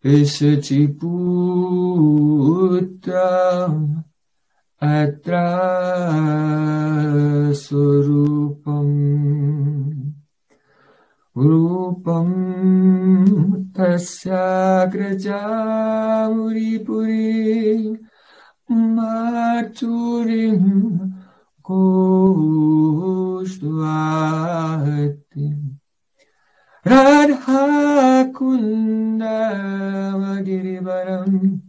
Ishachiputram atra surupam rupam tasyagrajamuripuri maturim Kushvatim Radha Kundamagirivaram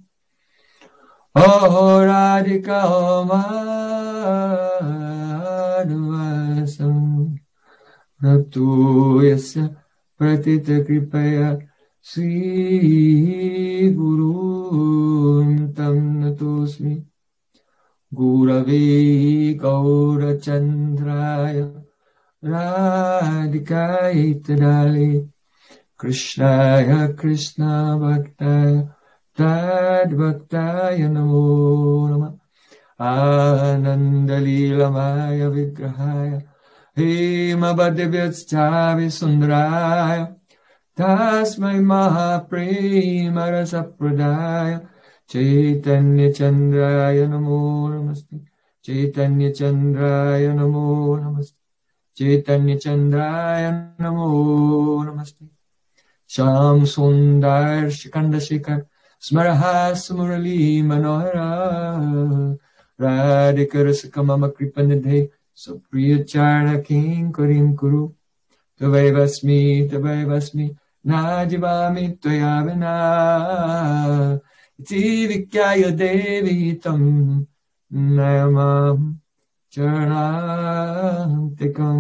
Oh Radhika Madhuvasam Raptu Yasya Pratita Kripaya Sri Guru Tam Natosmi Gurave Gaurachandraya Radhikaya Tadali Krishnaya Krishna Bhaktaya Tad Bhaktaya Namo Namah Ananda Lila Maya Vigrahaya Himabhadivyatschavi Sundaraya Tasmai Mahaprema Rasa Pradaya Chaitanya Chandraya Namo Namaste Chaitanya Chandraya Namo Namaste Chaitanya Chandraya Namo Namaste Sham Sundar Shikanda Shikhar Smarahas Murali Manohara Radhika Rasika Mama Kripanidhe Supriya Charna King Kurim Kuru Tavaivasmi Najivami Toyavina Iti Vikyaya Devi Tam Nayamam Charantikam.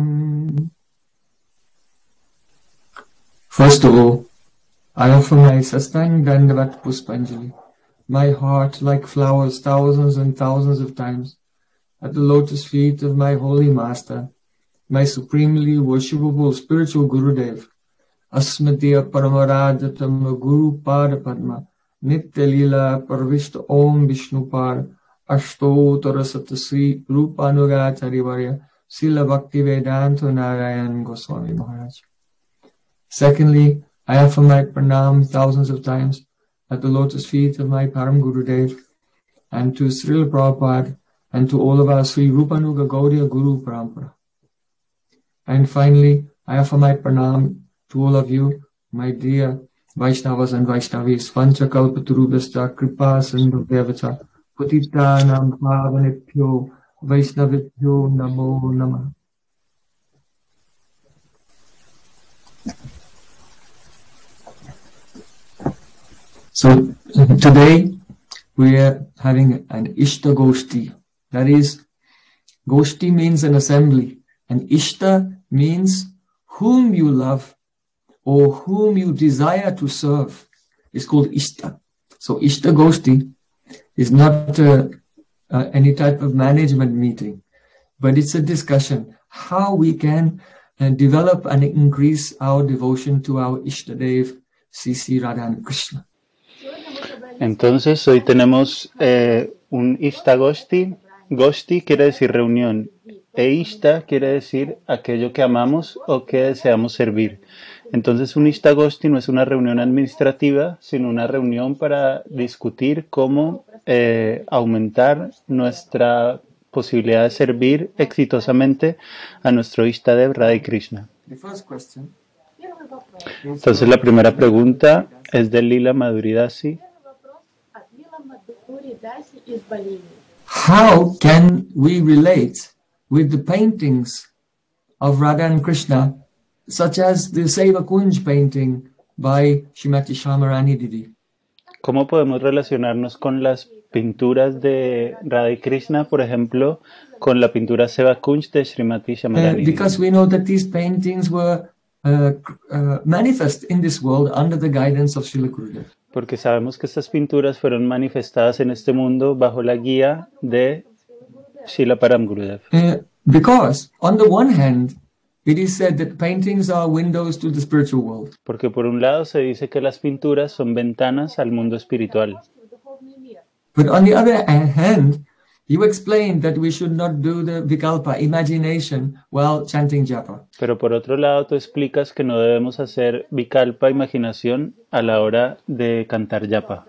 First of all, I offer my Sastang Dandavat Puspanjali, my heart like flowers thousands and thousands of times, at the lotus feet of my holy master, my supremely worshipable spiritual Gurudev, Asmatiya Paramaradatam Guru Pada Padma, Nitya Lila Parvishta Om Vishnupar, Ashtotara Satasri Rupanugacharya Varya, Sila Bhakti Vedanta Narayan Goswami Maharaj. Secondly, I offer my pranam thousands of times at the lotus feet of my Param Gurudev and to Srila Prabhupada and to all of our Sri Rupanuga Gaudiya Guru Parampara. And finally, I offer my pranam to all of you, my dear Vaishnavas and Vaishnavis, Vanchakalpatarubhascha Kripa Sindhu Devata, Patitanam Pavanebhyo Vaishnavibhyo Namo Namah. So today we are having an Ishta Goshti. That is, Goshti means an assembly, and Ishta means whom you love or whom you desire to serve. It's called Ishta. So Ishta Goshti is not any type of management meeting, but it's a discussion how we can develop and increase our devotion to our Ishtadev, Sri Radha and Krishna. Entonces hoy tenemos un Ishta Goshti. Goshti quiere decir reunión e Ishta quiere decir aquello que amamos o que deseamos servir. Entonces un Ishta Goshti no es una reunión administrativa, sino una reunión para discutir cómo aumentar nuestra posibilidad de servir exitosamente a nuestro Ishtadev Radha y Krishna. Entonces la primera pregunta es de Lila Madhuridasi. How can we relate with the paintings of Radha and Krishna, such as the Seva Kunj painting by Srimati Shyamarani Didi? ¿Cómo podemos relacionarnos con las pinturas de Radha y Krishna, por ejemplo, con la pintura Seva Kunj de Srimati Shyamarani Didi? Because we know that these paintings were manifest in this world under the guidance of Srila Gurudev. Porque sabemos que estas pinturas fueron manifestadas en este mundo bajo la guía de Srila Param Gurudev. Because on the one hand, it is said that paintings are windows to the spiritual world. Porque por un lado se dice que las pinturas son ventanas al mundo espiritual. But on the other hand, You explained that we should not do the vikalpa, imagination, while chanting japa. Pero por otro lado, tú explicas que no debemos hacer vikalpa, imaginación, a la hora de cantar japa.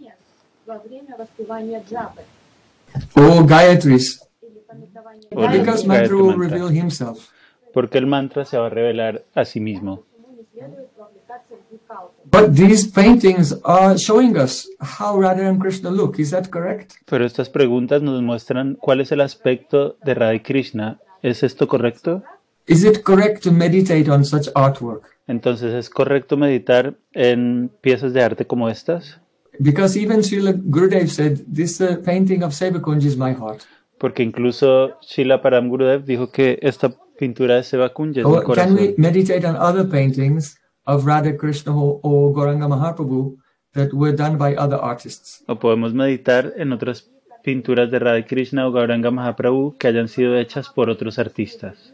Or Gayatris. O Because mantra will reveal himself. Porque el mantra se va a revelar a sí mismo. But these paintings are showing us how Radha and Krishna look. Is that correct? Pero estas preguntas nos muestran cuál es el aspecto de Radha y Krishna. ¿Es esto correcto? Is it correct to meditate on such artwork? Entonces, ¿es correcto meditar en piezas de arte como estas? Because even Srila Gurudev said, this painting of Sevakunj is my heart. Porque incluso Srila Param Gurudev dijo que esta pintura de Sevakunj es mi Can corazón. we meditate on other paintings of Radha Krishna or Gauranga Mahaprabhu that were done by other artists? O podemos meditar en otras pinturas de Radha y Krishna o Gauranga Mahaprabhu que hayan sido hechas por otros artistas.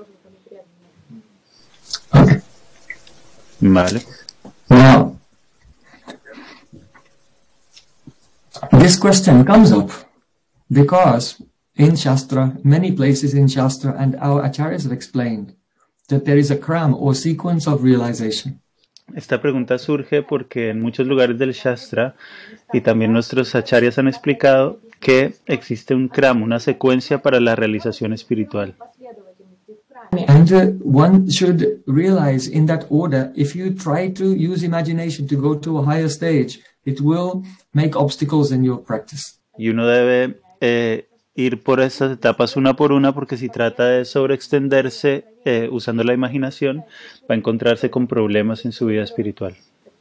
Okay. Vale. Now, this question comes up because in Shastra, many places in Shastra, and our acharyas have explained that there is a kram or sequence of realization. Esta pregunta surge porque en muchos lugares del Shastra y también nuestros acharyas han explicado que existe un kram, una secuencia para la realización espiritual. And one should realize in that order, if you try to use imagination to go to a higher stage, it will make obstacles in your practice. Y uno debe ir por estas etapas una por una, porque si trata de sobreextenderse usando la imaginación, va a encontrarse con problemas en su vida espiritual.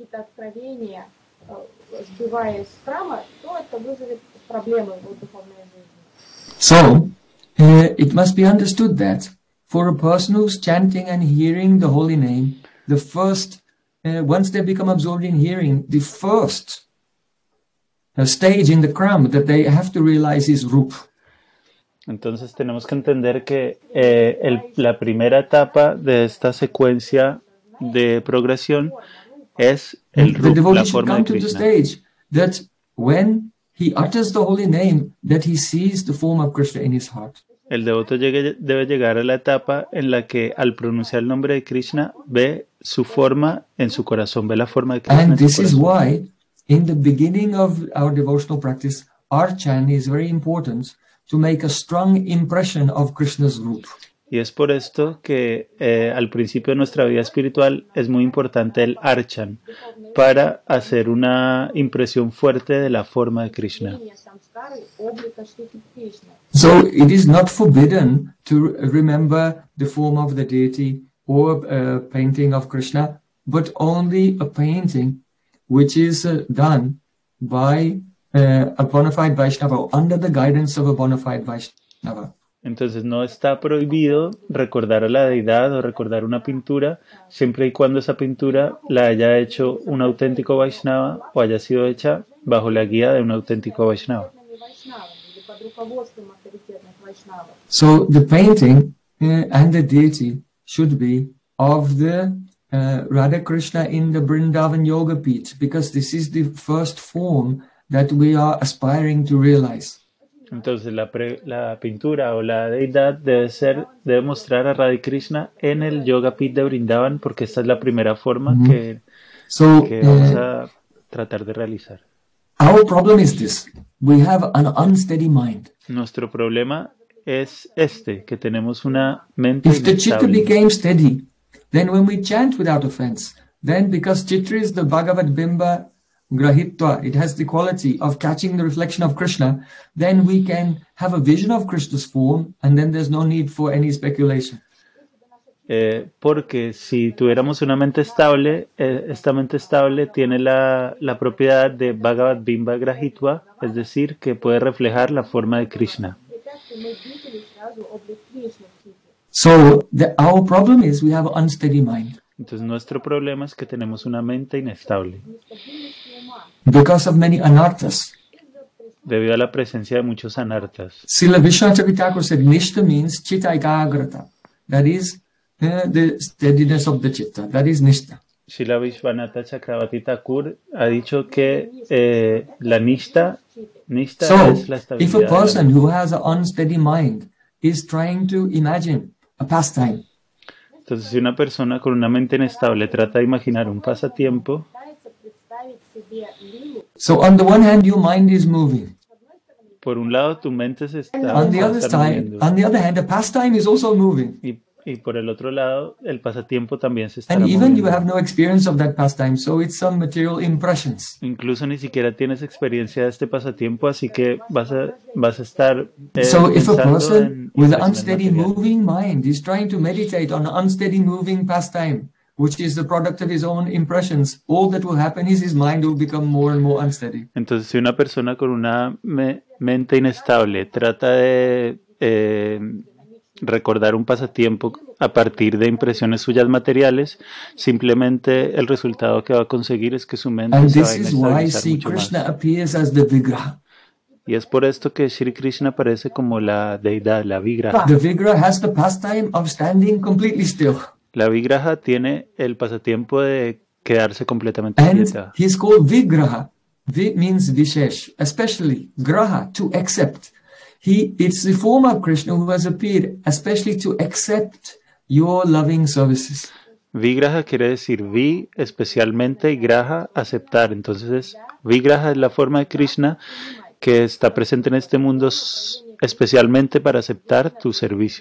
So, it must be understood that for a person who's chanting and hearing the holy name, the first, once they become absorbed in hearing, the first stage in the kram that they have to realize is rup. Entonces tenemos que entender que la primera etapa de esta secuencia de progresión es el The rup, la devotee should forma come de to the Krishna. stage that when he utters the holy name, that he sees the form of Krishna in his heart. El devoto debe llegar a la etapa en la que al pronunciar el nombre de Krishna ve su forma en su corazón, ve la forma de Krishna And en su this is corazón. why in the beginning of our devotional practice, Archan is very important to make a strong impression of Krishna's roop. Y es por esto que al principio de nuestra vida espiritual es muy importante el archan para hacer una impresión fuerte de la forma de Krishna. So it is not forbidden to remember the form of the deity or a painting of Krishna, but only a painting which is done by a bona fide Vaishnava, or under the guidance of a bona fide Vaishnava. Entonces no está prohibido recordar a la deidad o recordar una pintura siempre y cuando esa pintura la haya hecho un auténtico Vaishnava o haya sido hecha bajo la guía de un auténtico Vaishnava. So the painting and the deity should be of the Radha Krishna in the Vrindavan Yoga Peeth, because this is the first form that we are aspiring to realize. Entonces la pintura o la deidad debe mostrar a Radha Krishna en el Yoga Pit de Vrindavan, porque esta es la primera forma que vamos a tratar de realizar. Our problem is this: we have an unsteady mind. Nuestro problema es que tenemos una mente If the chitta inestable. became steady, then when we chant without offense, then because chitta is the Bhagavad Bimba Grahitva, it has the quality of catching the reflection of Krishna, then we can have a vision of Krishna's form, and then there's no need for any speculation. Porque si tuviéramos una mente estable, esta mente estable tiene la propiedad de Bhagavad Bimba Grahitva, es decir, que puede reflejar la forma de Krishna. So our problem is we have an unsteady mind. Entonces nuestro problema es que tenemos una mente inestable, Because of many anarthas. debido a la presencia de muchos anartas. Srila Vishwanath Thakur said, Nishta means chitta ekagrata. That is the steadiness of the chitta. That is Nishta. Srila Vishwanatha Chakravarti Thakur ha dicho que la nishta es So, la if a estabilidad de la person mente. who has an unsteady mind is trying to imagine a pastime, Entonces, si una persona con una mente inestable trata de imaginar un pasatiempo, so on the one hand, your mind is moving. por un lado tu mente se está, On the va a other estar side, moviendo on the other hand, a pastime is also moving. y por el otro lado el pasatiempo también se And estará even you moviendo. have no experience of that pastime, so it's some material impressions. Incluso ni siquiera tienes experiencia de este pasatiempo, así que vas a estar So if a pensando person en with an impresiones unsteady materiales. moving mind is trying to meditate on an unsteady moving pastime, which is the product of his own impressions, all that will happen is his mind will become more and more unsteady. Entonces, si una persona con una mente inestable trata de recordar un pasatiempo a partir de impresiones suyas materiales, simplemente el resultado que va a conseguir es que su mente And se va a this is why inestabilizar Sri mucho Krishna más. appears as the Vigraha. Y es por esto que Sri Krishna aparece como la deidad, la Vigraha. The Vigraha has the pastime of standing completely still. La Vigraha tiene el pasatiempo de quedarse completamente And quieta. he's called Vigraha. Vi means Vishesh, especially Graha, to accept. It's the form of Krishna who has appeared, especially to accept your loving services. Vigraha quiere decir vi especialmente y graha aceptar. Entonces, Vigraha es la forma de Krishna que está presente en este mundo especialmente para aceptar tu servicio.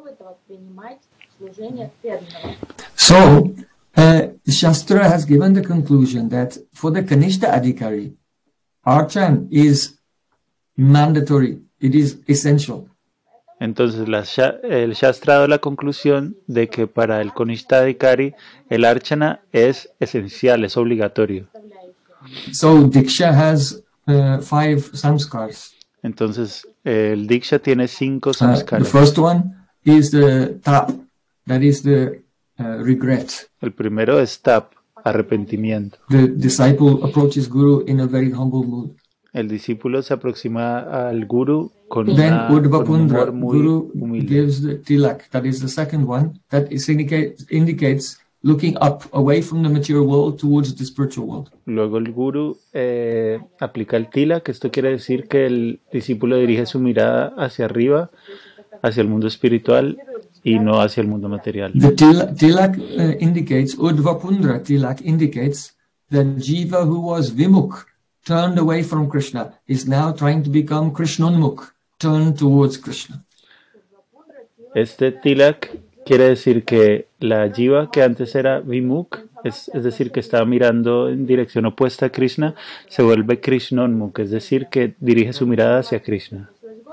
So, Shastra has given the conclusion that for the Kanishta Adhikari, Archan is mandatory, it is essential. Entonces, el Shastra ha dado la conclusión de que para el Konishta-adhikari el Archana es esencial, es obligatorio. So, Diksha has 5 samskars. Entonces, el Diksha tiene 5 The samskaras. first one is the tap, that is the regret. El primero es tap, arrepentimiento. The disciple approaches Guru in a very humble mood. El discípulo se aproxima al Guru con Then un Udvapundra, humor muy Guru humilde. gives the tilak, that is the second one, that indicates looking up, away from the material world towards the spiritual world. Luego el Guru aplica el tilak, que esto quiere decir que el discípulo dirige su mirada hacia arriba, hacia el mundo espiritual y no hacia el mundo material. The tilak indicates, Udvapundra tilak indicates that Jiva who was Vimukh, turned away from Krishna, is now trying to become Krishnonmukh, turned towards Krishna. Este tilak quiere decir que la jiva que antes era Vimukh, es decir, que estaba mirando en dirección opuesta a Krishna, se vuelve Krishnonmukh, es decir, que dirige su mirada hacia Krishna.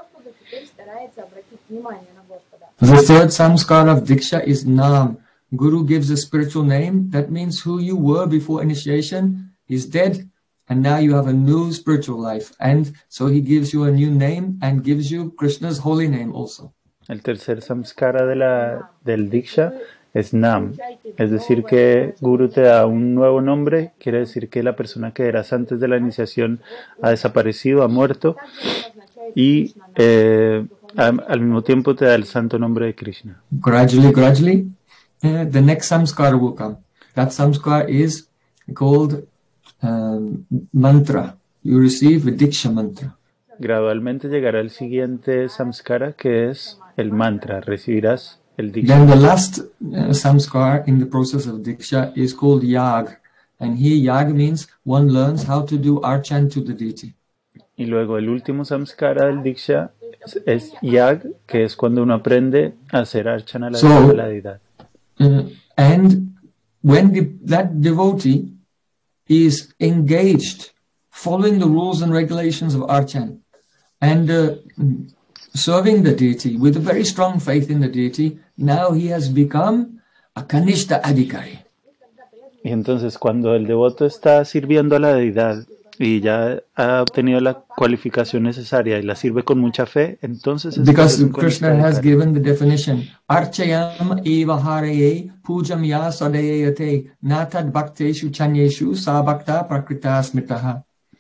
The third samskar of Diksha is Nam. Guru gives a spiritual name. That means who you were before initiation is dead, and now you have a new spiritual life. And so he gives you a new name and gives you Krishna's holy name also. El tercer samskara del Diksha es Nam, es decir, que Guru te da un nuevo nombre, quiere decir que la persona que eras antes de la iniciación ha desaparecido, ha muerto, y al mismo tiempo te da el santo nombre de Krishna. Gradually, the next samskar will come. That samskar is called mantra. You receive a Diksha mantra. Gradualmente llegará el siguiente samskara, que es el mantra, recibirás el Diksha. Then the last samskar in the process of Diksha is called Yag. And here Yag means one learns how to do archan to the deity. Y luego el último samskara del Diksha es Yag, que es cuando uno aprende a hacer archana a la deidad. And when that devotee is engaged, following the rules and regulations of archan, and serving the deity with a very strong faith in the deity, now he has become a Kanishta Adhikari. Y entonces cuando el devoto está sirviendo a la deidad y ya ha obtenido la cualificación necesaria y la sirve con mucha fe, entonces because Krishna has given the definition, Archayam eva haraye pujam ya sadayate natad bhakteshu chanyeshu sabhakta prakrita smitaha.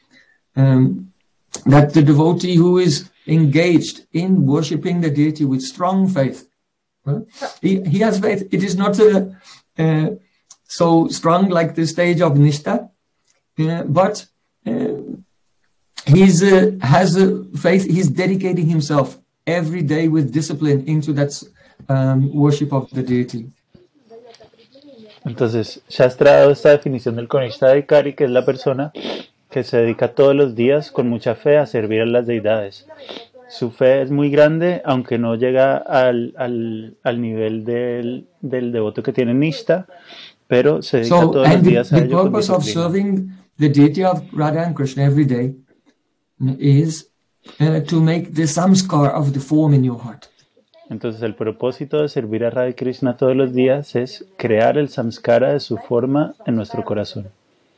That the devotee who is engaged in worshipping the deity with strong faith, he has faith. It is not a so strong like the stage of Nishta, but he's has a faith. He's dedicating himself every day with discipline into that worship of the deity. Entonces, Shastra ha dado esta definición del Konishta Adhikari, que es la persona que se dedica todos los días con mucha fe a servir a las deidades. Su fe es muy grande, aunque no llega al nivel del devoto que tiene Nishta, pero se dedica todos los días a ello con purpose of serving the deity of Radha and Krishna every day is to make the samskar of the form in your heart. Entonces el propósito de servir a Radha y Krishna todos los días es crear el samskara de su forma en nuestro corazón.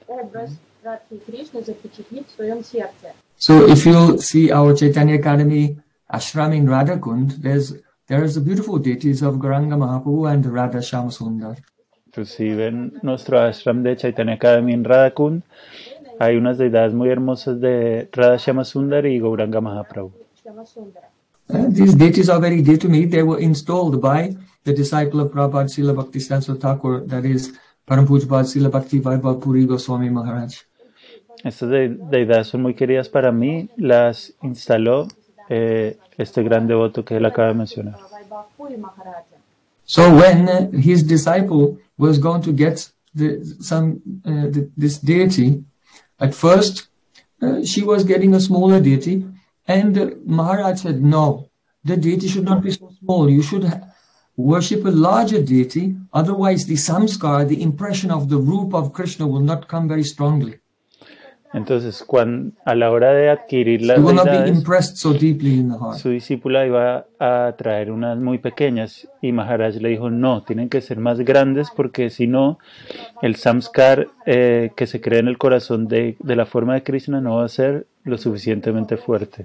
So if you see our Chaitanya Academy ashram in Radhakund, there's a beautiful deities of Gauranga Mahaprabhu and Radha Shyama-Sundar. Entonces si ven nuestro ashram de Chaitanya Academy en Radhakund, hay unas deidades muy hermosas de Radha Shyama-Sundar y Gauranga Mahaprabhu. These deities are very dear to me. They were installed by the disciple of Prabhupada Srila Bhaktisiddhanta Thakur, that is Param Pujapad Srila Bhakti Vaibhav Puri Goswami Maharaj. Estas deidades son muy queridas para mí. Las instaló este gran devoto que él acaba de mencionar. So when his disciple was going to get this deity, at first she was getting a smaller deity. And Maharaj said, no, the deity should not be so small. You should worship a larger deity. Otherwise, the samskar, the impression of the roop of Krishna will not come very strongly. Entonces, a la hora de adquirir las You will not be deidades, impressed so deeply in the heart. su discípula iba a traer unas muy pequeñas y Maharaj le dijo, no, tienen que ser más grandes porque si no, el samskar que se crea en el corazón de la forma de Krishna no va a ser lo suficientemente fuerte.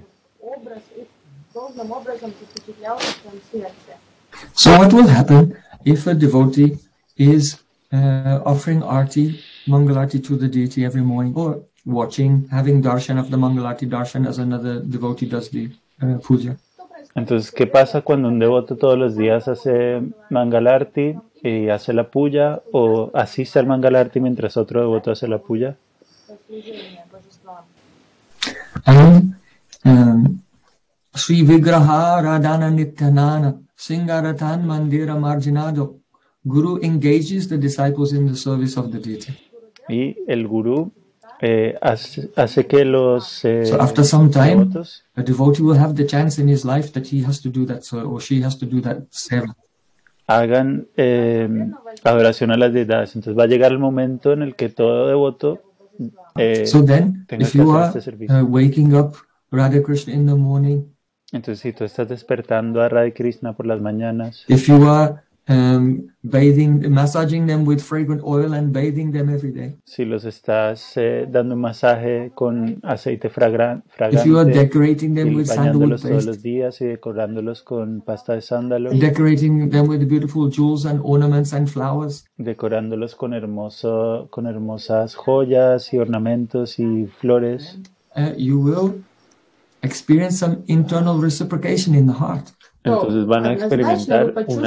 So what will happen if a devotee is offering arti, mangalarti to the deity every morning, or watching, having darshan of the mangalarti darshan as another devotee does the puja? Entonces, ¿qué pasa cuando un devoto todos los días hace mangalarti y hace la puya, o asiste al mangalarti mientras otro devoto hace la puya? And Sri Vigraha Radhana Nityanana Singaratan Mandira Marginado, Guru engages the disciples in the service of the deity. Y el gurú hace que los so after some time, devotos, a devotee will have the chance in his life that he has to do that, or she has to do that seva. hagan adoración a las deidades. Entonces va a llegar el momento en el que todo devoto so then, tenga if que you hacer are este servicio. waking up Radha Krishna in the morning, Entonces, si tú estás despertando a Radha y Krishna por las mañanas, if you are massaging them with fragrant oil and bathing them every day, si los estás dando un masaje con aceite fragante, if you are decorating them y with sandalwood bañándolos todos paste, los días y decorándolos con pasta de sándalo, decorating them with beautiful jewels and ornaments and flowers, decorándolos con hermosas joyas y ornamentos y flores, you will experience some internal reciprocation in the heart. entonces van a experimentar un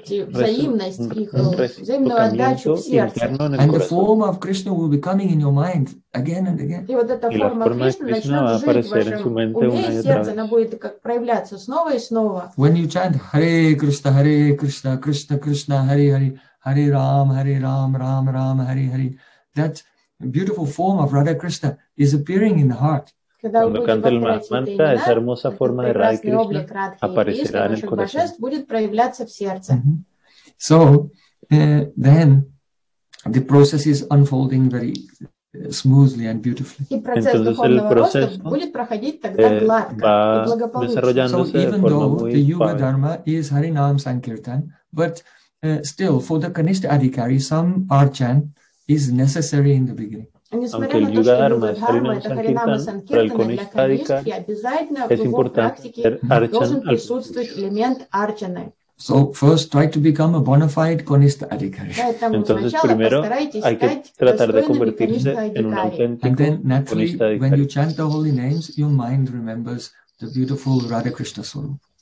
reciprocamiento interno en el And the corazón. form of Krishna will be coming in your mind again and again. И вот эта Y la форма forma de Кришны Krishna va a начнет жить в aparecer en su вашем mente уме una y и otra сердце, vez. она будет как проявляться снова и снова. When you chant Hare Krishna, Krishna Krishna, Hare Hare, Hare Ram, Ram Ram, Hare Hare, that beautiful form of Radha Krishna is appearing in the heart. Когда вы Cuando будете cante el повторять эти mantra, esa имена, hermosa этот forma de Radha y прекрасный облик Krishna Радхи и Кришны, aparecerá en el ваших corazón. божеств, будет проявляться в сердце. So then the process is unfolding very smoothly and beautifully. И процесс Entonces, духовного el роста proceso, будет проходить тогда гладко и va благополучно. So desarrollándose de even forma though the muy Yuga suave. Dharma is Harinam Sankirtan, but still for the Kanishta Adhikari, some archan is necessary in the beginning. Несмотря Aunque на el то, Yuga что Dharma Юга es Дхарма Harinam это Харинама Sankirtan, para el Санкиртана для Konishta Adhikar канишки, обязательно es в его importante практике ser должен archan al присутствовать элемент арчаны. So first try to become a bona fide Kanishta Adhikari. Поэтому Entonces, сначала primero постарайтесь hay que стать tratar de достойными convertirse Канишка en un Адhikari. And auténtico then naturally, Konishta when you Adhikari. chant the holy names, your mind remembers the beautiful Radha Krishna Swarup.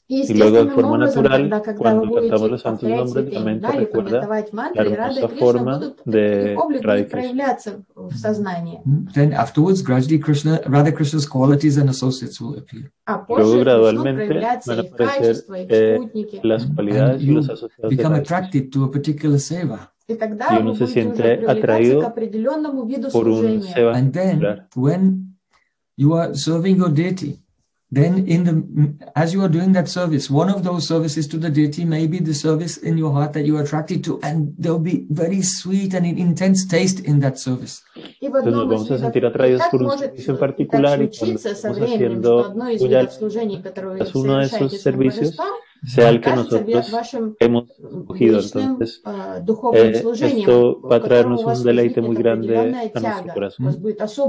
Y luego, de forma natural, cuando cantamos los santos nombres de la mente, recuerda la hermosa forma de Radha Krishna. Then afterwards, gradually Radha Krishna's qualities and associates will appear. Luego, gradualmente, van a aparecer las cualidades y los asociados de become Radha attracted to a particular seva. Y uno se siente atraído por un seva. And then, when you are serving your deity, then as you are doing that service, one of those services to the deity may be the service in your heart that you are attracted to, and there will be very sweet and intense taste in that service. Entonces nos vamos a sentir atraídos por un servicio en particular, y cuando estamos haciendo puya, es uno de esos servicios, sea el que nosotros hemos escogido. Entonces, esto va a traernos un deleite muy grande a nuestro corazón.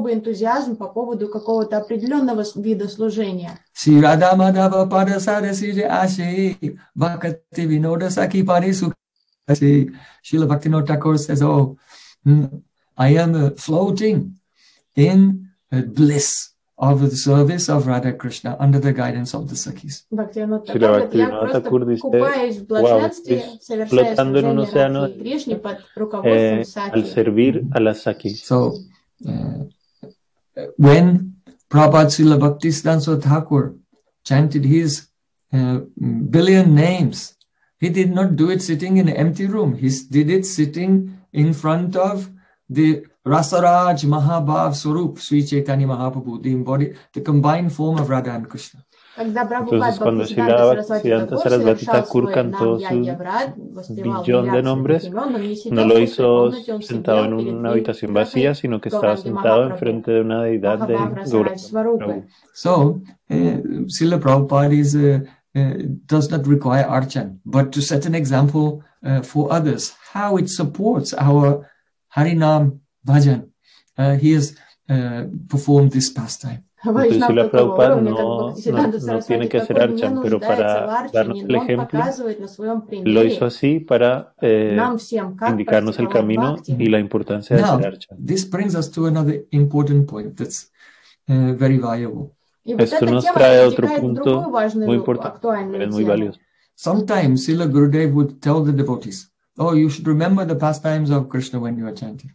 Shri Radha Madhava Pada Sarasija Ashe Bhakti Vinoda Saki Parisukha. Srila Bhaktivinoda Thakur says, oh, I am floating in bliss of the service of Radha Krishna under the guidance of the Sakhis. Srila Bhaktivinoda Thakur dice, wow, estoy flotando en un océano al servir a las Sakhis. So, when Prabhupada Srila Bhaktisiddhanta Thakur chanted his billion names, he did not do it sitting in an empty room. He did it sitting in front of the Rasaraj Mahabhav Swarup, Sri Chaitanya Mahaprabhu, the combined form of Radha and Krishna. Entonces, cuando Bhaktisiddhanta Sarasvati Thakur cantó su billón de nombres, no lo hizo sentado en una habitación vacía, sino que estaba sentado enfrente de una deidad de Gauranga. So, Srila Prabhupada does not require archan, but to set an example for others, how it supports our Harinam Bhajan. He has performed this pastime. Entonces, Srila Prabhupada no tiene que hacer archan, pero para darnos el ejemplo, lo hizo así para indicarnos el camino y la importancia de hacer archan. This brings us to another important point that's very valuable. Esto nos trae a otro punto muy importante, muy valioso. Sometimes Srila Gurudev would tell the devotees, oh, you should remember the pastimes of Krishna when you are chanting.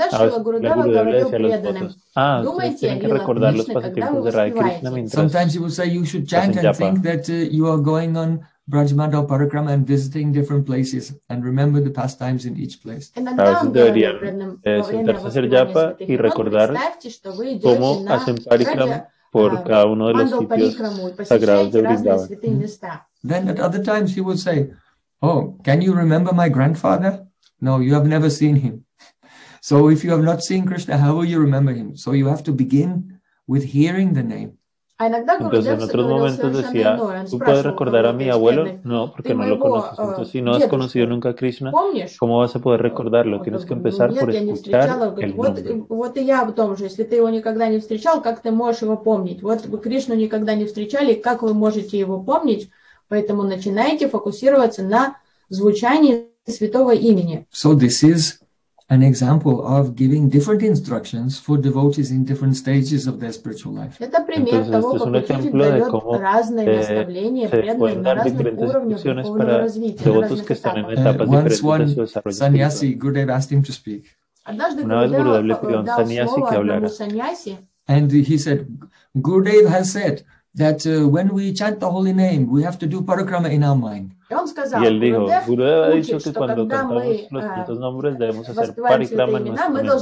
Sometimes he would say you should chant and think that you are going on Brajmada Parikrama and visiting different places and remember the pastimes in each place. A veces deberían sentarse a hacer japa y recordar cómo hacen parikrama por cada uno de los sitios sagrados de Vrindavan. Then at other times he would say, oh, can you remember my grandfather? No, you have never seen him. So if you have not seen Krishna, how will you remember him? So you have to begin with hearing the name. Entonces en otros momentos decía, ¿tú puedes recordar a mi abuelo? No, porque no lo conoces. Entonces si no has conocido nunca a Krishna, ¿cómo vas a poder recordarlo? Tienes que empezar por escuchar el nombre. Вот и я о том же, если ты его никогда не встречал, как ты можешь его помнить? Вот вы Кришну никогда не встречали, как вы можете его помнить? Поэтому начинайте фокусироваться на звучании святого имени. So this is an example of giving different instructions for devotees in different stages of their spiritual life. Это пример того, как учитель дает разные наставления преданным на разных уровнях духовного развития. Once one sannyasi, Gurudev asked him to speak. Однажды Гурудев дал слово одному саньяси. And he said, Gurudev has said that when we chant the holy name, we have to do parikrama in our mind. Y él dijo, Gurudev ha dicho que cuando cantamos los santos nombres debemos hacer parikrama en nuestra mente.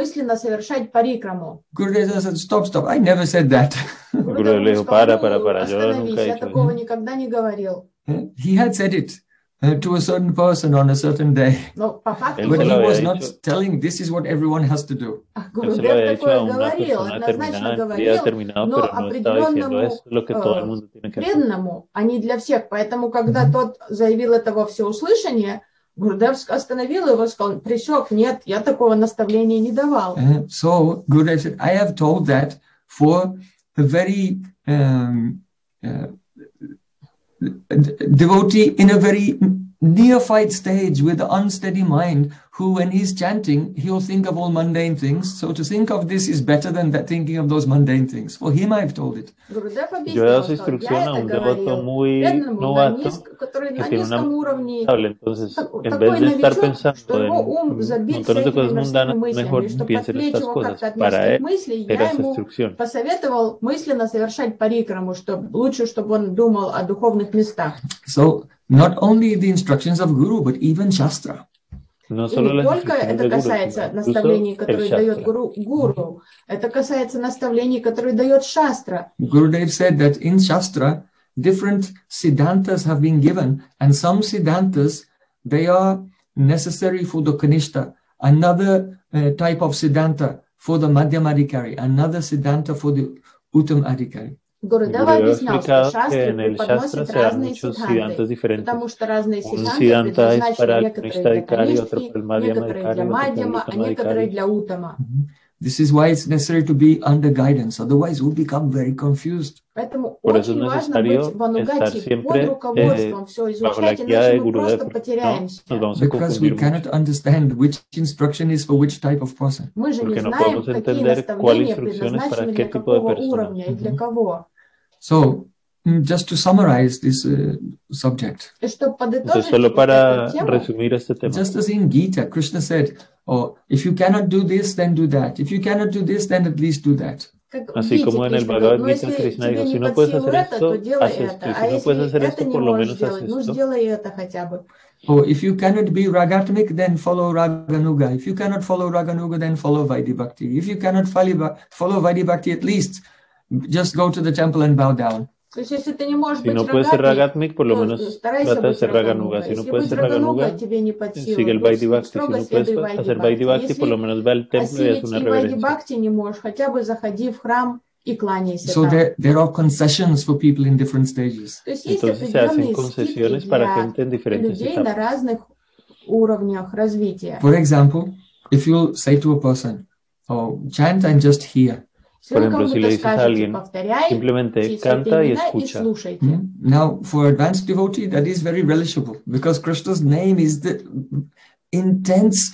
Gurudev said, stop, I never said that. Gurudev le dijo, para, yo nunca he dicho eso. He had said it to a certain person on a certain day. But he was not telling this is what everyone has to do. Él se lo había dicho a una persona determinada, en un día determinado, pero no estaba diciendo eso, lo que todo el mundo tiene que hacer. А не для всех. Поэтому, когда тот заявил это во всеуслышание, Гурудев остановил его и сказал, пресек, нет, я такого наставления не давал. So Gurudev said, I have told that for a very devotee in a very neophyte stage with the unsteady mind, who when he's chanting, he'll think of all mundane things. So to think of this is better than that thinking of those mundane things. For him, I've told it. Yo he dado esa instrucción a un devoto muy novato que tiene una mente. Entonces, en vez de estar pensando en montones de cosas mundanas, mejor piense en estas cosas. Para él era esa instrucción. Посоветовал мысленно совершать парикраму, что лучше, чтобы он думал о духовных местах. So not only the instructions of Guru, but even Shastra. No И solo не las только это instrucciones de касается Guru, наставлений, incluso el которые дает Shastra. гуру, это касается наставлений, которые дает Шастра. Gurudev said that in Shastra, different Siddhantas have been given, and some Siddhantas, they are necessary for the Kanishta, another type of Siddhanta for the Madhyamadikari, another Siddhanta for the Uttam Adhikari. Гурудева объяснял, что explicado que Шастры en el Shastra преподносят se dan разные muchos сиддханты, siddhantas diferentes. потому что разные Un сиддханты siddhanta es предназначены para el некоторые Kanishta для Adhikari, otro Канишки, para el Madhya некоторые для Adhikari, otro para el Мадьяма, а Uttam некоторые Adhikari. для Уттама. This is why it's necessary to be under guidance, otherwise we'll become very confused. Поэтому Por eso es очень важно necesario быть в анугати, estar под siempre руководством, все bajo la изучать, guía de иначе мы Gurudev, просто porque no потеряемся. nos vamos a Because we confundir cannot mucho. understand which instruction is for which type of person. Мы же не Porque no знаем, podemos какие entender cuál наставления instrucción es para предназначены qué для tipo de какого persona. уровня и для кого. So, just to summarize this subject, И чтобы Entonces, подытожить solo para эту тему, resumir este tema, just as in Gita, Krishna said, oh, if you cannot do this, then do that. If you cannot do this, then at least do that. как в así Гите como en el Кришна Bhagavad говорит, Gita, ну если Krishna тебе dijo, не si no под puedes силу hacer это, то esto, делай haz esto, это, y а si no если puedes hacer это esto, не por lo можешь menos haz сделать, ну esto. сделай это хотя бы. Or if you cannot be Ragatmik, then follow Raganuga. If you cannot follow Raganuga, then follow Vaidhi Bhakti. If you cannot follow Vaidhi Bhakti, at least just go to the temple and bow down. То есть если ты не можешь Si быть no puedes ser Ragatmik, Ragatmik, por lo то menos старайся trata de быть ser Raganuga. Рагануга. Si no Если puedes быть ser Рагануга Raganuga, тебе не под sigue силу, el то Vaidhi Bhakti. Si строго no puedes следуй Вайди hacer Vaidhi Бхакти. Bhakti, por lo Если menos ve al templo y haz осилить una и Вайди reverencia. Бхакти не можешь, хотя бы заходи в храм и кланяйся So там. there are concessions for people in different stages. То есть есть Entonces se hacen определенные скидки concesiones para для gente en diferentes людей на etapas. разных уровнях развития. For example, if you say to a person, oh, chant and just hear. Если Por вы ejemplo, si le кому-то dices a скажете, alguien, повторяй simplemente все canta y имена и escucha. слушайте. Now, for advanced devotee, that is very relishable because Krishna's name is the intense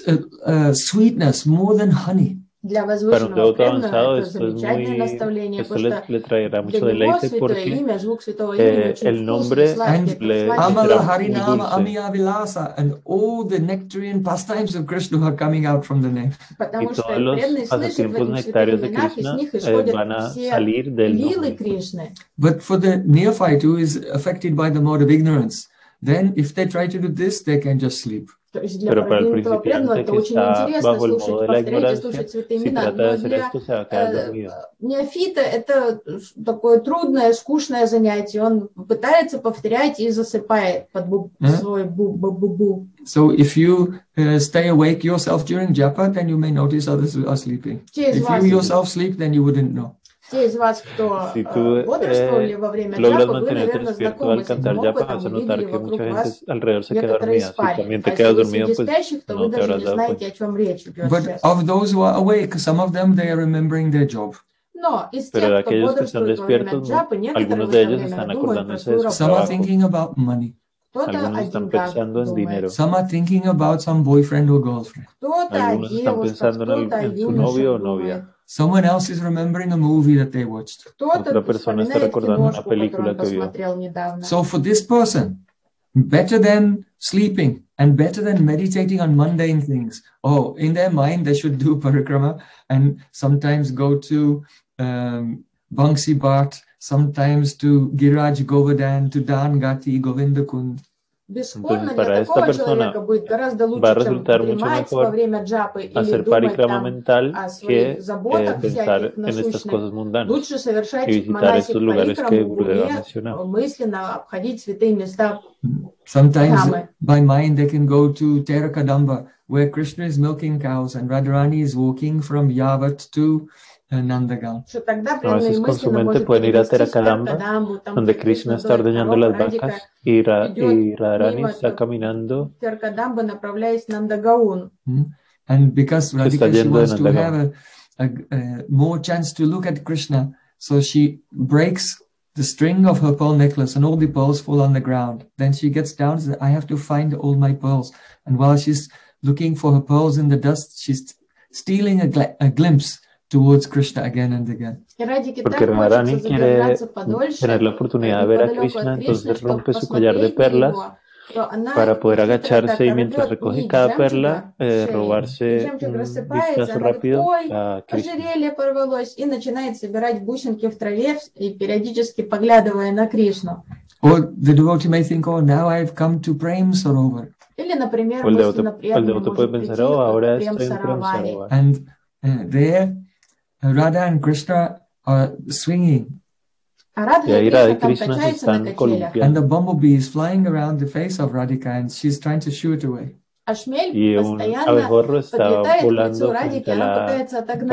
sweetness, more than honey. Для Para un возвышенного devoto преданного avanzado это esto es замечательное muy, наставление, esto потому что le traerá mucho для него deleite святое porque имя, звук святого имени очень el вкусный, nombre сладкий, le сладкий. Amala será muy Harinama dulce. Amiya Vilasa, and all the nectarian pastimes of Krishna are coming out from the name. Y Потому что todos los преданные слышат в pasatiempos этих святых nectarios de именах, из Krishna них исходят van a все salir del лилы nombre. Кришны. But for the neophyte who is affected by the mode of ignorance, then if they try to do this, they can just sleep. То есть для Pero para el продвинутого преданного principiante это que очень está интересно bajo el слушать, modo de la повторять и ignorancia, слушать святые si имена. trata de Но hacer для esto se va a quedar dormido. неофита это такое трудное, скучное занятие. Он пытается повторять и засыпает под свой бу-бу-бу-бу. So if you stay awake yourself during japa, then you may notice others are sleeping. Те из If вас, you yourself sleep, then you wouldn't know. те из вас, кто Si tú бодрствовали во время logras джапа, вы, mantenerte наверное, despierto знакомы al с cantar этим japa, опытом vas a и notar видели que вокруг mucha вас gente alrededor se queda некоторые dormida. Si спали. también А te если quedas вы dormido, среди pues спящих, то вы no te даже habrás не dado знаете, cuenta. о чем речь идет But сейчас. of those who are awake, some of them, they are remembering their job. Но из Pero de тех, кто aquellos que están бодрствует во время despiertos, джапы, некоторые в algunos de это ellos время están думают про acordándose de свою su работу. Some are trabajo. thinking about money. Кто-то Algunos о están деньгах pensando en думает, dinero. Some are thinking about some boyfriend or girlfriend. кто-то о Algunos están девушках, pensando кто-то о en su novio юношах o novia. думает, Someone else is remembering a movie that they watched. кто-то Otra persona está вспоминает recordando una киношку, которую película он que vio. посмотрел недавно. So for this person, better than sleeping and better than meditating on mundane things. Oh, in their mind, they should do parikrama and sometimes go to Bansi Bhat, sometimes to Giraj Govardhan, to Dan Gati, Govinda Kund. Бесспорно, Entonces, para для esta такого persona человека будет гораздо va a лучше, чем resultar mucho дремать во mejor время джапы или hacer думать parikrama там mental о que своих заботах pensar всяких en estas насущных. cosas mundanas Лучше y совершать visitar монасик estos lugares que парикраму в Gurudeva уме, mencionó. мысленно обходить святые места. Sometimes Dhamma. by mind they can go to Terakadamba, where Krishna is milking cows and Radharani is walking from Yavat to Nandagal. Что тогда A veces преданный con su мысленно mente может pueden ir a перенестись в Terakadamba, Теркадамбу, там donde где Krishna Кришна está доит ordeñando коров, las Радика vacas y идет Radharani мимо está caminando Теркадамбы, направляясь в Нандагаун. And because que está Radhika, she yendo de wants to Nandagal. have a more chance to look at Krishna, so she breaks the string of her pearl necklace and all the pearls fall on the ground. Then she gets down and says, I have to find all my pearls. And while she's looking for her pearls in the dust, she's stealing a glimpse towards Krishna again and again. Porque Radharani quiere tener la oportunidad de ver a Krishna, entonces rompe su collar de perlas para poder agacharse y mientras recoge cada perla, robarse un vistazo rápido a Krishna. Ожерелье порвалось и начинает собирать бусинки в траве и периодически поглядывая на Кришну. Or the devotee may think, oh, now I've come to Prem Sarovar. Или, например, El devoto puede pensar, oh, ahora estoy en Prem Sarovar. And there, Radha and Krishna are swinging. Y ahí Radha y Krishna se están columpiando. And the bumblebee is flying around the face of Radhika and she's trying to shoo it away. Y un abejorro está volando frente a la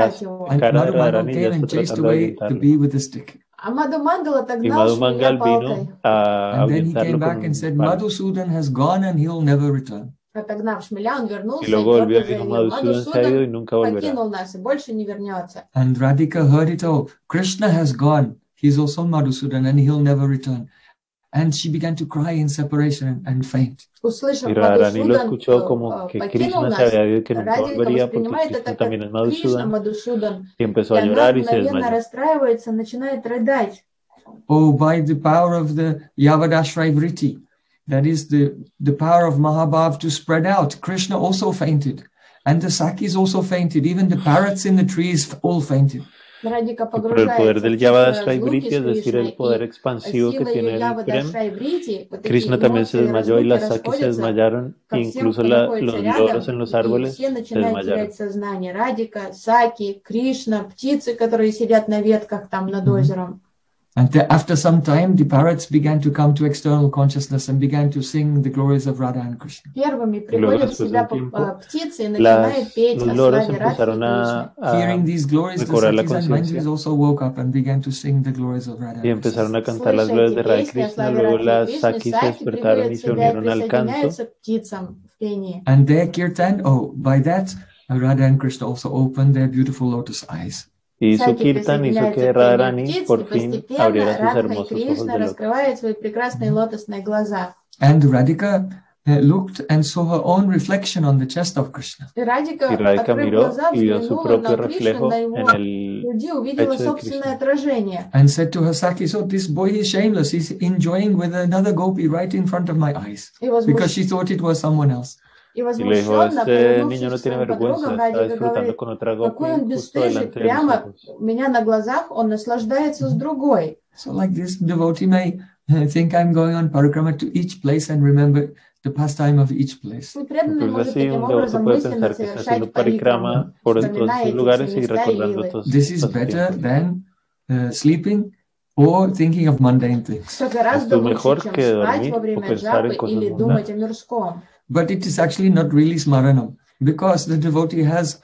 cara de Radharani y está tratando de evitarlo. А Мадху-мангала Y тогда Madhu Mangal vino a And then he ahuyentarlo came con back and said, un palo. Madhusudan has gone and he'll never return. Отогнав шмеля, он вернулся Y luego и volvió y твердо dijo, заявил, Madhusudan se ha ido y Мадхусудан nunca volverá. покинул нас и больше не вернется. And Radhika heard it all. Krishna has gone. He's also Madhusudan and he'll never return. And she began to cry in separation and faint. Услышав, Y Radharani lo Мадхусудан escuchó como que покинул Krishna нас, se había ido y que nunca Радхика volvería porque воспринимает Krishna это как también es Кришна Madhusudan Мадхусудан. y empezó И a она llorar y se мгновенно desmayó. расстраивается, начинает рыдать. Oh, by the power of the Yavadashray Vritti, that is the power of Mahabhav to spread out, Krishna also fainted. And the Sakis also fainted. Even the parrots in the trees all fainted. Радхика Por el poder del погружается в Yavadashray разлуки Vritti, с es decir, el Кришной, poder и expansivo que силой tiene el Prem, Явадашрай Врити, вот такие Krishna también se эмоции, desmayó y разлуки las Sakis se расходятся desmayaron, ко e всем, incluso кто находится los loros en рядом, los и árboles все se начинают desmayaron. терять сознание. Радхика, Саки, Кришна, птицы, которые сидят на ветках там над озером. And after some time, the parrots began to come to external consciousness and began to sing the glories of Radha and Krishna. Первыми Y luego, приходят в después de себя un tiempo, птицы и начинают петь los о loros славе Радхи и empezaron Кришны. Hearing these glories, the recobrar la Sakis and conciencia Manjris also woke up and began to sing the glories of Radha y and Krishna. empezaron a cantar las Слыша glorias эти de Radha y песни о Krishna. славе Luego Радхи и las Кришны, Sakis se Саки despertaron приходят y в se себя и unieron al canto. присоединяются к птицам в пении. And their kirtan, oh, by that, Radha and Krishna also opened their beautiful lotus eyes. Y su Саки kirtan hizo присоединяются que к пению Radharani птиц, и por fin постепенно abriera sus Радха и hermosos ojos Кришна de loto. раскрывают свои прекрасные лотосные глаза. And Radhika looked and saw her own reflection on the chest of Krishna. И Радхика, Y Radhika открыв miró глаза, y vio su взглянула propio на Кришну, reflejo на его en el груди, увидела pecho de собственное Krishna. отражение. And said to her Sakis, oh, this boy is shameless. He's enjoying with another gopi right in front of my eyes. И Because she thought it was someone else. И Y le dijo, возмущенно, este niño no повернувшись к tiene своим vergüenza, подругам, está Радхика disfrutando говорит, con otra какой gopi он justo бесстыжий, delante de mis прямо ojos. у меня на глазах он наслаждается с другой. So like this, devotee may think I'm going on parikrama to each place and remember the pastime of each place. И преданный Entonces может así таким un devoto образом puede мысленно pensar que está haciendo совершать parikrama парикраму, por todos вспоминая esos эти lugares все y места и recordando лилы. todos This is esos better tiempos. than sleeping or thinking of mundane things. Что гораздо Esto es лучше, mejor чем que спать dormir во o время pensar en джапы cosas или думать о mundanas. мирском. But it is actually not really smaranam because the devotee has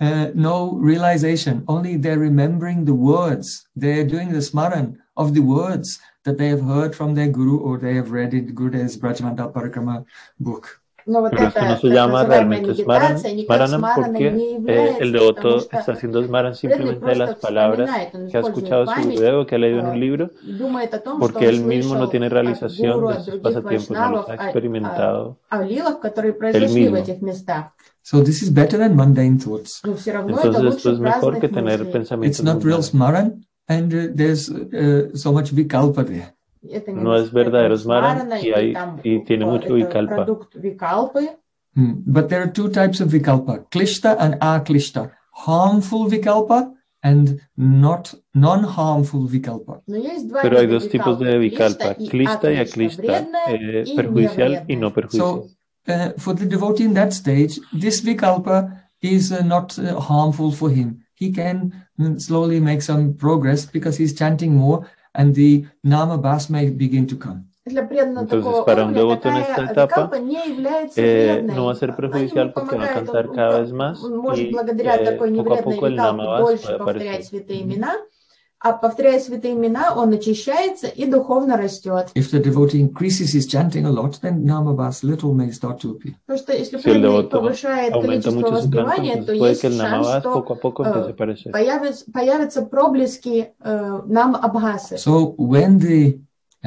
no realization. Only they're remembering the words. They're doing the smaran of the words that they have heard from their guru or they have read in Gurudev's Brajmandal Parikrama book. Но вот Pero esto no это se так llama называемая realmente медитация никак smaranam смараной porque не el является, потому devoto что está haciendo smaran преданный simplemente de las просто palabras вспоминает, он que ha использует escuchado de su память, Gurudeva, que ha leído en un libro, думает о том, что porque он él mismo no слышал tiene от realización гуру, de от sus других pasatiempos, no вайшнавов, los ha experimentado о лилах, которые él произошли в mismo. этих местах. So this is better than mundane thoughts. Но все равно это Entonces esto лучше es mejor que праздных tener мыслей. It's pensamientos not real mundanos. smaran and there's so much vikalpa there. Это No es verdadero smaran смарана, y там tiene mucho это vikalpa. продукт викалпы. But there are two types of vikalpa, klishta and aklishta. Harmful vikalpa and not non-harmful vikalpa. Но есть два Pero hay вида dos tipos de vikalpa, klishta y aklishta, вредное и perjudicial y невредное. no perjudicial. So for the devotee in that stage, this vikalpa is not harmful for him. He can slowly make some progress because he's chanting more and the nama bas may begin to come. Для преданного Entonces, такого para un уровня devoto en esta такая etapa, викалпа не является вредной. no va a ser Она perjudicial ему porque va a помогает, cantar cada vez más он может y благодаря такой poco a невредной poco el викалпе nama bas больше puede повторять aparecer. святые имена, А повторяя святые имена, он очищается и духовно растет. If the devotee increases his chanting a lot, then Namabhas little may start to appear. Потому что если Si el преданный devoto повышает aumenta количество mucho su canto, воспевания, то entonces puede есть que el шанс, Namabhas что poco a poco empiece a aparecer. появятся проблески Нам-Абхасы. So when the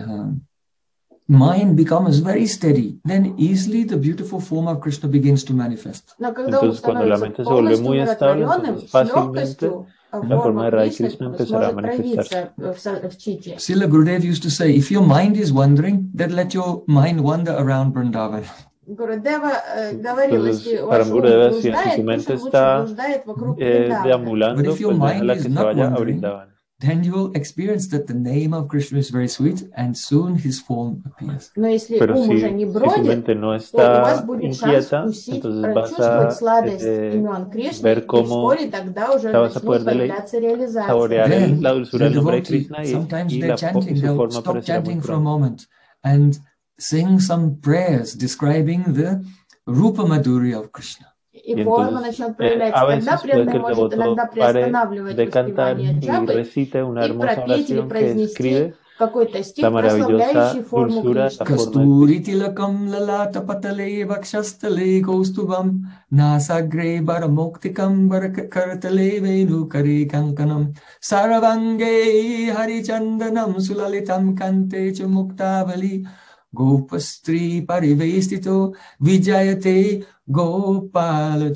mind becomes very steady, then easily the beautiful form of Krishna begins to manifest. Но когда он Entonces, cuando la становится mente se vuelve полностью muy estable, умиротворенным, entonces с fácilmente легкостью la forma форма de Radha Кришны Krishna empezará a сможет manifestarse. проявиться в чите. Srila Gurudev used to say, if your mind is wandering, then let your mind wander around Vrindavan. Гурудева говорил, если Entonces, ваш ум Paramgurudeva decía, si блуждает, tu пусть mente он лучше está блуждает вокруг Вриндавана. deambulando, But if your pues mind déjala is que se not vaya a wandering, Vrindavan. then you will experience that the name of Krishna is very sweet and soon his form appears. Но если Pero ум уже не si tu бродит, mente no то у вас está будет шанс inquieta, вкусить, entonces vas прочувствовать a сладость имен Кришны, ver и cómo вскоре тогда уже vas a начнут poder появляться реализации. saborear Then la dulzura the del nombre de devotee, Krishna sometimes y they're chanting, su they'll forma stop aparecerá muy chanting for a pronto. moment and sing some prayers describing the Rupa Madhuri of Krishna. И Y форма entonces, начнет проявляться. a Тогда veces puede que преданный el может иногда devoto pare приостанавливать de cantar воспевание y джапы recite una и hermosa пропеть или oración que произнести escribe какой-то стих, la прославляющий maravillosa форму dulzura, la Кришны. forma de Kasturi Krishna. tilakam lalata patale vakshastale kaustubam nasagre baramoktikam barakartale venu kare kankanam saravange harichandanam sulalitam kante cha muktavali gopastri parivestito vijayate Gopal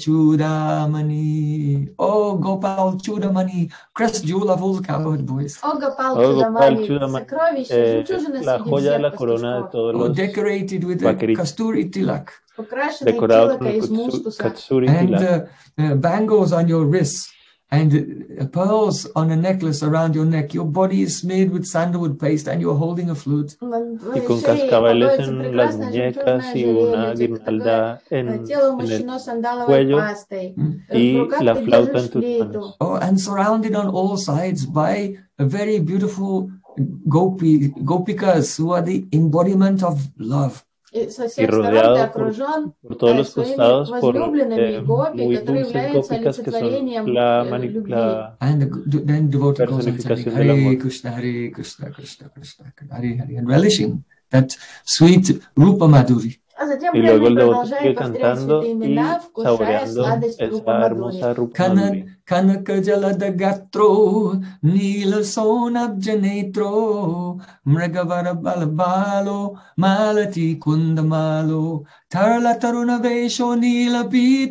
Chudamani. Oh, Gopal Chudamani, crest jewel of all cowherd boys. О, Гопал Oh, Gopal Чудамани, Chudamani, сокровище, жемчужина la среди joya de всех la corona de пастушков, todos Oh, los decorated with the vaqueritos, Kasturi Tilak. украшенный decorado тилока con el из мускуса, Katsuri And Tilak. the bangles on your wrists and pearls on a necklace around your neck. Your body is smeared with sandalwood paste and you're holding a flute. на Y con шее cascabeles покоится en las прекрасное muñecas жемчужное y una ожерелье, guirnalda тело en el умощено сандаловой cuello пастой, в y руках la ты flauta держишь en tus флейту. manos. Oh, and surrounded on all sides by a very beautiful gopikas who are the embodiment of love. И со Y всех сторон ты rodeado окружен por todos los своими costados por возлюбленными гопи, muy которые dulces являются gópicas que son олицетворением la любви. And then devotee goes on chanting personificación del Hare amor. Krishna, Hare Krishna, Krishna Krishna, Hare Hare, and relishing that sweet Rupa Madhuri. А затем Y luego el преданный devoto sigue продолжает повторять cantando святые y имена, вкушая saboreando сладость Рупа esa Мадхури. hermosa Rupa Madhuri. Kanaka jalada gatro, nila sonab janetro, mragavara balabalo, malati kundamalo, tarla taruna vesho, nila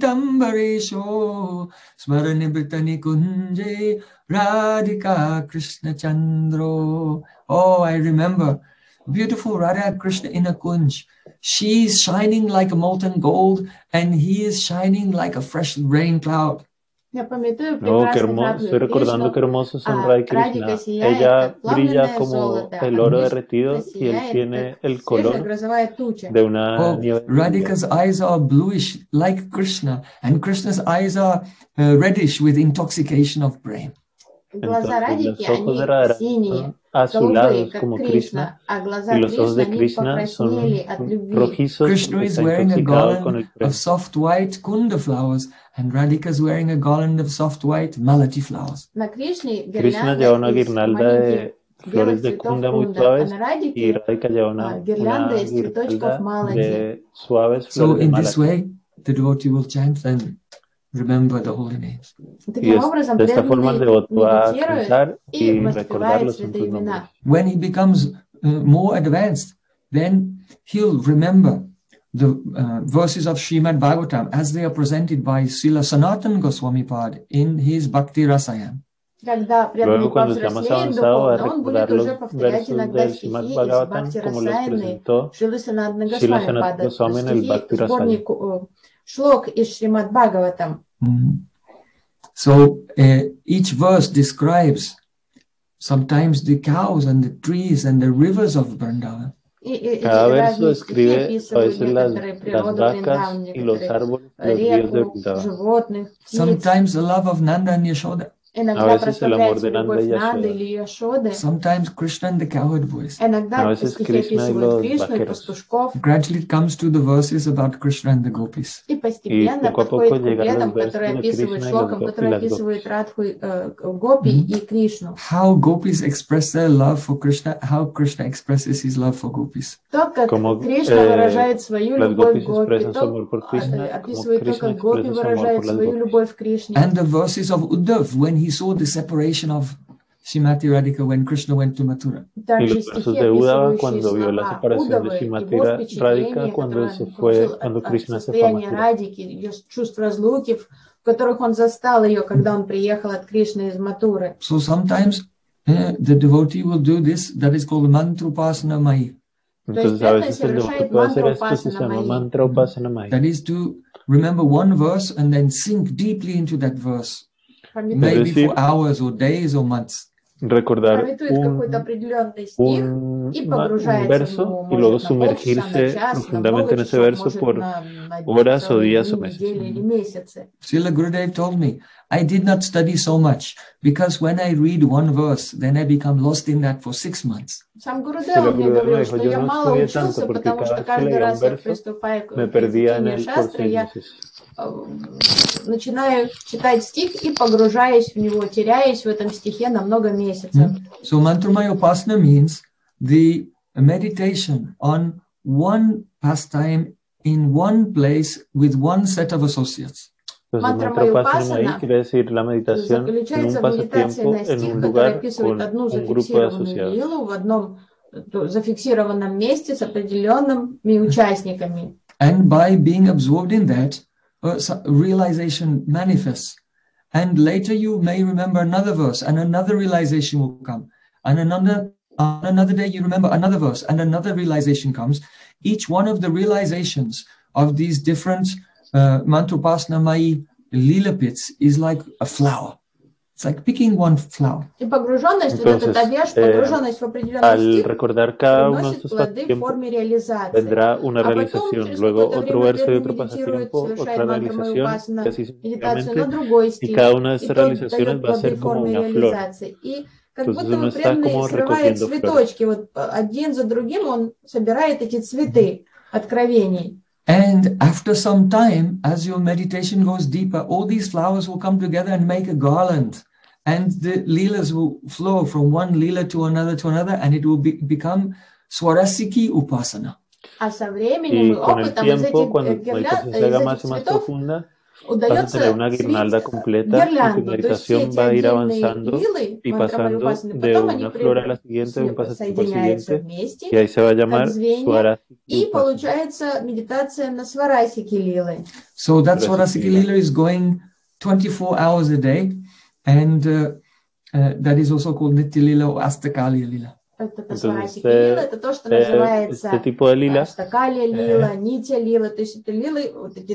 pitambaresho, smaranibritani kunje, Radhika Krishna Chandro. Oh, I remember beautiful Radha Krishna in a kunj. She's shining like a molten gold, and he is shining like a fresh rain cloud. Я памятую No, qué прекрасный hermoso, estoy Радху recordando Кришну, qué hermoso son а Radha y Радхика Krishna. сияет, Ella как brilla плавленное como золото, а el oro Кришна derretido y él сияет, tiene как el свежая color грозовая туча. de una Oh, nieve de lluvia. Radhika's eyes are bluish like Krishna, and Krishna's eyes are reddish with intoxication of brain. Глаза Entonces, Радхики, los ojos de они Radha синие, son голубые, azulados как como Кришна, Krishna, а глаза y los ojos Кришны, de они Krishna son покраснели от любви. rojizos Krishna porque is está wearing a intoxicado con el garland of premio. soft white kunda flowers, and Radhika is wearing a garland of soft white malati flowers. На Кришне Krishna lleva una гирлянда из guirnalda маленьких de белых flores de цветов kunda muy кунда, а suaves на y Радике Radhika lleva una гирлянда из цветочков guirnalda малади. de suaves So flores de in this malati. way, the devotee will chant and remember the holy names. Y Таким образом, de esta forma el преданный devoto va a медитирует cantar и y recordar воспевает los святые santos nombres. имена. When he becomes more advanced, then he'll remember the verses of Srimad Bhagavatam as they are presented by Srila Sanatana Goswami Pad in his Bhakti Rasayana. Когда преданный Luego, cuando sea más повзрослеет avanzado, va a духовно, он будет recordar уже los повторять versos иногда del стихи Srimad из Bhagavatam Бхакти como los Расаяны, presentó Шрила Санатана Srila Госвами Sanatana Пада, Goswami en el стихи, Bhakti Rasayana. сборник шлок из Шримад Бхагаватам. So each verse describes sometimes the cows and the trees and the rivers of Vrindavan. И Cada verso разные стихи describe a описывают veces некоторые las природу vacas Вриндавана, y los некоторые árboles, los ríos de реку, Vrindavan. животных, птиц. Sometimes the love of Nanda and Yashoda. Иногда veces el amor прославляется de Nanda любовь y Нанды Yashoda. или Яшоды. Sometimes Krishna and the cowherd boys. A Иногда veces стихи Krishna y описывают los Кришну и vaqueros. пастушков. Gradually it comes to the verses about Krishna and the gopis. И постепенно poco a poco подходит к llegan куплетам, los versos которые de описывают Krishna y шлокам, las которые описывают Радху, Гопи и Кришну. How gopis express their love for Krishna, how Krishna expresses his love for gopis. То, как Como, Кришна выражает свою las любовь gopis к Гопи, expresan su то amor por Krishna, como описывает то, Krishna как Гопи expresa su amor выражает por las свою gopis. любовь к Кришне. And the verses of Uddhav when he saw the separation of Srimati Radhika when Krishna went to Mathura. Y Также los versos стихи, de Uddhava описывающие cuando vio la слова separación de Удавы, Srimati его Radhika впечатления, cuando которые se он fue, получил cuando от Krishna se fue a состояния Mathura. Радики, ее чувств разлуки, в которых он застал ее, когда он приехал от Кришны из Матуры. So sometimes the devotee will do this, that is called mantrupasana mai. Entonces a veces el devoto puede hacer esto que se llama mantra upasana mai. That is to remember one verse and then sink deeply into that verse, maybe decir, for hours or days or months. Recordar Пометует какой-то определенный стих и погружается verso в него, y luego может, на полчаса, на sumergirse час, на profundamente en много ese часов, verso может, por на horas o целые días o дни, meses. недели или месяцы. Srila Gurudev told me, I did not study so much because when I read one verse, then I become lost in that for 6 months. Сам Гурудев мне говорил, что я мало учился, потому что каждый раз, я приступаю к изучению шастры, я начинаю читать стих и погружаюсь в него, теряюсь в этом стихе на много месяцев. So mantramaya upasana means the meditation on one pastime in one place with one set of associates. Мантрамая упасана quiere decir la meditación en un pasatiempo en un lugar con un grupo de asociados. В одном зафиксированном месте с определенными участниками. And by being absorbed in that, realization manifests. And later you may remember another verse and another realization will come. And another day you remember another verse and another realization comes. Each one of the realizations of these different mantrupasana mai lila pits is like a flower. It's like picking one flower. И погруженность, вот этот авеш, погруженность в определенный стих, приносит плоды в форме реализации. Vendrá una realización, luego otro verso y otro pasatiempo, otra realización, y así sucesivamente, y cada una de estas realizaciones va a ser como una flor. И как будто бы преданный срывает цветочки, вот один за другим он собирает эти цветы откровений. And after some time, as your meditation goes deeper, all these flowers will come together and make a garland. And the leelas will flow from one leela to another, and it will become Swarasiki Upasana. А со временем и опытом из этих цветов удается una guirnalda completa y tu meditación va a ir avanzando y pasando de una flor a la siguiente, de un pasatiempo al siguiente, y ahí se va a llamar Swarasiki. И получается медитация на Сварасики лилы. So that Swarasiki lila is going 24 hours a day, and that is also called Nitya lila or Astakali lila. Это Сварасики лила, это то, что называется Аштакали лила, Нитя лила, то есть это лилы, вот эти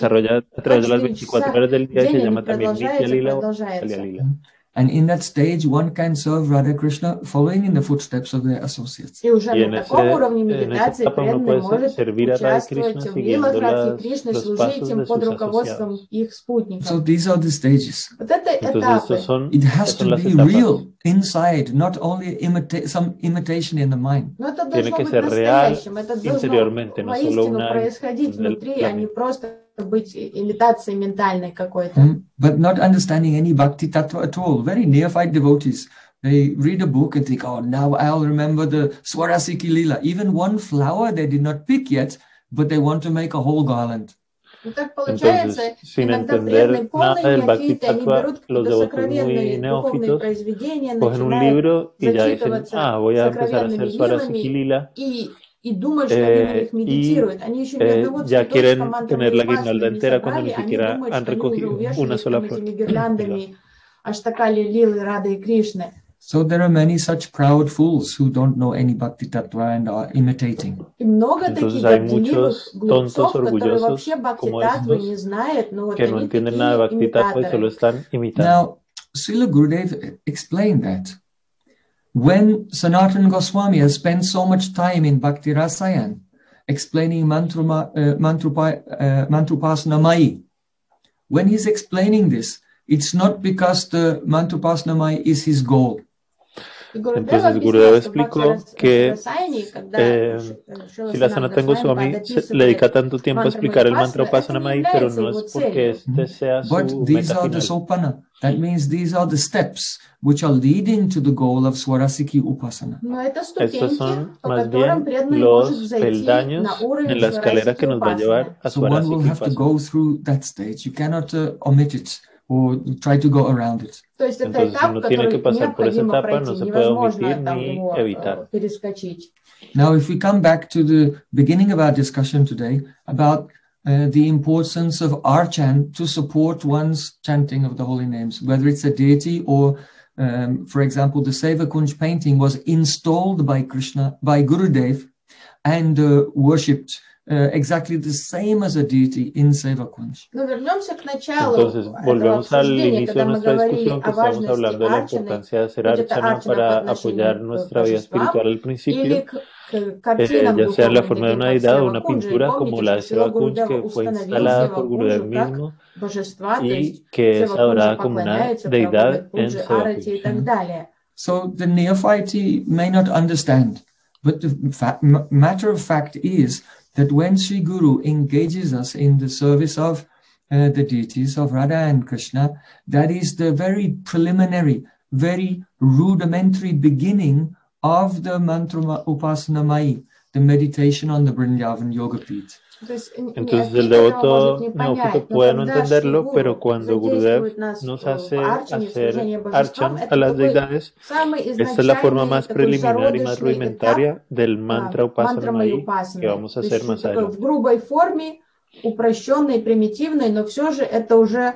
24 часа в день они продолжаются. And in that stage, one can serve Radha Krishna following in the footsteps of their associates. И уже на таком уровне медитации преданный может участвовать в лилах Радхи Кришны, служить им под руководством их спутников. So these are the stages. Вот это этапы. It has to be real inside, not only some imitation in the mind. Но это должно быть настоящим, это должно воистину происходить внутри, а не просто быть имитацией ментальной какой-то. But not understanding any bhakti tattva at all. Very neophyte devotees, they read a book and think, oh, now I'll remember the Swarasiki lila. Even one flower they did not pick yet, but they want to make a whole garland. Entonces, sin entender nada del Bhakti Tattva, los devotos muy neófitos cogen un libro y ya dicen, voy a empezar a hacer Swarasiki lila. И думают, что они на них медитируют. Они еще ни одного цветочка мантрамой упасаны не собрали, они думают, что они уже увешаны этими гирляндами Аштакали, Лилы, Рады и Кришны. So there are many such proud fools who don't know any Bhakti Tattva and are imitating. И много таких горделивых глупцов, которые вообще Бхакти Татвы не знают, но вот они такие имитаторы. Now, Srila Gurudev explained that. When Sanatana Goswami has spent so much time in Bhakti Rasayan explaining Mantrupasana Mai, when he's explaining this, it's not because the mantra upasana Maya is his goal. Entonces Gurudeva explicó que Srila Sanatana Goswami le dedica tanto tiempo a explicar el mantra Upasana Maya, pero no es porque este sea su But these meta are the final. sopana. That means these are the steps which are leading to the goal of Swarasiki Upasana. Estos son más bien los peldaños en la escalera que nos va a llevar a So one will Swarasiki have to Upasana. go through that stage. You cannot omit it or try to go around it. Entonces uno tiene que pasar por esa etapa, no se puede omitir ni evitar. Now, if we come back to the beginning of our discussion today about the importance of our chant to support one's chanting of the holy names, whether it's a deity or, for example, the Seva Kunj painting was installed by Krishna, by Gurudev, and worshipped exactly the same as a deity in Seva Kunj. Entonces volvemos al inicio de nuestra discusión que estamos hablando de la importancia de hacer archana para apoyar nuestra vida espiritual al principio, ya sea en la forma de una deidad o una pintura como la de Seva Kunj, que fue instalada por Gurudev mismo y que es adorada como una deidad en Seva Kunj. So the neophyte may not understand, but the matter of fact is that when Sri Guru engages us in the service of the deities of Radha and Krishna, that is the very preliminary, very rudimentary beginning of the mantra upasana Maya, the meditation on the Vrindavan Yoga Pith. Entonces el devoto neófito puede no entenderlo, pero cuando Gurudev nos hace hacer archan a las deidades, esta es la forma más preliminar y más rudimentaria del mantra Upasana Maya que vamos a hacer más adelante. В грубой форме, упрощенной, примитивной, но все же это уже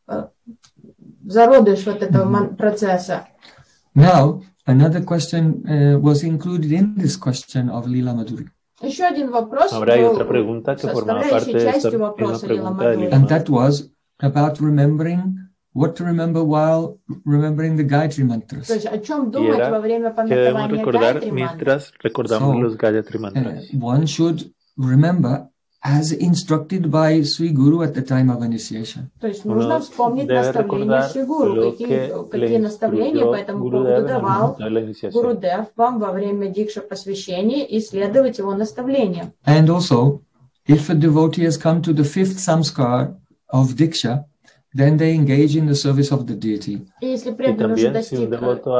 зародыш вот этого процесса. Now, another question was included in this question of Lila Madhuri. Еще один вопрос, Ahora hay otra pregunta que formaba parte de esta misma pregunta de Lila And that was about remembering what to remember while remembering the Gayatri mantras. То есть о чем думать во время que debemos памятования recordar Гайатри мантры. mientras recordamos los Gayatri Mantras. One should remember as instructed by Sri Guru at the time of initiation. То есть нужно вспомнить наставления Шри Гуру, какие наставления по этому поводу давал Гурудев вам во время дикша посвящения и следовать его наставлениям. And also, if a devotee has come to the fifth samskar of Diksha, then they engage in the service of the deity. И если преданный уже достиг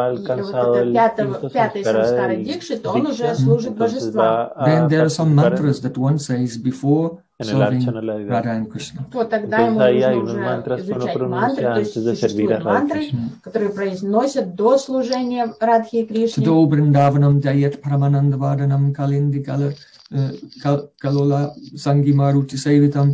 пятой самскара дикши, то он уже служит божествам. Then there are some mantras that one says before serving Radha and Krishna. То тогда ему нужно уже изучать мантры, то есть существуют мантры, которые произносят до служения Радхи и Кришне. Tado Vrindavanam Jayat Paramanandavadanam Kalindi Kalola Sangimaruti Sevitam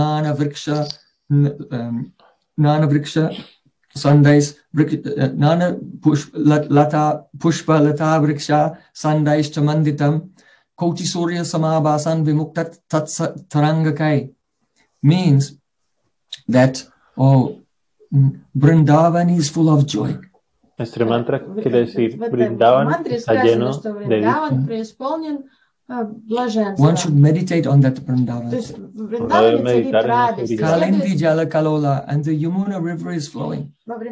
Nana Vriksha Sandais Nana Pushpa Lata Vriksha Sandais Chamanditam Koti Surya Samabasan Vimuktat Tarangakai means that Vrindavan is full of joy. Este mantra quiere decir Vrindavan está lleno de dicha. One should meditate on that Vrindavan. Kalindi Jala Kalola, and the Yamuna river is flowing.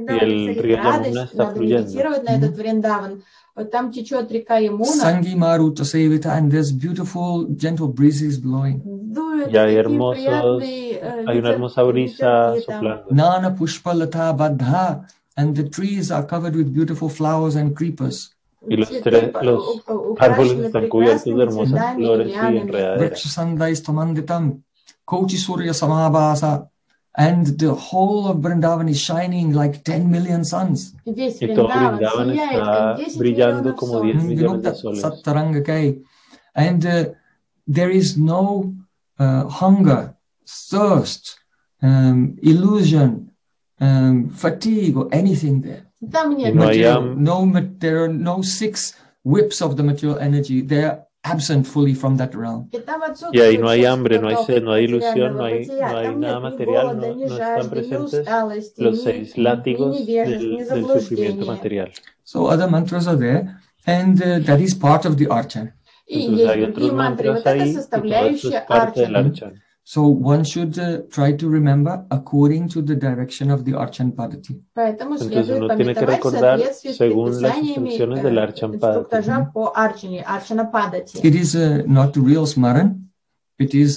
Sangi Maruta Sevita, and there's beautiful, gentle breezes blowing. Y hay una hermosa brisa soplando. Nana Pushpa Lata Badha, and the trees are covered with beautiful flowers and creepers. Y los árboles están cubiertos de hermosas flores y enredaderas. And the whole of Vrindavan is shining like 10 million suns. Y todo Vrindavan está brillando como 10 millones de soles. And there is no hunger, thirst, illusion, fatigue or anything there. There are no 6 whips of the material energy. They are absent fully from that realm. Y ahí no hay hambre, no hay sed, no hay ilusión, no hay nada material, no están presentes los 6 látigos del sufrimiento material. So other mantras are there, and that is part of the archan. Entonces hay otros mantras ahí, y todo esto es parte del archan. So one should try to remember according to the direction of the Archan Padati. Поэтому Entonces следует uno tiene que пометовать в recordar соответствии с según las предписаниями instrucciones del Archan Padati. инструктажа по Арчане, Арчана Падати. It is not the real Smaran. It is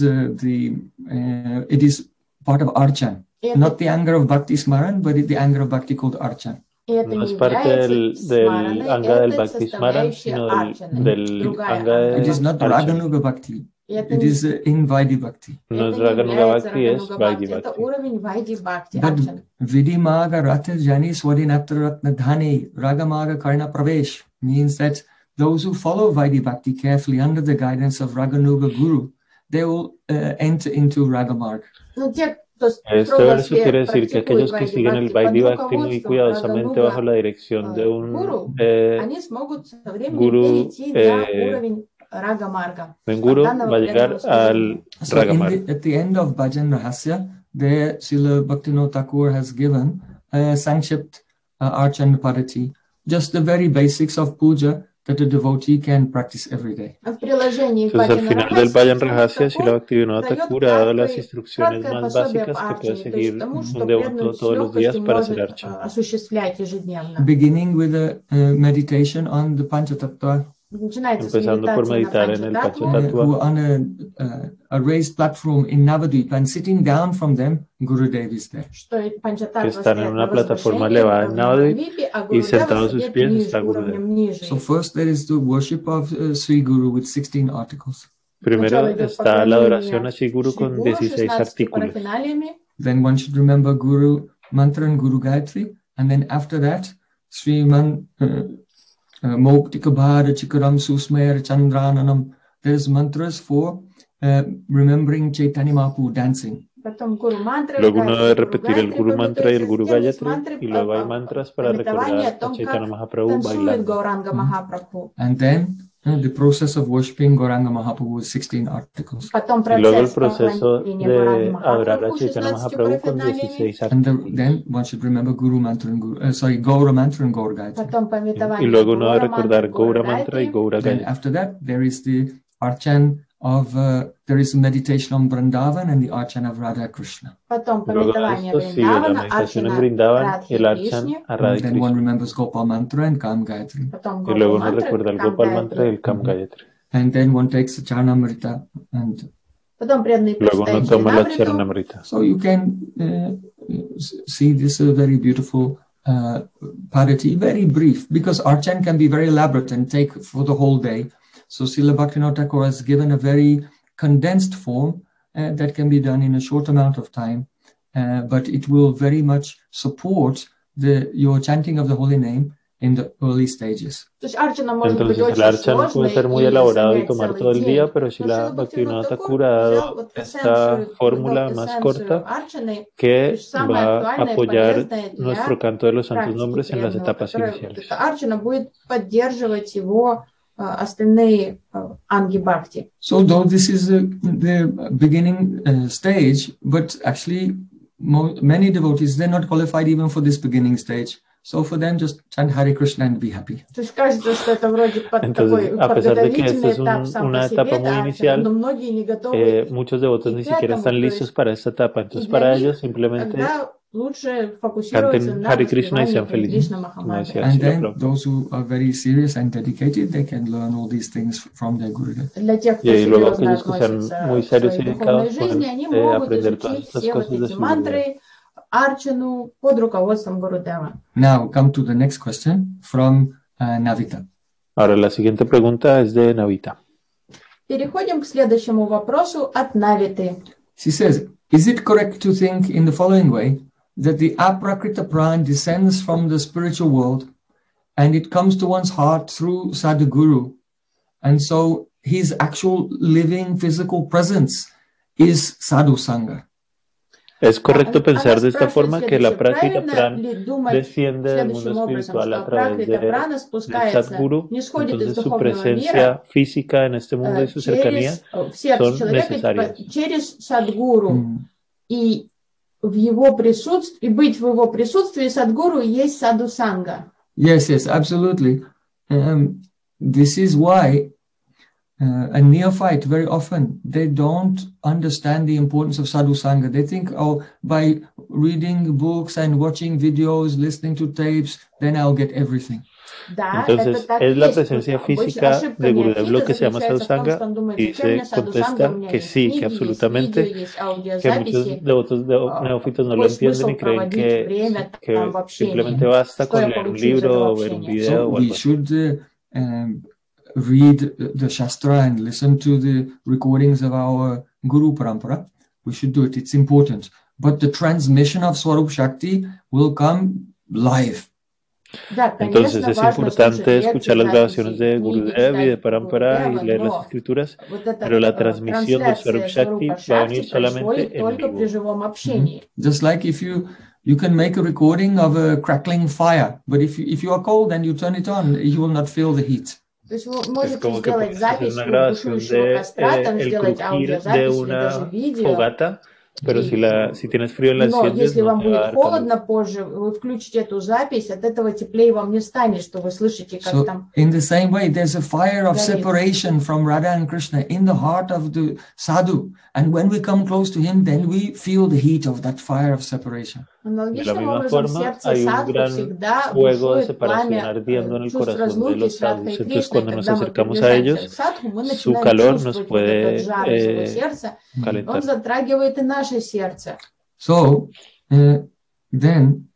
it is part of Archan. Not the anger of Bhakti Smaran, but the anger of Bhakti called Archan. No es parte del anga del Bhakti Smaran, sino del anga It is del not Archan. Raganuga Bhakti. It is in Vaidhi Bhakti. No es Raganuga Bhakti, es Vaidhi Это Bhakti. уровень Вайди Бхакти, But Арчана. Vidimaga Ratha Jani Swadinatra Dhani Ragamaga Karna Pravesh means that those who follow Vaidhi Bhakti carefully under the guidance of Raganuga Guru, they will enter into Ragamarg. Ну, те, кто Este строго verso quiere decir que aquellos que практикуют siguen el Вайди Vaidhi Бхакти Bhakti под muy руководством cuidadosamente bajo la dirección de Гуру, un они смогут со временем Guru, перейти на уровень Рага Марга. Guru, va a llegar al So Ragamarg. at the end of Bhajan Rahasya, there Srila Bhaktivinoda Thakur has given a Sankshipt Archan Padati, just the very basics of puja that a devotee can practice every day. В приложении Entonces al final del Bhajan Rahasya, Srila Bhaktivinoda дает Thakur ha dado las краткое instrucciones más пособие básicas по que puede Арчане, то есть seguir тому, что un devoto преданный с todos los días легкостью para hacer может Archan. осуществлять ежедневно. Beginning with a meditation on the Panchatattva, Начинается с Empezando por медитации на meditar en el Панчататтву, who are on a raised platform in Navadvip, and sitting down from them, Gurudev is there. что Панчататтва Que están en стоят una на plataforma возвышении, elevada en уровне Navadvip, Навадвипе, а y Гурудева sentado a sus сидит pies ниже, está Gurudev. уровнем ниже. So first there is the worship of Sri Guru with 16 articles. Primero está la adoración a Sri Guru con 16 artículos. Then one should remember Guru Mantra and Guru Gayatri, and then after that, Sri Moktika Bhara Chikaram Susmer Chandrananam. There's mantras for remembering Chaitanya Mahaprabhu dancing. Luego uno debe repetir el Guru Mantra y el Guru Gayatri, y luego hay mantras para recordar a Chaitanya Mahaprabhu bailando. And then the process of worshipping Gauranga Mahaprabhu with 16 articles. Y luego el proceso de adorar a Chaitanya Mahaprabhu con 16 And artículos. then one should remember Guru Mantra and Gaura Mantra and Gaura Gayatri. Y luego uno debe recordar Gaura Mantra y Gaura Then Gayatri. after that, there is the Archan of, there is a meditation on Vrindavan and the Archan of Radha Krishna. Luego de esto sigue la meditación en Vrindavan y el Archan a Radha And then one Krishna. remembers Gopal Mantra and Kam Gayatri. Y luego uno recuerda el Gopal Mantra y el Kam Gayatri. And then one takes the Charnamrita, and Luego uno toma la Charnamrita. so you can see this very beautiful parity, very brief, because Archan can be very elaborate and take for the whole day. So Srila Bhaktivinoda Thakur has given a very condensed form that can be done in a short amount of time, but it will very much support your chanting of the holy name in the early stages. Entonces el Archan puede ser muy elaborado y tomar todo el día, pero si la Bhaktivinoda Thakur ha dado esta fórmula más corta que va a apoyar nuestro canto de los santos nombres en las etapas iniciales. Арчана будет поддерживать его остальные анги бхакти. So though this is the beginning stage, but actually many devotees, they're not qualified even for this beginning stage. So for them, just chant Hare Krishna and be happy. То есть кажется, что это вроде Entonces, a pesar de que esta es una etapa muy inicial, но многие не готовы. muchos devotos ni siquiera están listos para esta etapa. Entonces, para ellos simplemente лучше фокусироваться canten на Hare Krishna y sean воспевании felices. Кришна Como Махамантры. decía And Srila then Prabhupada. those who are very serious and dedicated, they can learn all these things from their Gurudev. Для тех, кто Y ahí luego серьезно aquellos que sean относится muy к serios своей y dedicados духовной жизни, они pueden могут aprender todas изучить estas все вот cosas de эти su мантры, Арчану под руководством Гурудева. Now come to the next question from Navita. Ahora, la siguiente pregunta es de Navita. Переходим к следующему вопросу от Навиты. She says, is it correct to think in the following way, that the aprakrita pran descends from the spiritual world and it comes to one's heart through Sadhguru, and so his actual living physical presence is Sadhu Sangha? ¿Es correcto pensar de esta forma que la práctica правильно pran ли думать desciende del mundo следующим образом, espiritual что a través пракрита прана del спускается, Sadguru? не сходит из Entonces su духовного presencia мира física en este mundo y su cercanía в сердце son человека necesarias. через Садгуру. И в его присутствии, быть в его присутствии Садгуру есть Саду Санга. Yes, absolutely. This is why a neophyte, very often, they don't understand the importance of sadhu sangha. They think, oh, by reading books and watching videos, listening to tapes, then I'll get everything. Entonces, es la presencia física de Gurudev lo que se llama sadhusanga, y se contesta que sí, que absolutamente, que muchos devotos neófitos no lo entienden y creen que simplemente basta con leer un libro o ver un video o algo así. Read the Shastra and listen to the recordings of our Guru Parampara. We should do it, it's important. But the transmission of Swarup Shakti will come live. Entonces es importante escuchar las grabaciones de Gurudev y de Parampara y leer las escrituras, pero la transmisión de Swarup Shakti va a venir solamente en vivo. Just like if you can make a recording of a crackling fire, but if you are cold and you turn it on, you will not feel the heat. Es como que puedes hacer una grabación de el crujir de una fogata, pero si tienes frío en la enciendes, если no вам te va a будет dar холодно calor. позже, вы включите эту запись, от этого теплее вам не станет, что вы слышите, как So там. in the same way, there's a fire of separation from Radha and Krishna in the heart of the sadhu. And when we come close to him, then we feel the heat of that fire of separation. De la Аналогичным misma образом, в forma, сердце hay un садху gran всегда fuego de бушует separación пламя ardiendo en el чувств corazón de разлуки los с Радхой sadhus. и Entonces, Кришной. cuando nos Когда мы acercamos a приближаемся к ellos, садху, мы su начинаем calor nos чувствовать вот этот puede жар из его сердца. Он calentar. затрагивает и наше сердце. So then,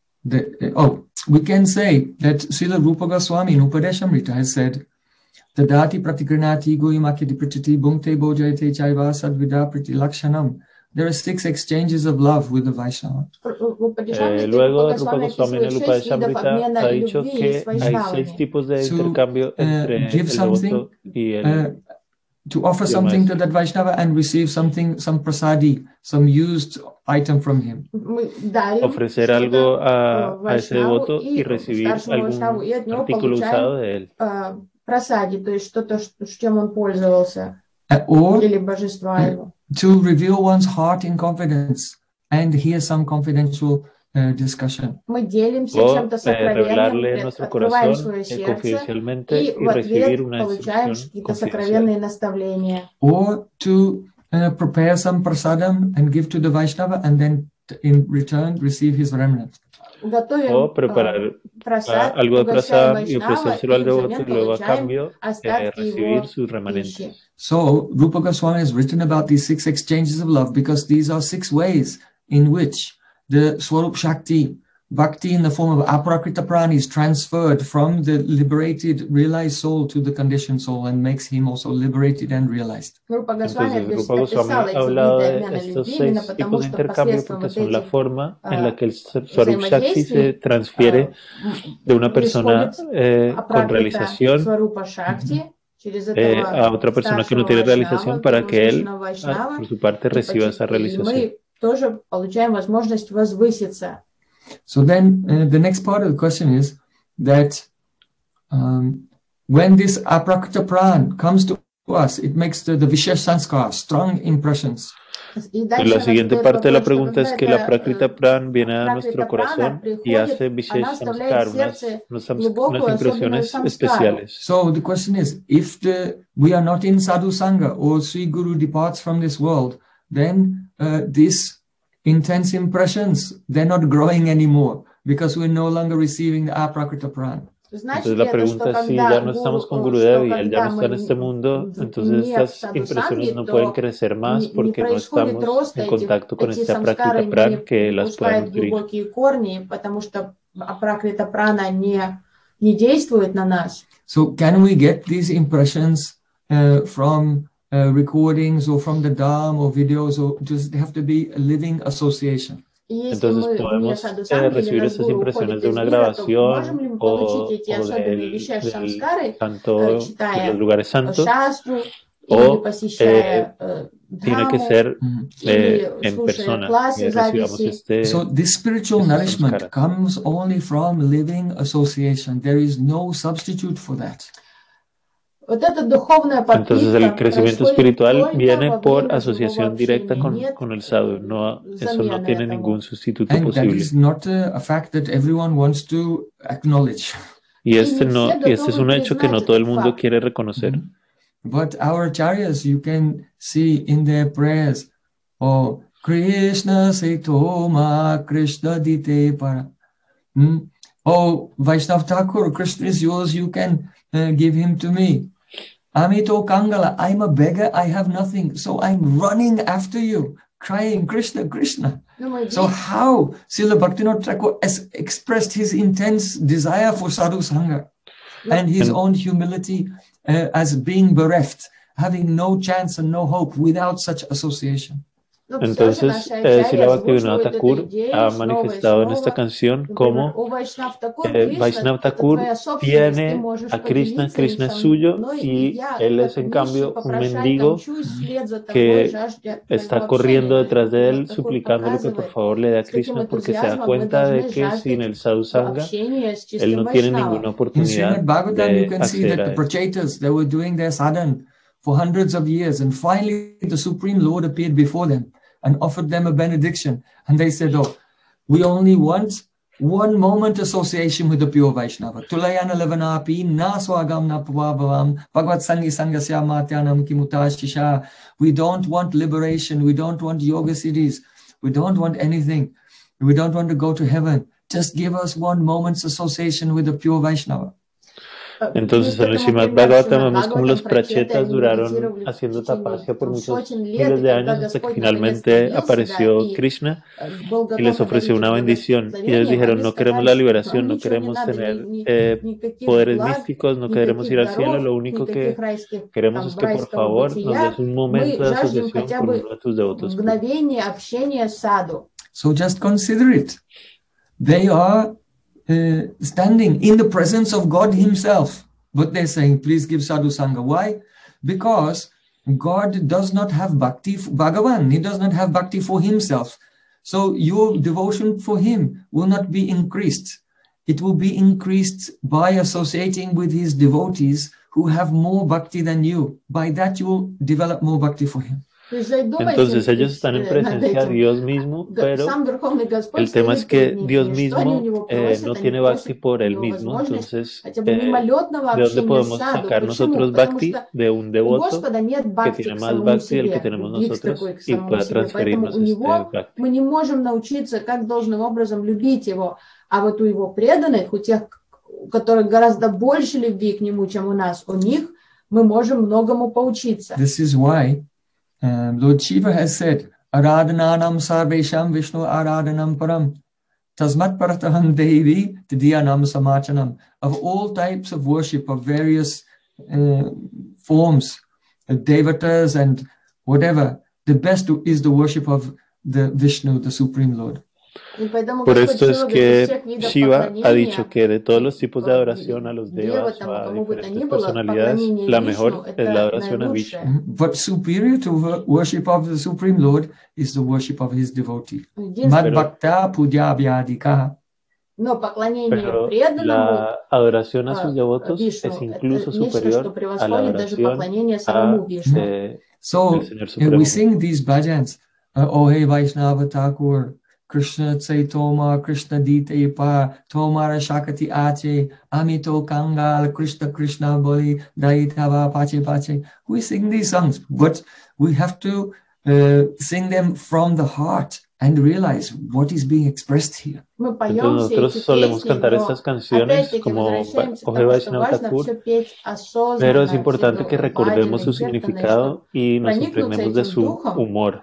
we can say that Srila Rupa Goswami in Upadeshamrita has said, Tadati pratikrinati goyamakiti prititi bhungte bhojayate chaiva sadvida priti lakshanam. There are 6 exchanges of love with the Vaishnava. Luego, Rupa Goswami en el Upadeshamrita ha dicho que hay 6 tipos de intercambio entre el devoto y el to offer something to that Vaishnava and receive something, some prasadi, some used item from him. Ofrecer algo a ese devoto y recibir algún artículo usado de él. Прасади, то есть что-то, чем он пользовался, or или божества его. To reveal one's heart in confidence and hear some confidential discussion. Мы делимся O чем-то revelarle сокровенным, nuestro открываем corazón свое сердце confidencialmente и y в ответ recibir una получаем instrucción какие-то confidencial. сокровенные наставления. Or to prepare some prasadam and give to the Vaishnava and then in return receive his remnant. O preparar algo de prasad y ofrecérselo al devoto y luego a cambio recibir sus remanentes. So Rupa Goswami has written about these 6 exchanges of love because these are 6 ways in which the Swarup Shakti, Bhakti in the form of Aprakrita Prana is transferred from the liberated, realized soul to the conditioned soul and makes him also liberated and realized. Entonces, Rupa Goswami ha hablado de estos 6 tipos de intercambio porque son la forma en la que el Swarup Shakti se transfiere de una persona con realización a otra persona que no tiene realización para que él, por su parte, reciba esa realización. Тоже получаем возможность возвыситься. So then the next part of the question is that when this aprakrita pran comes to us, it makes the Vishesh sanskar, strong impressions. La siguiente parte de la pregunta es que la Prakrita Pran viene a nuestro corazón y hace Vishesh Samskar, unas impresiones especiales. So the question is, if we are not in Sadhu Sangha or Sri Guru departs from this world, then these intense impressions, they're not growing anymore because we're no longer receiving the Aprakrita Pran. Entonces la pregunta es si ya no estamos con Gurudev y él ya no está en este mundo, entonces estas impresiones no pueden crecer más porque no estamos en contacto con esta Prakrita Pran que las pueda nutrir. So can we get these impressions from recordings or from the Dham or videos, or does it have to be a living association? Entonces podemos recibir estas impresiones de una grabación o del canto de los lugares santos, o tiene que ser en persona que recibamos So this spiritual nourishment comes only from living association. There is no substitute for that. Entonces el crecimiento espiritual viene por asociación directa con el sadhu. No, eso no tiene ningún sustituto posible. That is not a fact that everyone wants to acknowledge. Y este es un hecho que no todo el mundo quiere reconocer. But our acharyas, you can see in their prayers, oh, Krishna Saitoma, Krishna Dite Para. Oh, Vaishnav Thakur, Krishna is yours, you can give him to me. Amito Kangala, I'm a beggar, I have nothing, so I'm running after you, crying, Krishna, Krishna. So how Srila Bhaktivinoda Thakur has expressed his intense desire for sadhu sangha and his own humility as being bereft, having no chance and no hope without such association. Entonces, Srila Bhaktivinoda Thakur ha manifestado en esta canción como Vaishnav Thakur tiene a Krishna, Krishna es suyo y él es en cambio un mendigo que está corriendo detrás de él suplicándole que por favor le dé a Krishna porque se da cuenta de que sin el sadhu sangha él no tiene ninguna oportunidad de acceder a él. For hundreds of years, and finally the Supreme Lord appeared before them and offered them a benediction, and they said, oh, we only want one moment association with the pure Vaishnava. Tulayana levanapi na swagam na pavavam bhagavad sangi sangasya matyanam kimutashisha. We don't want liberation, we don't want yoga cities, we don't want anything, we don't want to go to heaven. Just give us one moment's association with the pure Vaishnava. Entonces en el Srimad Bhagavatam vemos como los prachetas duraron haciendo tapasya por muchos miles de años hasta que finalmente apareció Krishna y les ofreció una bendición. Y ellos dijeron, no queremos la liberación, no queremos tener poderes místicos, no queremos ir al cielo, lo único que queremos es que por favor nos des un momento de asociación con uno de tus devotos. So just consider it. They are standing in the presence of God himself. But they're saying, please give sadhu sangha. Why? Because God does not have bhakti, Bhagavan, he does not have bhakti for himself. So your devotion for him will not be increased. It will be increased by associating with his devotees who have more bhakti than you. By that you will develop more bhakti for him. Entonces ellos están en presencia de Dios mismo, pero el tema es que Dios mismo no tiene bhakti por él mismo. Entonces, ¿de dónde podemos sacar nosotros bhakti? De un devoto que tiene más bhakti del que tenemos nosotros y pueda transferirnos este bhakti. Мы не можем научиться, как должным образом любить его, а вот у его преданных, у тех, у которых гораздо больше любви к нему, чем у нас, у них мы можем многому поучиться. This is why Lord Shiva has said, Aradhananam sarvesham Vishnu aradhanam param tasmat parataham devi tadyanam samachanam. Of all types of worship, of various forms, devatas and whatever, the best is the worship of the Vishnu, the Supreme Lord. Por esto es que Shiva ha dicho que de todos los tipos de adoración a los devas o a diferentes personalidades, la mejor es la adoración a Vishnu. But superior to worship of the Supreme Lord is the worship of his devotee. Mad bhakta puja vyadika. Pero la adoración a sus devotos es incluso superior a la adoración So we sing these bhajans, Oh hey Vaishnava Thakur, Krishna Chaitoma, Krishna Dite Pa, Tomara Shakati Ache, Amito Kangal, Krishna Krishna Boli, Daitava Pache Pache. We sing these songs, but we have to sing them from the heart and realize what is being expressed here. Entonces nosotros solemos cantar estas canciones como Oje Vaishnava Thakur, pero es importante que recordemos su significado y nos impregnemos de su humor.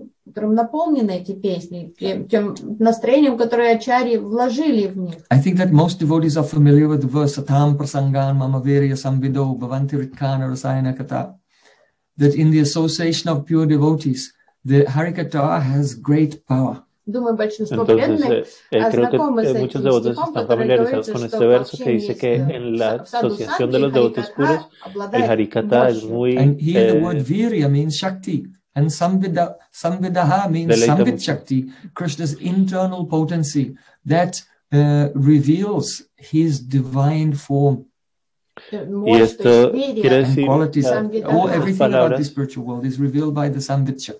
I think that most devotees are familiar with the verse Satam Prasangan Mama Virya Samvido Bhavanti Ritkana Rasayana Kata, that in the association of pure devotees, the Harikata has great power. Entonces, creo que muchos devotos están familiarizados con este verso que dice que en la asociación de los devotos puros, el Harikata es muy... And here the word Virya means Shakti, and Samvidaha means Samvit Shakti, Krishna's internal potency that reveals his divine form. Y esto quiere decir everything about the spiritual world is revealed by the Samvit Shakti.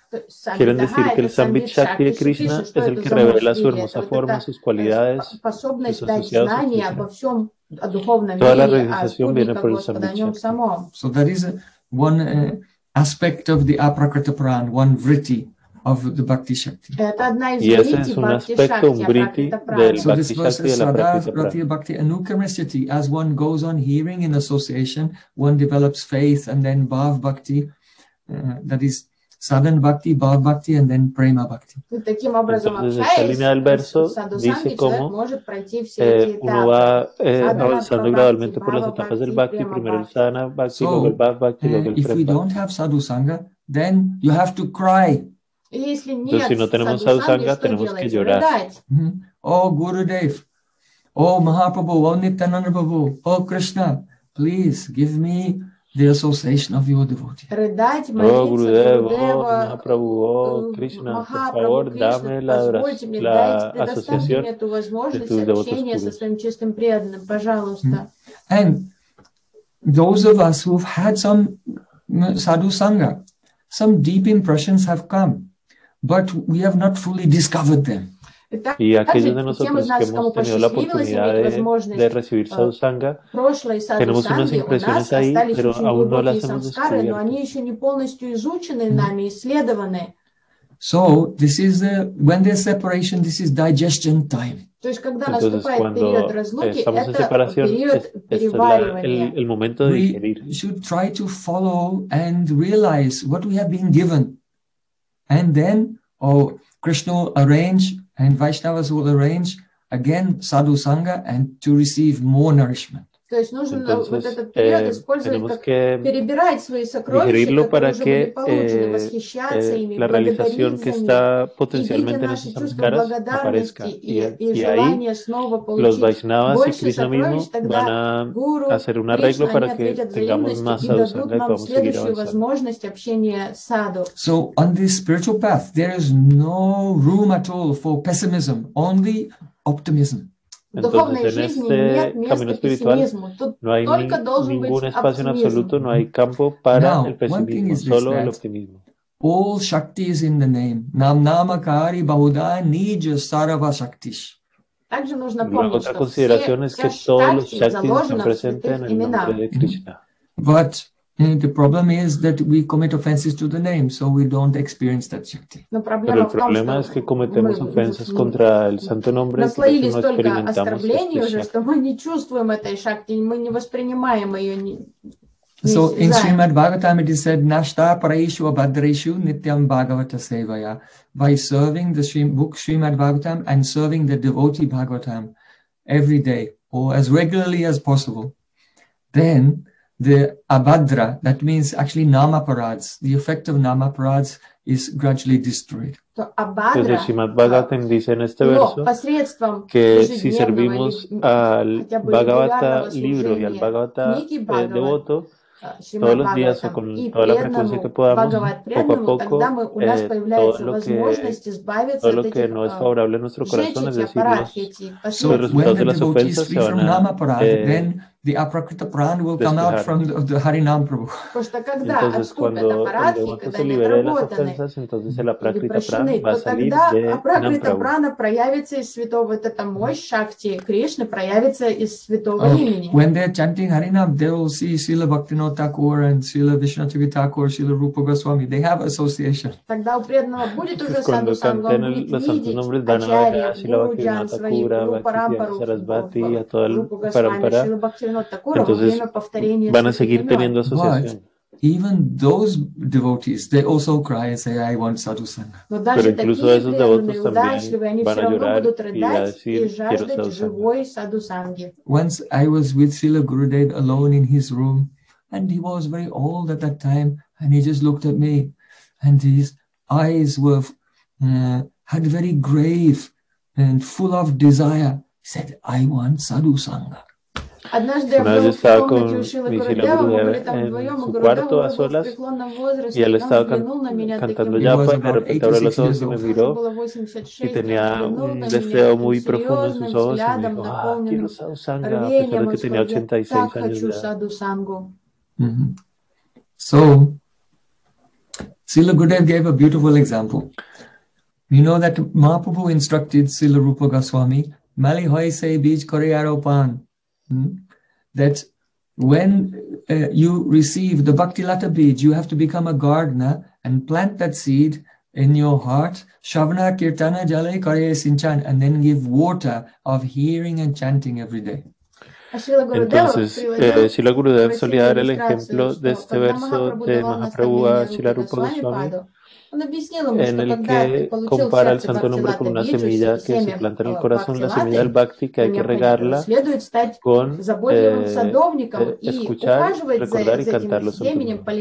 Quieren decir que el Sambit Shakti de Krishna es el que revela su hermosa forma, sus cualidades, sus asociados, etc. Toda la realización viene por el Sambit Shakti. So there is one aspect of the Aprakrita Pran, one vritti of the Bhakti Shakti. Y ese es un aspecto, un vritti del So this Bhakti verse Shakti is de la Sada Prakrita Rati Prana. Bhakti Anukramasyati. As one goes on hearing in association, one develops faith and then Bhav Bhakti, that is Sadhan Bhakti, Bhav Bhakti, and then Prema Bhakti. Entonces esta línea del verso dice cómo uno va avanzando gradualmente por las etapas del Bhakti, primero el Sadhana Bhakti, luego el So, Bhav Bhakti, luego el if we Prem don't Bhakti. have Sadhu Sangha, then you have to cry. Entonces si no tenemos sadhusanga, tenemos que llorar. Oh Gurudev, oh Mahaprabhu, oh Nityananda Prabhu, oh Krishna, please give me the association of your devotee. Oh Gurudev, oh Mahaprabhu, oh Krishna, por favor, dame la asociación de tus devotos puros. And those of us who've had some sadhu sangha, some deep impressions have come, but we have not fully discovered them. Y aquellos de nosotros que hemos tenido la oportunidad de recibir sadhusanga, tenemos unas impresiones ahí, pero aún no las hemos descubierto. So this is when there's separation, this is digestion time. Entonces, cuando estamos en separación, este es el momento de digerir. We should try to follow and realize what we have been given. And then, Krishna will arrange and Vaishnavas will arrange again sadhu sangha and to receive more nourishment. Entonces, tenemos que digerirlo para que la realización que está potencialmente en esos samskaras aparezca. Y ahí los Vaishnavas y Krishna mismo van a hacer un arreglo para que tengamos más sadhusanga y podamos seguir avanzando. So on this spiritual path, there is no room at all for pessimism, only optimism. Entonces, en este camino espiritual no hay ningún espacio en absoluto, no hay campo para el pesimismo, solo el optimismo. All Shakti is in the name. Nam Namakari Bahuda Nija Sarava Shaktish. La otra consideración es que todos los Shaktis están presentes en el nombre de Krishna. But the problem is that we commit offenses to the name, so we don't experience that Shakti. Pero el problema es que cometemos ofensas contra el santo nombre, y por eso no experimentamos Shakti. So in Srimad Bhagavatam it is said, Nashta Paraishu Abhadreshu Nityam Bhagavata Sevaya. By serving the book Srimad Bhagavatam and serving the devotee Bhagavatam every day or as regularly as possible, then the abhadra, that means actually namaparads, the effect of namaparads is gradually destroyed. Entonces, Srimad Bhagavatam dice en este verso que si servimos al Bhagavata libro y al Bhagavata devoto, todos los días o con toda la frecuencia que podamos, poco a poco, todo lo que no es favorable en nuestro corazón, es decir, los resultados de las ofensas se van a the Aprakrita Pran will come out from the Harinam Prabhu. Entonces, cuando el devoto se libere de las ofensas, entonces el Aprakrita Pran va a salir de Harinam Prabhu. When they're chanting Harinam, they will see Srila Bhaktivinoda Thakur and Srila Vishnu Thakur, Srila Rupa Goswami. They have association. Entonces, cuando canten los santos nombres, van a ver a Srila Bhaktivinoda Thakur, a Bhakti Sarasvati, a todo el parampara. Entonces van a seguir teniendo asociación. Even those devotees, they also cry and say, I want sadhu sangha. Pero incluso esos devotos también van a llorar y a decir, quiero sadhu sangha. Once I was with Srila Gurudev alone in his room, and he was very old at that time, and he just looked at me, and his eyes were had very grave and full of desire. He said, I want sadhu sangha. Una vez yo estaba con mi Srila Gurudev en su cuarto a solas y él estaba cantando japa y de repente abrió los ojos y me miró y tenía un deseo muy profundo en sus ojos y me dijo, quiero sadhusanga, a pesar de que tenía 86 años de edad. So, Srila Gurudev gave a beautiful example. You know that Mahaprabhu instructed Srila Rupa Goswami, Mali hoy se bij kore aropan, that when you receive the Bhaktilata Bij, you have to become a gardener and plant that seed in your heart, Shavana Kirtana Jale Kare Sinchan, and then give water of hearing and chanting every day. Entonces, Srila Gurudev solía dar el ejemplo de este verso de Mahaprabhu a Srila Rupa Goswami, en el que compara el santo nombre con una semilla que se planta en el corazón, la semilla del Bhakti, que hay que regarla con escuchar, recordar y cantar los santos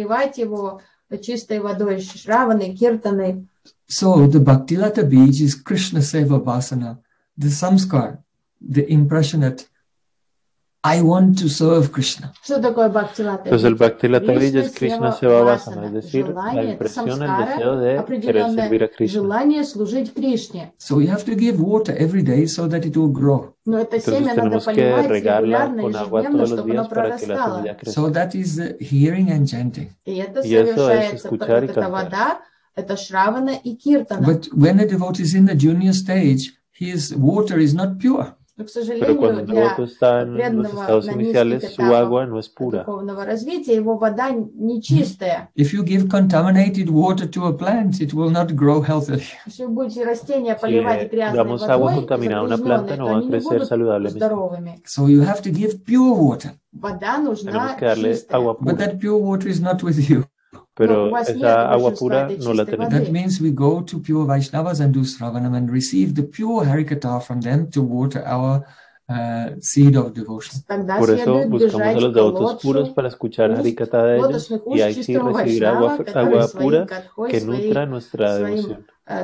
nombres. So the Bhaktilata Bij is Krishna Seva Vasana, the samskar, the impression that I want to serve Krishna. Pues el Bhaktilata Bij es Krishna Seva Vasana, es decir, la impresión, el deseo de querer servir a Krishna. So you have to give water every day so that it will grow. Entonces tenemos que regarla con agua todos los días para que la semilla crezca. So that is the hearing and chanting. Y eso es escuchar y cantar. But when a devotee is in the junior stage, his water is not pure. Pero cuando un devoto está en los estados iniciales, su agua no es pura. If you give contaminated water to a plant, it will not grow healthily. Si damos agua contaminada a una planta, no va a crecer saludablemente. So you have to give pure water. Tenemos que darle agua pura. But that pure water is not with you. Pero esa agua pura no la tenemos. That means we go to pure Vaishnavas and do Sravanam and receive the pure Harikatha from them to water our seed of devotion. Por eso buscamos a los devotos puros para escuchar Harikatha de ellos y ahí sí recibir agua pura que nutra nuestra devoción.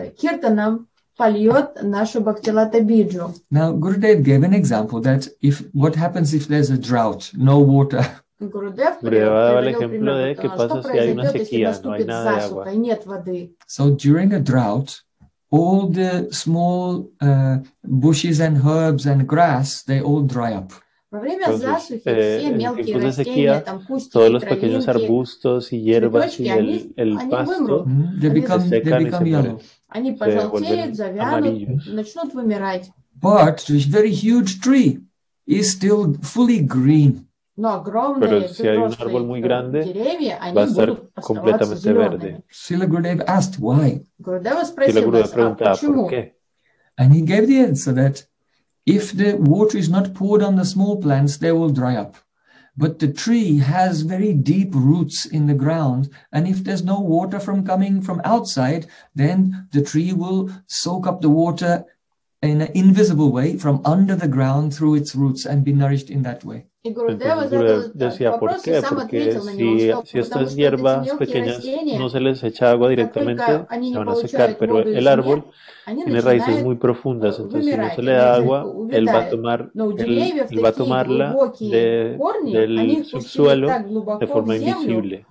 Now Gurudev gave an example that what happens if there's a drought, no water. Gurudev daba el ejemplo de qué pasa si hay una sequía, no hay nada de agua. So during a drought, all the small bushes and herbs and grass, they all dry up. Entonces, en tiempos de sequía, todos los pequeños arbustos y hierbas y el pasto se secan y se mueren, se vuelven amarillos. But this very huge tree is still fully green. Pero si hay un árbol muy grande, va a estar completamente verde. Srila Gurudev asked why. Srila Gurudev preguntaba por qué. And he gave the answer that if the water is not poured on the small plants, they will dry up. But the tree has very deep roots in the ground, and if there's no water coming from outside, then the tree will soak up the water in an invisible way from under the ground through its roots and be nourished in that way. Entonces Gurudev decía, ¿por qué? Porque si estas hierbas pequeñas no se les echa agua directamente, se van a secar, pero el árbol tiene raíces muy profundas, entonces si no se le da agua, él va a tomarla del subsuelo de forma invisible.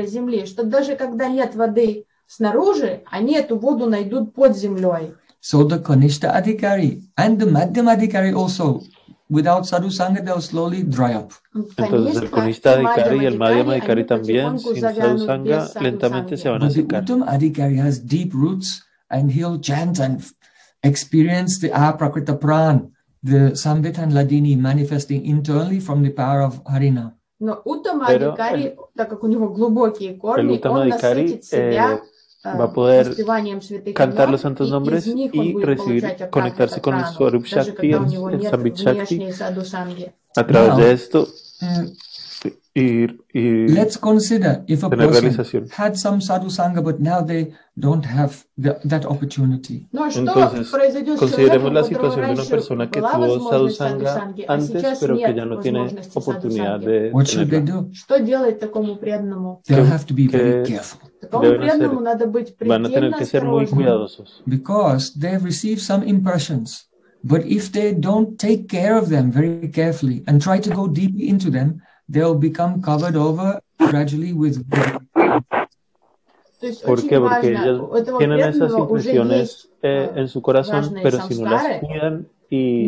So the Kanishta Adhikari and the Madhyam Adhikari also, without sadhu sangha, they'll slowly dry up. Entonces el Kanishta Adhikari y el Madhyam Adhikari también, sin sadhu sangha, lentamente se van a secar. The Uttam Adhikari has deep roots and he'll chant and experience the Aprakrita Pran, the Samvit and Ladini manifesting internally from the power of Harina. Pero el Uttam Adhikari va a poder cantar los santos nombres y conectarse con el Swarup Shakti, el Samvit Shakti, a través de esto let's consider if a tener person realización. had some sadhu sangha, but now they don't have that opportunity. Entonces, consideremos la situación de una persona que tuvo sadhu sangha antes, pero que ya no tiene oportunidad de What should they tenerla. do? They'll have to be very careful. Van a tener que ser muy cuidadosos, Because they've received some impressions. But if they don't take care of them very carefully and try to go deeply into them, they'll become covered over gradually with... ¿Por qué? Porque ellos tienen esas impresiones en su corazón, pero si no las cuidan y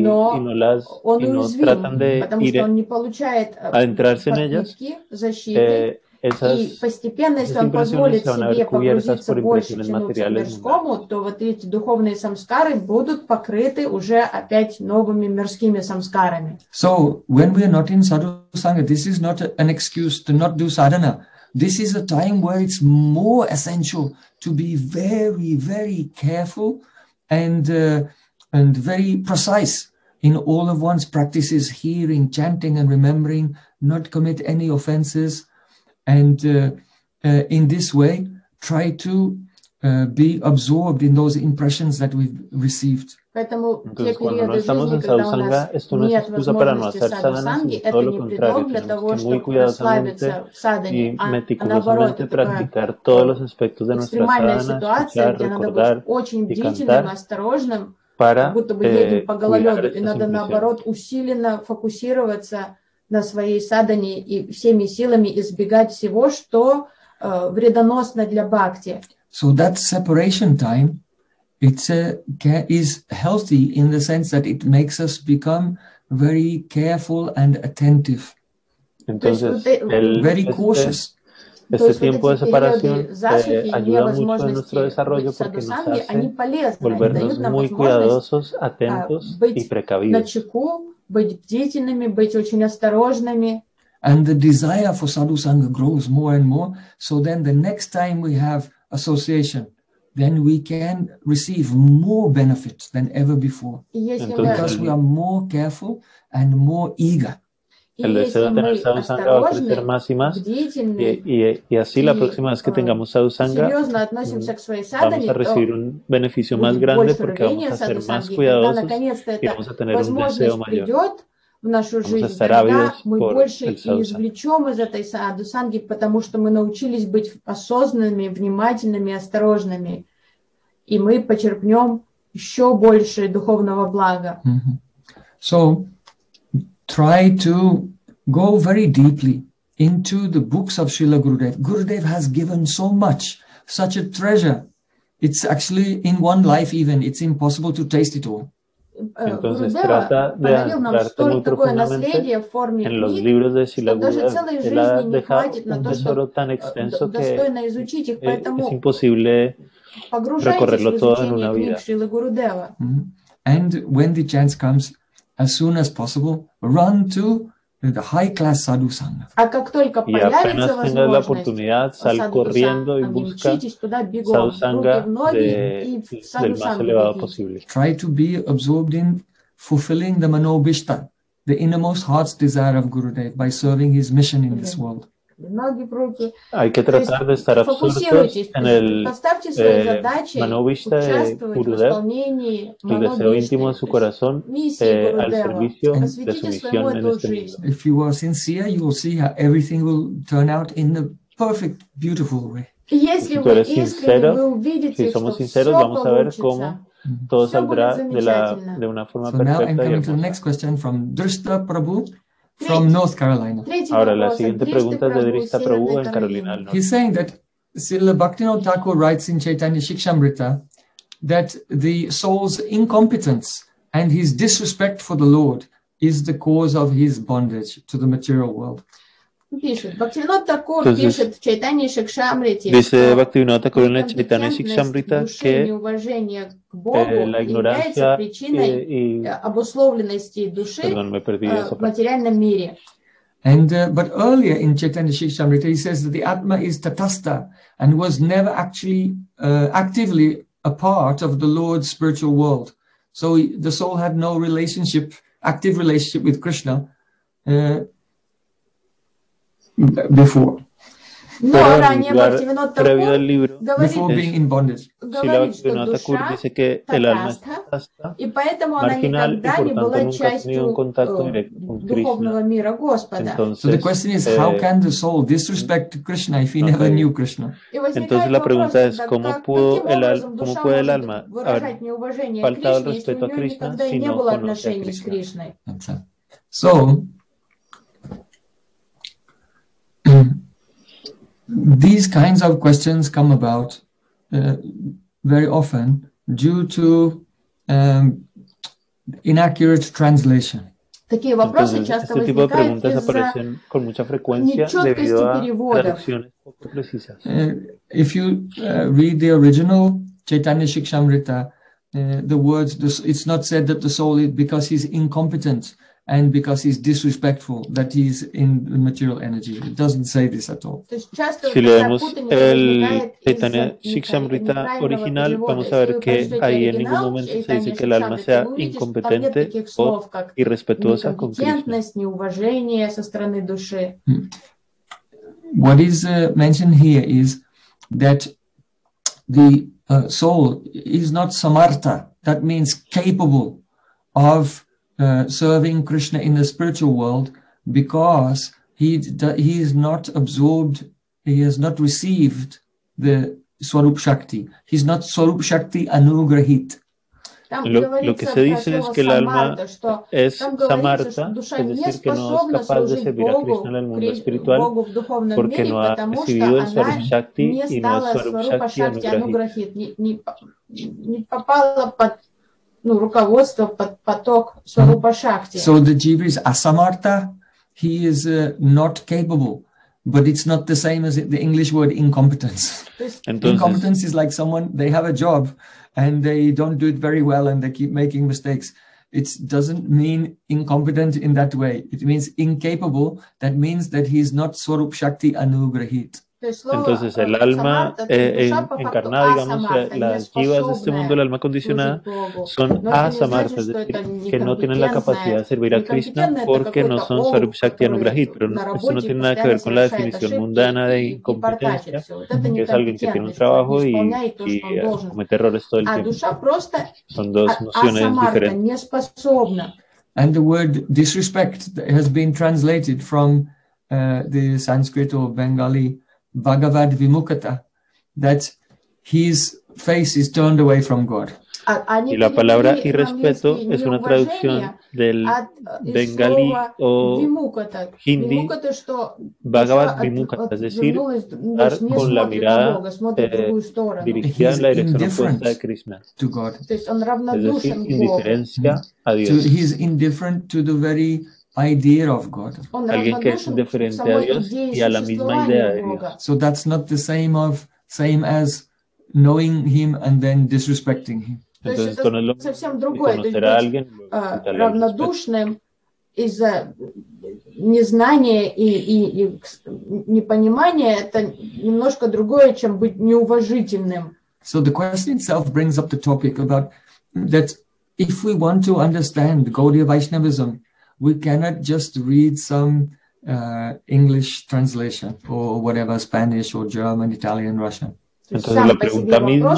no tratan de ir a adentrarse en ellas, И постепенно, если он позволит себе погрузиться больше, тянуться к мирскому, то вот эти духовные самскары будут покрыты уже опять новыми мирскими самскарами. So, when we are not in sadhu sangha, this is not an excuse to not do sadhana. This is a time where it's more essential to be very, very careful and very precise in all of one's practices, hearing, chanting and remembering, not commit any offenses, and in this way try to be absorbed in those impressions that we've received. Поэтому те периоды жизни, когда у нас нет возможности садхусанги, это не предлог для того, чтобы расслабиться в садхане, а наоборот, это такая экстремальная ситуация, где надо быть очень бдительным, осторожным, как будто бы едем по гололеду, и надо наоборот усиленно фокусироваться на своей садхане и всеми силами избегать всего, что вредоносно для бхакти. So that separation time, is healthy in the sense that it makes us become very careful and attentive. Entonces, very cautious. Este tiempo de separación ayuda mucho en nuestro desarrollo porque nos hace volvernos muy cuidadosos, atentos y precavidos. Быть бдительными, быть очень осторожными. And the desire for sadhu sangha grows more and more. So then the next time we have association, then we can receive more benefits than ever before. Because we are more careful and more eager. El deseo de tener sadhusanga va a crecer más y más, y así la próxima vez que tengamos sadhusanga vamos a recibir un beneficio más grande porque vamos a ser más cuidadosos y vamos a tener un deseo mayor. В нашу жизнь, тогда мы больше и извлечем из этой садхусанги, потому что мы научились быть осознанными, внимательными, осторожными, и мы почерпнем еще больше духовного блага. So, try to go very deeply into the books of Srila Gurudev. Gurudev has given so much, such a treasure. It's actually in one life even, it's impossible to taste it all. Entonces trata de adentrarte muy profundamente en los libros de Srila Gurudev. Él ha dejado un tesoro tan extenso que es imposible recorrerlo todo en una vida. And when the chance comes, as soon as possible, run to the high-class sadhu sangha. Y apenas tengas la oportunidad, sal corriendo y busca sadhu sangha del más elevado posible. Try to be absorbed in fulfilling the manobishta, the innermost heart's desire of Gurudev, by serving his mission in this world. Hay que tratar de estar absortos en el manobishta de Gurudev, el deseo íntimo de su corazón, al servicio de su misión en este mundo. If you are sincere, you will see how everything will turn out in a perfect, beautiful way. Si tú eres sincero, si somos sinceros, vamos a ver cómo todo saldrá de una forma perfecta. So now I'm coming to the next question from Drishta Prabhu from North Carolina. Ahora la siguiente pregunta es de Drishta Prabhu en Carolina del Norte. He's saying that Srila Bhaktivinoda Thakur writes in Chaitanya Shikshamrita that the soul's incompetence and his disrespect for the Lord is the cause of his bondage to the material world. Пишет, Бхактивинода Тхакур пишет в Чайтанье Шикшамрите, dice Bhaktivinoda Thakur en Chaitanya Shikshamrita que la ignorancia причиной обусловленности души в материальном мире. And but earlier in Chaitanya Shikshamrita he says that the Atma is tatastha and was never actually actively a part of the Lord's spiritual world. So the soul had no active relationship with Krishna before. Но ранее Бхактивинода Тхакур before being in bondage. говорит, что душа татастха, и поэтому она никогда не была частью духовного мира Господа. So the question is, how can the soul disrespect Krishna if he never knew Krishna? Entonces la pregunta es, ¿cómo puede el alma haber faltado el respeto a Krishna si no conoce a Krishna? So, these kinds of questions come about very often due to inaccurate translation. Такие вопросы Entonces, часто este tipo de возникают preguntas из-за aparecen con mucha frecuencia нечеткости debido a переводов. traducciones poco precisas. If you read the original Chaitanya Shikshamrita, the words, it's not said that the soul is because he's incompetent and because he's disrespectful, that he's in material energy. It doesn't say this at all. То есть часто Si такая leemos путаница el возникает Chaitanya из-за Shikshamrita неправильного original, перевода. vamos a Если ver вы que прочтете ahí en ningún оригинал momento se Chaitanya dice que el alma Shikshamrita, sea вы увидите, что там нет incompetente таких o слов, как irrespetuosa con Krishna. некомпетентность, неуважение со стороны души. What is mentioned here is that the soul is not samartha. That means capable of serving Krishna in the spiritual world, because he is not absorbed, he has not received the Swarup Shakti. He's not Swarup Shakti Anugrahit. Lo que se dice es que el alma es samartha, es decir, que no es capaz de servir a Krishna en el mundo espiritual porque no ha recibido el Swarup Shakti y no es Swarup Shakti Anugrahit. Не попала под руководство, под поток Сварупа Шакти. So the jiva is asamartha, he is not capable. But it's not the same as the English word incompetence. Entonces, incompetence is like someone, they have a job and they don't do it very well and they keep making mistakes. It doesn't mean incompetent in that way. It means incapable. That means that he is not Swarup Shakti Anugrahit. Entonces el alma encarnada, digamos, las jivas de este mundo, el alma condicionada, son asamartha, es decir, que no tienen la capacidad de servir a Krishna porque no son Swarup Shakti Anugrahit, pero esto no tiene nada que ver con la definición mundana de incompetencia, que es alguien que tiene un trabajo y comete errores todo el tiempo. Son dos nociones diferentes. And the word disrespect has been translated from the Sanskrit or Bengali Bhagavad Vimukata, that his face is turned away from God. Y la palabra irrespeto es una traducción del bengalí o hindi Bhagavad Vimukata, es decir, dar con la mirada dirigida en la dirección opuesta de Krishna. To God. Es decir, indiferencia a Dios. So he is indifferent to the very idea of God. Alguien que es indiferente a Dios y a la misma idea de Dios. So that's not the same as knowing him and then disrespecting him. Entonces, esto no es lo mismo conocer a alguien y равнодушным из-за незнания и непонимания, это немножко другое, чем быть неуважительным. So the question itself brings up the topic about that if we want to understand Gaudiya Vaishnavism, we cannot just read some English translation or whatever, Spanish or German, Italian, Russian. Entonces la pregunta misma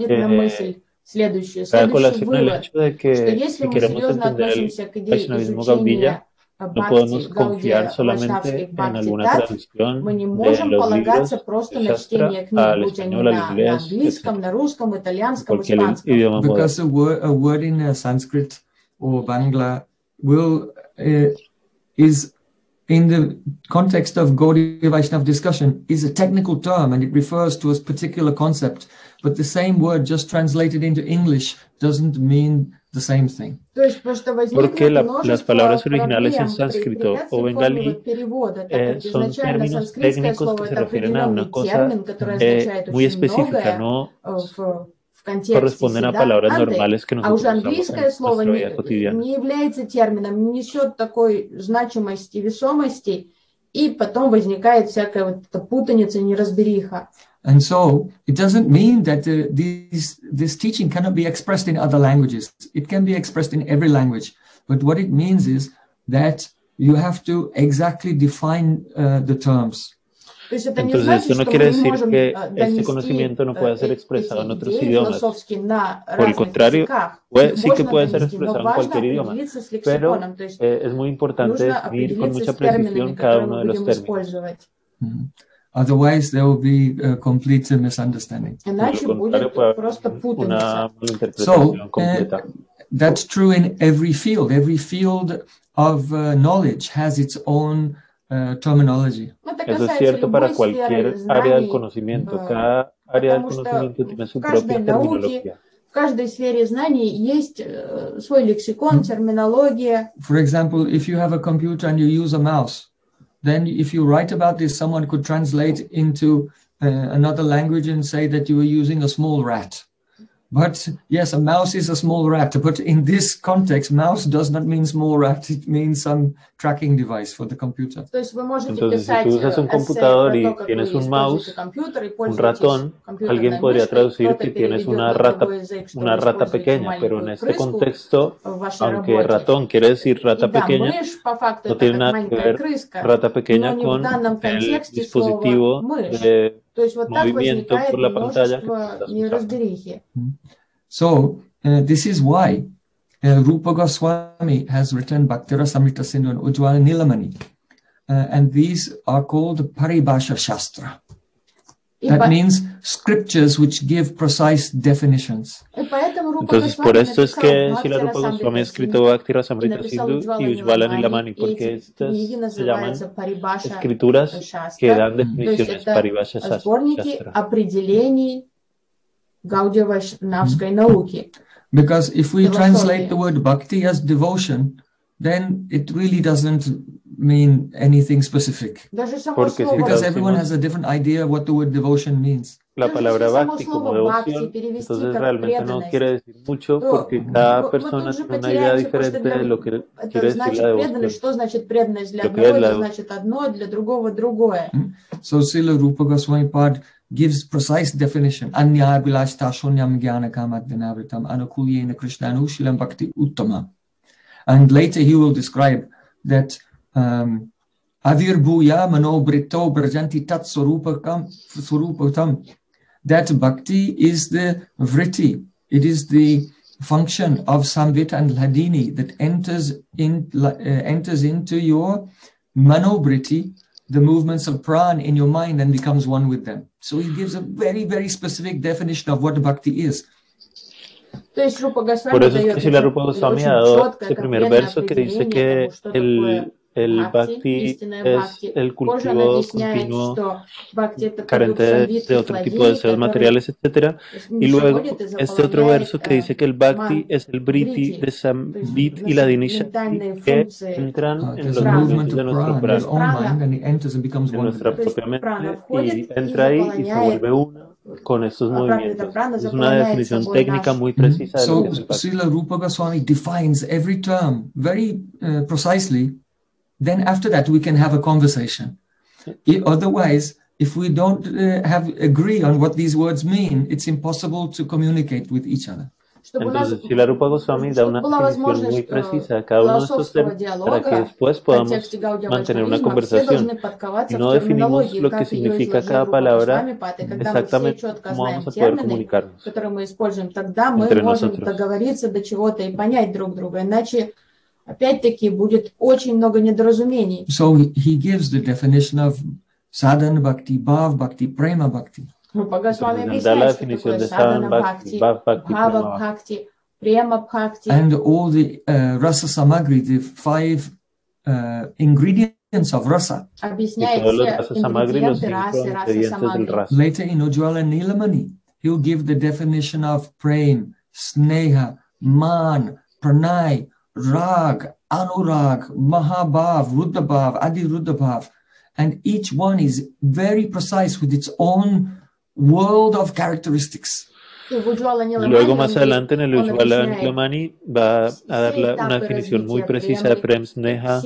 trae colación el hecho de que si queremos entender el Vaishnavismo Gaudiya, no podemos confiar solamente en alguna traducción de los libros de Shastra al español, al inglés, cualquier idioma moderno. Because a word in Sanskrit or Bangla will is in the context of Gaudiya Vaishnava discussion is a technical term and it refers to a particular concept, but the same word just translated into English doesn't mean the same thing. Porque las palabras originales en sánscrito o bengalí son términos técnicos que se refieren a una cosa muy específica, no corresponden a palabras normales que nosotros usamos en nuestra vida cotidiana. Не является термином, не несет такой значимости, весомости, и потом возникает всякая вот эта путаница, неразбериха. And so it doesn't mean that this teaching cannot be expressed in other languages. It can be expressed in every language. But what it means is that you have to exactly define the terms. Entonces esto no quiere decir que este conocimiento no pueda ser expresado en otros idiomas. Por el contrario, sí que puede ser expresado en cualquier idioma, pero es muy importante definir con mucha precisión cada uno de los términos. Otherwise, there will be a complete misunderstanding. So, that's true in every field. Every field of knowledge has its own terminology. Eso es cierto para cualquier área del conocimiento. Cada área del conocimiento tiene su propia terminología. каждой сфере знаний есть свой лексикон, терминология. For example, if you have a computer and you use a mouse, then if you write about this, someone could translate into another language and say that you are using a small rat. But yes, a mouse is a small rat, but in this context, mouse does not mean small rat, it means some tracking device for the computer. То есть вы можете Entonces, si писать tú usas un эссе computador про y то, как tienes вы un используете mouse, компьютер и un пользуетесь ratón, компьютерной alguien podría мышкой, traducir кто-то que tienes переведет una на rata, другой язык, что una вы rata используете pequeña, pero en маленькую este крыску contexto, в вашей aunque работе. ratón quiere decir И rata да, pequeña, мышь по факту no это tiene как nada que маленькая ver крыска, rata но pequeña не в con данном el контексте слова dispositivo мышь. de То есть вот так movimiento возникает por la pantalla que tú множество estás usando. неразберихи. So, this is why Rupa Goswami has written Bhaktirasamrita Sindhu and Ujjwala Nilamani. And these are called Paribhasha Shastra. That means scriptures which give precise definitions. Entonces, por esto es que Srila Rupa Goswami ha escrito Bhaktirasamrita Sindhu y Ujjwala Nilamani, porque estas se llaman escrituras que dan definiciones, Paribhasha Shastra. Определений Гаудия-Вайшнавской науки. Because if we translate the word bhakti as devotion, then it really doesn't mean anything specific. Because everyone has a different idea of what the word devotion means. La palabra bhakti como devoción, entonces realmente no quiere decir mucho porque cada persona tiene una idea diferente de lo que quiere decir la devoción. Что значит преданность для одного, это значит одно, для другого другое. So Srila Rupa Goswami Pad gives precise definition. Anya Abhilash Tashonyam Jnana Kamadvinavritam Anukulyena Krishnanu Shilam Bhakti Uttama. And later he will describe that Avirbhuya Mano Brito Brajanti Tat Swarupatam. That bhakti is the vritti. It is the function of Samvita and Hladini that enters into your manobritti, the movements of pran in your mind, and becomes one with them. So he gives a very, very specific definition of what bhakti is. Por eso es que Srila Rupa Goswami ha dado ese primer verso que dice que el bhakti es el cultivo continuo, carente de otro tipo de deseos materiales, etc. Y luego este otro verso que dice que el bhakti es el briti de Samvit y la Dinishakti que entran en los movimientos de nuestro prana, en nuestra propia mente, y entra ahí y se vuelve una con estos movimientos. Es una definición técnica muy precisa de lo que es el bhakti. Srila Rupa Goswami defines every term very precisely. Then after that we can have a conversation. Otherwise, if we don't agree on what these words mean, it's impossible to communicate with each other. Entonces, Srila Rupa Goswami da una definición muy precisa a cada uno de estos temas para que después podamos mantener una conversación y no definimos lo que significa cada palabra exactamente cómo vamos a poder comunicarnos entre nosotros. Опять-таки будет очень много недоразумений. So he gives the definition of sadhana bhakti, bhav bhakti, prema bhakti. Рупа Госвами объясняет, что такое садхана бхакти, бхава бхакти, према бхакти. And all the rasa samagri, the 5 ingredients of rasa. Объясняет все ингредиенты расы, раса самагри. Later in Ujjwala Nilamani, he'll give the definition of prem, sneha, man, pranay, Rag, Anurag, Mahabhav, Ruddhabhav, Adi Ruddhabhav, and each one is very precise with its own world of characteristics. Luego más adelante en el Ujjwala Nilamani va a dar una definición muy precisa de Prem, Sneha,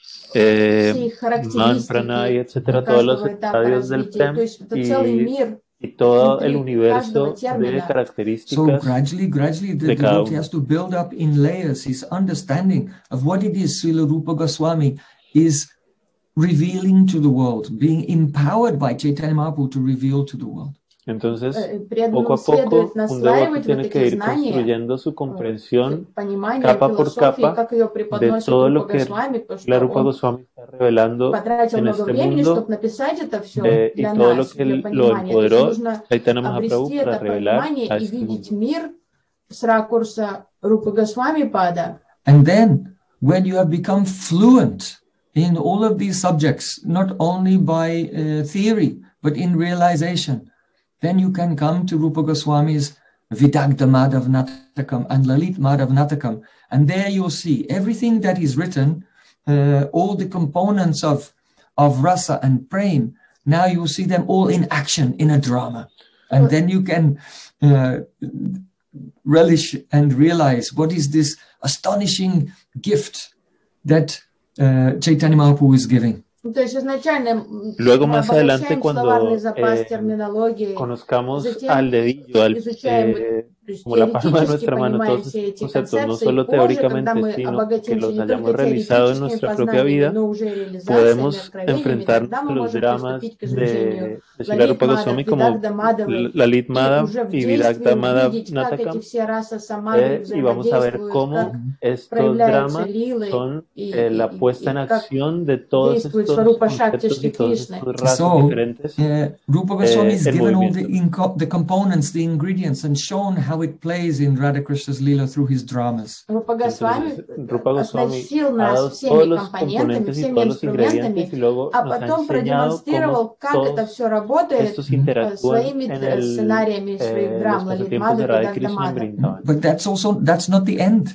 Man, Pranay, etcétera, todos los estadios del Prem y todo el universo de características. So gradually the devotee has to build up in layers his understanding of what it is Srila Rupa Goswami is revealing to the world, being empowered by Chaitanya Mahaprabhu to reveal to the world. Entonces, poco a poco, un devotee tiene que ir construyendo su comprensión capa por capa de todo lo que la Rupa Goswami está revelando en este mundo y todo lo que lo empoderó Chaitanya Mahaprabhu para revelar a este mundo. And then, when you have become fluent in all of these subjects, not only by theory, but in realization, then you can come to Rupa Goswami's Vidagdha Madhav Natakam and Lalit Madhav Natakam. And there you'll see everything that is written, all the components of rasa and prem. Now you'll see them all in action in a drama. And then you can relish and realize what is this astonishing gift that Chaitanya Mahaprabhu is giving. Luego más adelante cuando conozcamos al dedillo, como la palma de nuestra mano, todos estos conceptos, no solo teóricamente, sino que los hayamos realizado en nuestra propia vida, podemos enfrentarnos a los dramas de Srila Rupa Goswami como Lalit Madhav y Vidagdha Madhav Natakam, y vamos a ver cómo estos dramas son la puesta en acción de todos estos conceptos y todos estos rasgos diferentes. Rupa Goswami has given all the components, the ingredients, and shown how it plays in Radha Krishna's Leela through his dramas. Rupa Goswami ha dado todos los componentes y todos los ingredientes y luego nos ha enseñado cómo todos estos interactúan en los pasatiempos de Radha Krishna en Vrindavan. But that's not the end.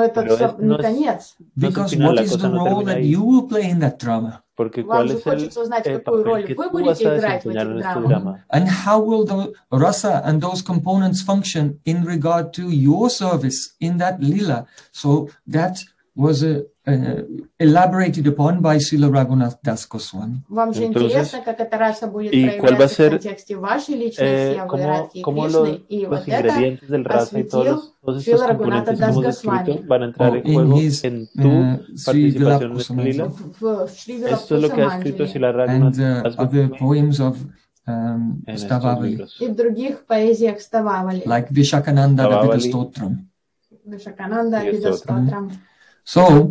Because what is the role that you will play in that drama? Porque ¿cuál es el papel que tú vas a desempeñar en este drama? And how will the rasa and those components function in regard to your service in that lila? So that was elaborated upon by Srila Raghunath Das Goswami. Entonces, ¿y cuál va a ser cómo los ingredientes del rasa y todos estos componentes que hemos descrito van a entrar en juego en tu participación en este lila? Esto es lo que ha escrito Srila Raghunath Das Goswami и в других поэзиях Стававали. Like Vishakananda Vida Stotram. Vishakananda Vida Stotram. So,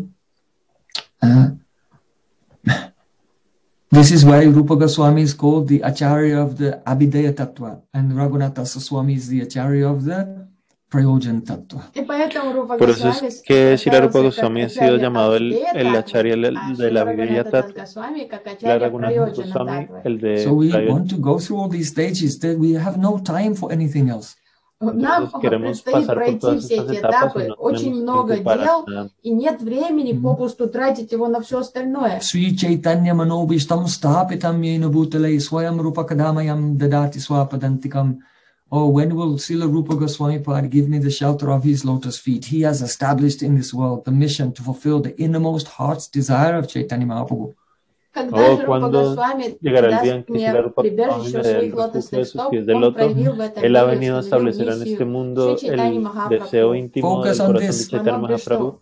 this is why Rupa Goswami is called the Acharya of the Abhidaya Tattva, and Raghunath Swami is the Acharya of the Prayojan Tattva. Por eso es que Srila Rupa Goswami ha sido llamado el Acharya de la Abhidaya Tattva, la Raghunath Goswami el de So we want to go through all these stages that we have no time for anything else. Нам предстоит пройти все эти этапы, очень много дел, и нет времени попусту тратить его на все остальное. Sri Chaitanya Manobishtam Sthapitam Yena Bhutale Swayam Rupa Kadamayam Dadati Swapadantikam. Oh, when will Srila Rupa Goswami Pad give me the shelter of his lotus feet? He has established in this world the mission to fulfill the innermost heart's desire of Chaitanya Mahaprabhu. Cuando llegará el día en que Srila Rupa Goswami me dé el refugio de sus pies de loto, él ha venido a establecer en este mundo el deseo íntimo del corazón de Chaitanya Mahaprabhu.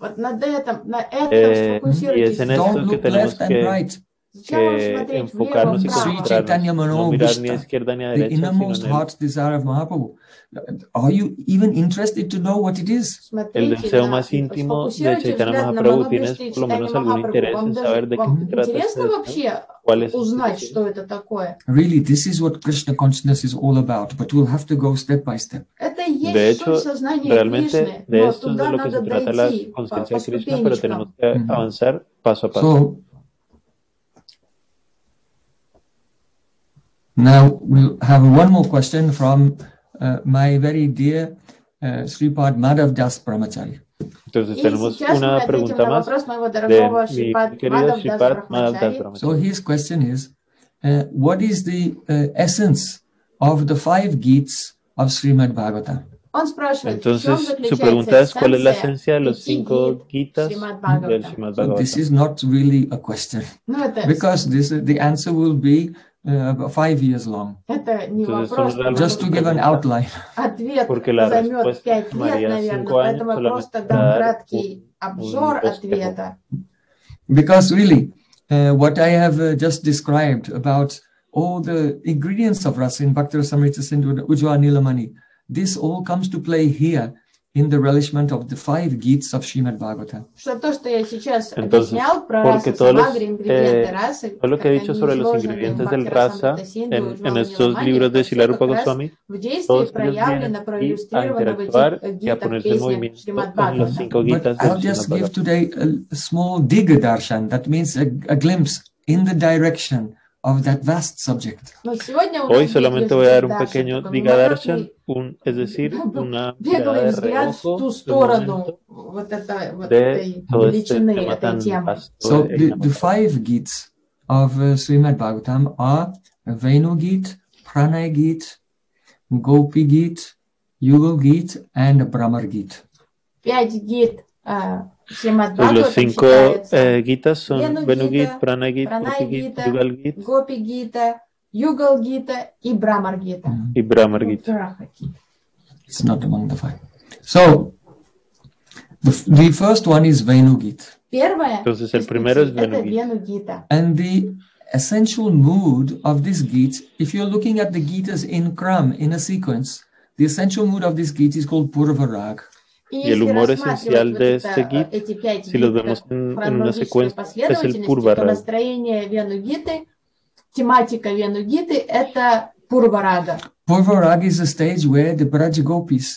Y es en esto que tenemos que enfocarnos y concentrarnos, no mirar ni a izquierda ni a derecha, sino en él. Are you even interested to know what it is? El deseo más íntimo de Chaitanya Mahaprabhu. ¿Tienes por lo menos algún interés en saber de qué se trata este deseo? ¿Cuál es este deseo? Really, this is what Krishna consciousness is all about, but we'll have to go step by step. De hecho, realmente de esto es de lo que se trata la conciencia de Krishna, pero tenemos que avanzar paso a paso. So, now we'll have one more question from my very dear Sripad Madhav Das Brahmachari. Entonces tenemos una pregunta más de mi querido Sripad Madhav Das Brahmachari. So his question is, what is the essence of the 5 Gits of Srimad Bhagavatam? Entonces su pregunta es, ¿cuál es la esencia de los 5 Gitas del Srimad Bhagavatam? This is not really a question, because the answer will be 5 years long. Just to give an outline. Porque la respuesta tomaría 5 años solamente para dar un Because really, what I have just described about all the ingredients of rasa in Bhakti Rasamrita Sindhu Ujjwala Nilamani, this all comes to play here in the relishment of the 5 Gits of Srimad Bhagavatam. Entonces, porque todo lo que he dicho sobre los ingredientes del rasa en estos libros de Srila Rupa Goswami, todos ellos vienen aquí a interactuar y a ponerse en movimiento en los 5 Gitas del I'll just Srimad give Bhagavatam. today a small digha darshan, that means a glimpse in the direction of that vast subject. Но сегодня у Hoy нас будет solamente voy a лишь dar un Даршан, pequeño такой Digadarshan, мимолетный, es decir, una mirada беглый de взгляд в reojo ту del сторону momento вот de этой todo este величины, tema этой tan темы. vasto So e the inagotable. 5 Gits of Srimad Bhagavatam are Venu Git, Pranay Git, Gopi Git, Yugal Git, and Brahmar Git. 5 гит Шримад Pues los Бхагаватам 5 считается Gitas son Вену Venu Git, Гита, Pranay Git, Пранай Gopi Git, Гита, Yugal Git Гопи Гита, Югал Гита и Брамар Гита. y Brahmar Git. It's not among the 5. So the first one is Venu Git. Первое Entonces el primero es это Venu Git. Вену Гита. And the essential mood of this Git, if you're looking at the Gitas in Kram, in a sequence, the essential mood of this Git is called Purva Rag. Y el humor esencial de este Git, si los vemos en una secuencia, es el Purva то Rag. настроение Вену Гиты, тематика Вену Гиты это Пурва Рага. Purva Rag is a stage where the Braj Gopis,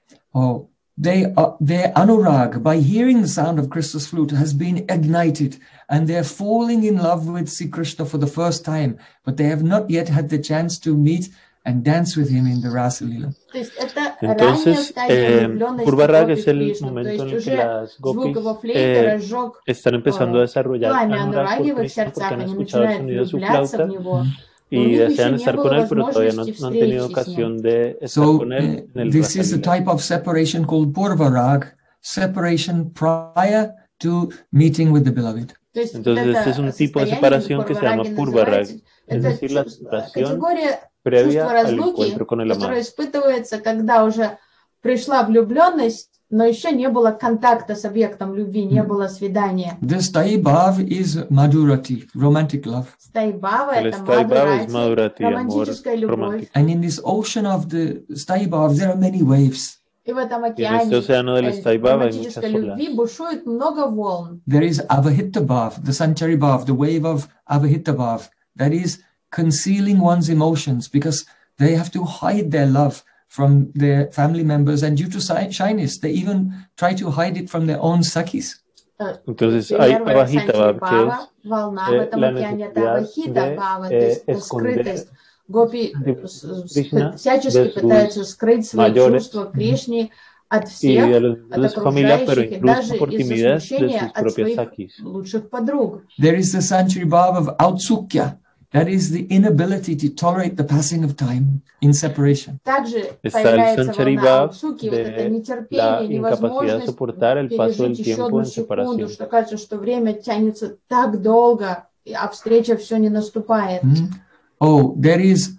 their anurag, by hearing the sound of Krishna's flute, has been ignited, and they're falling in love with Sri Krishna for the first time, but they have not yet had the chance to meet and dance with him in the Rasa Lila. Entonces, Purva Rag es el momento en el que las gopis están empezando a desarrollar anurag por Krishna porque han escuchado el sonido de su flauta y desean estar con él, pero todavía no han tenido ocasión de estar con él en el This is a Rasa Lila. type of separation called Purva Rag, separation prior to meeting with the beloved. Entonces, este es un tipo de separación que se llama Purva Rag, es decir, la separación previa al encuentro con el amado. Которое испытывается, когда уже пришла влюбленность, но еще не было контакта с объектом любви, не было свидания. The Sthai Bhav is Madhurati, romantic love. Стайбава El это Sthai Bhav es Мадхурати, Madhurati, amor романтическая любовь. romántico. And in this ocean of the Sthai Bhav, there are many waves. И в этом Y en este океане océano del Sthai Bhav hay muchas романтической olas. любви бушует много волн. There is Avahita Bhav, the Sanchari Bhav, the wave of Avahita Bhav, that is concealing one's emotions because they have to hide their love from their family members, and due to shyness, they even try to hide it from their own Sakhis. Entonces hay Первая Avahita Санчари Bhav, que Бхава, волна в es этом la океане, это necesidad Авахита Бхава, то есть de это скрытость. esconder Гопи Krishna всячески de sus пытаются скрыть свои mayores чувства к Кришне от y всех, de los от de su familia, pero окружающих, и incluso даже por из-за timidez de смущения sus от propios своих Sakhis. лучших подруг. There is the Sanchari Bhav of Autsukya, that is the inability to tolerate the passing of time in separation. Также Está el появляется Sanchari волна Bhav Аутсуки, вот это de нетерпение, la incapacidad de невозможность soportar el paso del пережить еще tiempo одну en секунду, separación. что кажется, что время тянется так долго, а встреча все не наступает. Oh, there is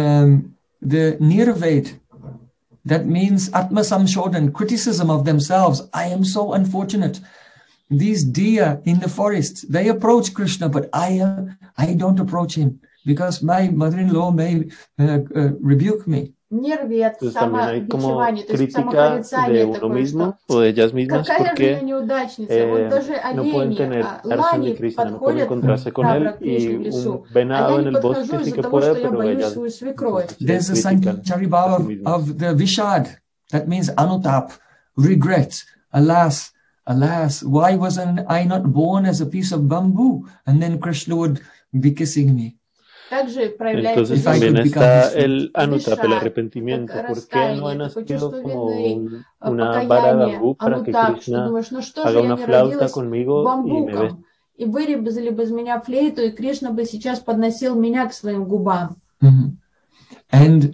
the Nirved, that means Atma Samshodhan, criticism of themselves. I am so unfortunate. These deer in the forest, they approach Krishna, but I don't approach him because my mother-in-law may rebuke me. Нервет, Entonces también hay como самобичевание, то есть crítica самопорицание de uno такое, mismo что o de ellas mismas какая же я porque неудачница. Вот даже no pueden олени, tener darshan de лани Krishna, no pueden подходят encontrarse con на él брак Кришны в y лесу, un а я venado en не el подхожу bosque sí из-за que того, puede, что я pero боюсь ellas свою свекровь. There's a critican Sanchari a Bhav sí mismas. of the Vishad, that means Anutap, regret. Alas, why wasn't I not born as a piece of bamboo? And then Krishna would be kissing me. Также проявляется Entonces también está el Anutap, el arrepentimiento. как ¿Por qué no he раскаяние, такое nacido чувство como вины, una vara de покаяние, bambú para que Анутап, что Krishna думаешь, ну что же haga я una не flauta родилась conmigo y me bese? бамбуком, и вырезали бы из меня флейту, и Кришна бы сейчас подносил меня к своим губам. And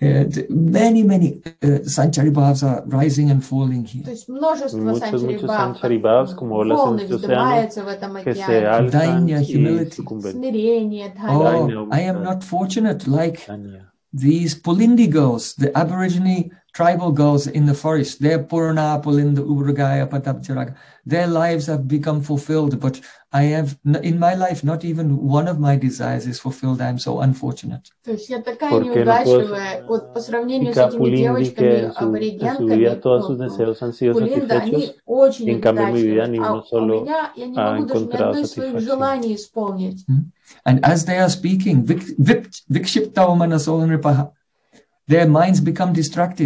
many Sanchari Bhavs are rising and falling here. То есть множество Muchos санчари Sanchari Bhavs, como olas en волны este océano, вздымаются в этом que se океане. alzan Dainya, y humility. sucumben. Смирение, Oh, I am not fortunate like these Pulindi girls, the Aborigine tribal girls in the forest. They're Purana, Pulinda, Ubragaya, Patapcharaga. Their lives have become fulfilled, but I have, in my life, not even one of my desires is fulfilled. I am so unfortunate. То есть я такая Porque no неудачливая, вот по сравнению с этими Pulindi, que девочками, en su аборигенками, vida todos sus deseos han sido Пулинда, они satisfechos, очень en cambio en mi vida ni удачливые, uno у solo меня я не ha могу даже ни encontrado одной из своих satisfacción. желаний исполнить. And as they are speaking, Vikshipta Omana Solanripaha, their minds become distracted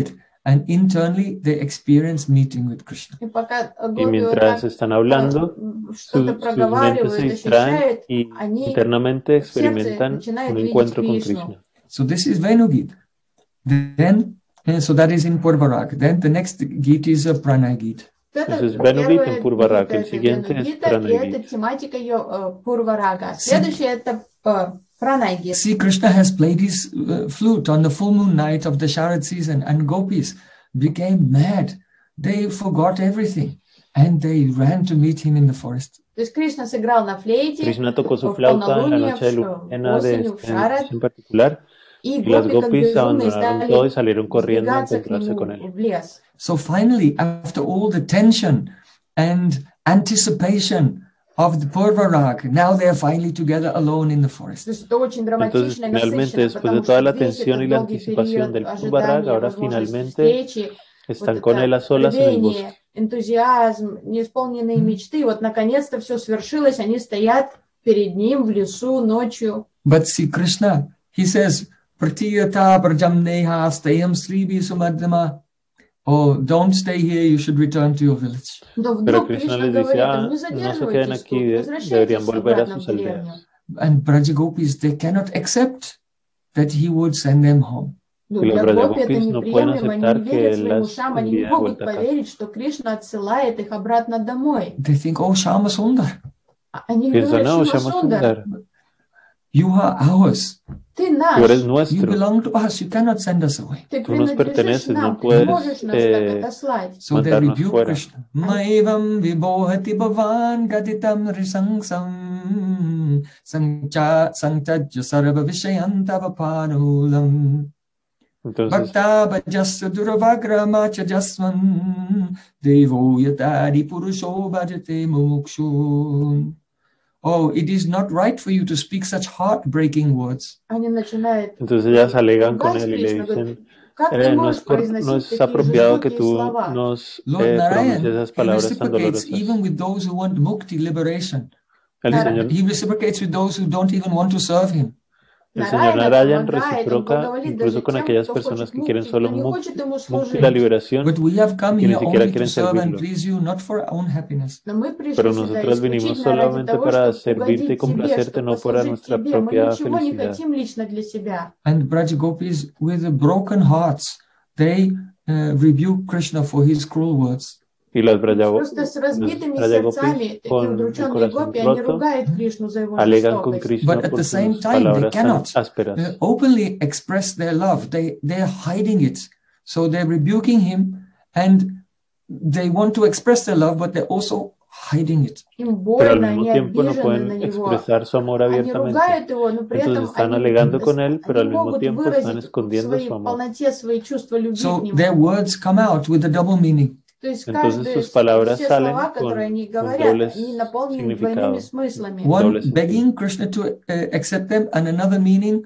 and internally they experience meeting with Krishna. И пока Y гопи вот mientras так están hablando, что-то sus mentes se проговаривают, distraen ощущают, y они internamente в сердце experimentan начинают un видеть encuentro con Кришну. Krishna. So this is Venugit. Then, so that is in Purvarag. Then the next Gita is a Pranay Gita. Это Entonces, Venugit en первая Purvarag. гита, El это siguiente es Венугита, и Pranay это Gita. тематика ее Пурварага. Следующее это Пранай-гита. See, Krishna has played his flute on the full moon night of the Sharad season, and gopis became mad. They forgot everything, and they ran to meet him in the forest. То есть Кришна сыграл на флейте Krishna tocó su в flauta en la полнолуние, noche de luna de осенью, в Шарад, en particular, и y las гопи как gopis безумные abandonaron todo y стали salieron corriendo a сбегаться к encontrarse con нему él. в лес. So finally, after all the tension and anticipation of the Purvarag, now they are finally together alone in the forest. То есть это очень Entonces, драматично и finalmente, насыщенно, después de потому toda что la весь tensión y этот la долгий anticipación период del Purvarag, ожидания, ahora возможности finalmente встречи, están вот con él a это solas en el bosque. рвение, энтузиазм, неисполненные мечты, вот наконец-то все свершилось, они стоят перед ним в лесу ночью. But see, Krishna, he says, Pratiyata prajamneha stayam sribi sumadama. Oh, don't stay here, you should return to your village. Но Pero вдруг Krishna Кришна les dice, говорит, ah, им, не no se queden задерживайтесь aquí, тут, возвращайтесь deberían volver a обратно в sus деревню. aldeas. And Brajagopis, they cannot accept that he would send them home. Ну, Y los для гопи это Brajagopis no pueden неприемлемо, они aceptar не que верят él своим las ушам, они не envíe de могут vuelta a casa. поверить, что Кришна отсылает их обратно домой. They think, oh, Shama Sundar, Они Piensan, говорят, no, Шама-Сундар, Sundar, you are ours. ты tú наш, eres You nuestro, belong to us. You cannot send us away. ты tú nos принадлежишь perteneces, нам, no ты не puedes можешь нас так отослать. So they mandarnos rebuke fuera. Krishna. Maivam vibhohati bhavan gaditam risangsam sangtajya sarva vishayantapapanulam. Entonces, Bhakta bhajasya duravagramacha jasman devo yatari purusho bhajate mumukshun. Oh, it is not right for you to speak such heartbreaking words. Они начинают entonces ellas alegan con ругать él y le Кришну, говорят, dicen, как ты no можешь es произносить такие apropiado que жестокие tú слова? nos Lord pronuncies Narayan, esas he palabras tan reciprocates dolorosas. even with those who want mukti, liberation. El Nara- Señor, He reciprocates with those who don't even want to serve him. el Señor Нараяна Narayan помогает, он reciproca благоволит incluso даже con тем, aquellas кто personas хочет que quieren мукти, solo кто не хочет ему mukti, la служить. liberación, But we have come que ni here siquiera only to quieren serve and servirlo. please you, not for our own happiness. Но мы пришли Pero сюда nosotros vinimos исключительно ради solamente того, para чтобы servirte y угодить тебе, complacerte, чтобы no para послужить nuestra тебе. Мы propia ничего не felicidad. хотим лично для себя. And Brajagopis, with broken hearts, they rebuke Krishna for his cruel words. Y las Просто с разбитыми сердцами, такие con el удрученные corazón гопи, они roto, ругают Кришну за его alegan con жестокость. Krishna But at por the same sus time, they palabras tan cannot ásperas. openly express their love. They're hiding it. So they're rebuking him and they want to express their love, but they're also hiding it. Им Pero al больно, mismo они tiempo no обижены на pueden него. expresar su amor Они abiertamente. ругают его, но при Entonces этом están они, alegando con él, pero al они mismo могут tiempo están выразить в escondiendo своей su amor. полноте свои чувства любви к So нему. their words come out with a double meaning. То есть Entonces каждые sus palabras все salen слова, con которые они un говорят, doble они наполнены двойными significado. смыслами. One Doble sentido. begging Krishna to accept them, and another meaning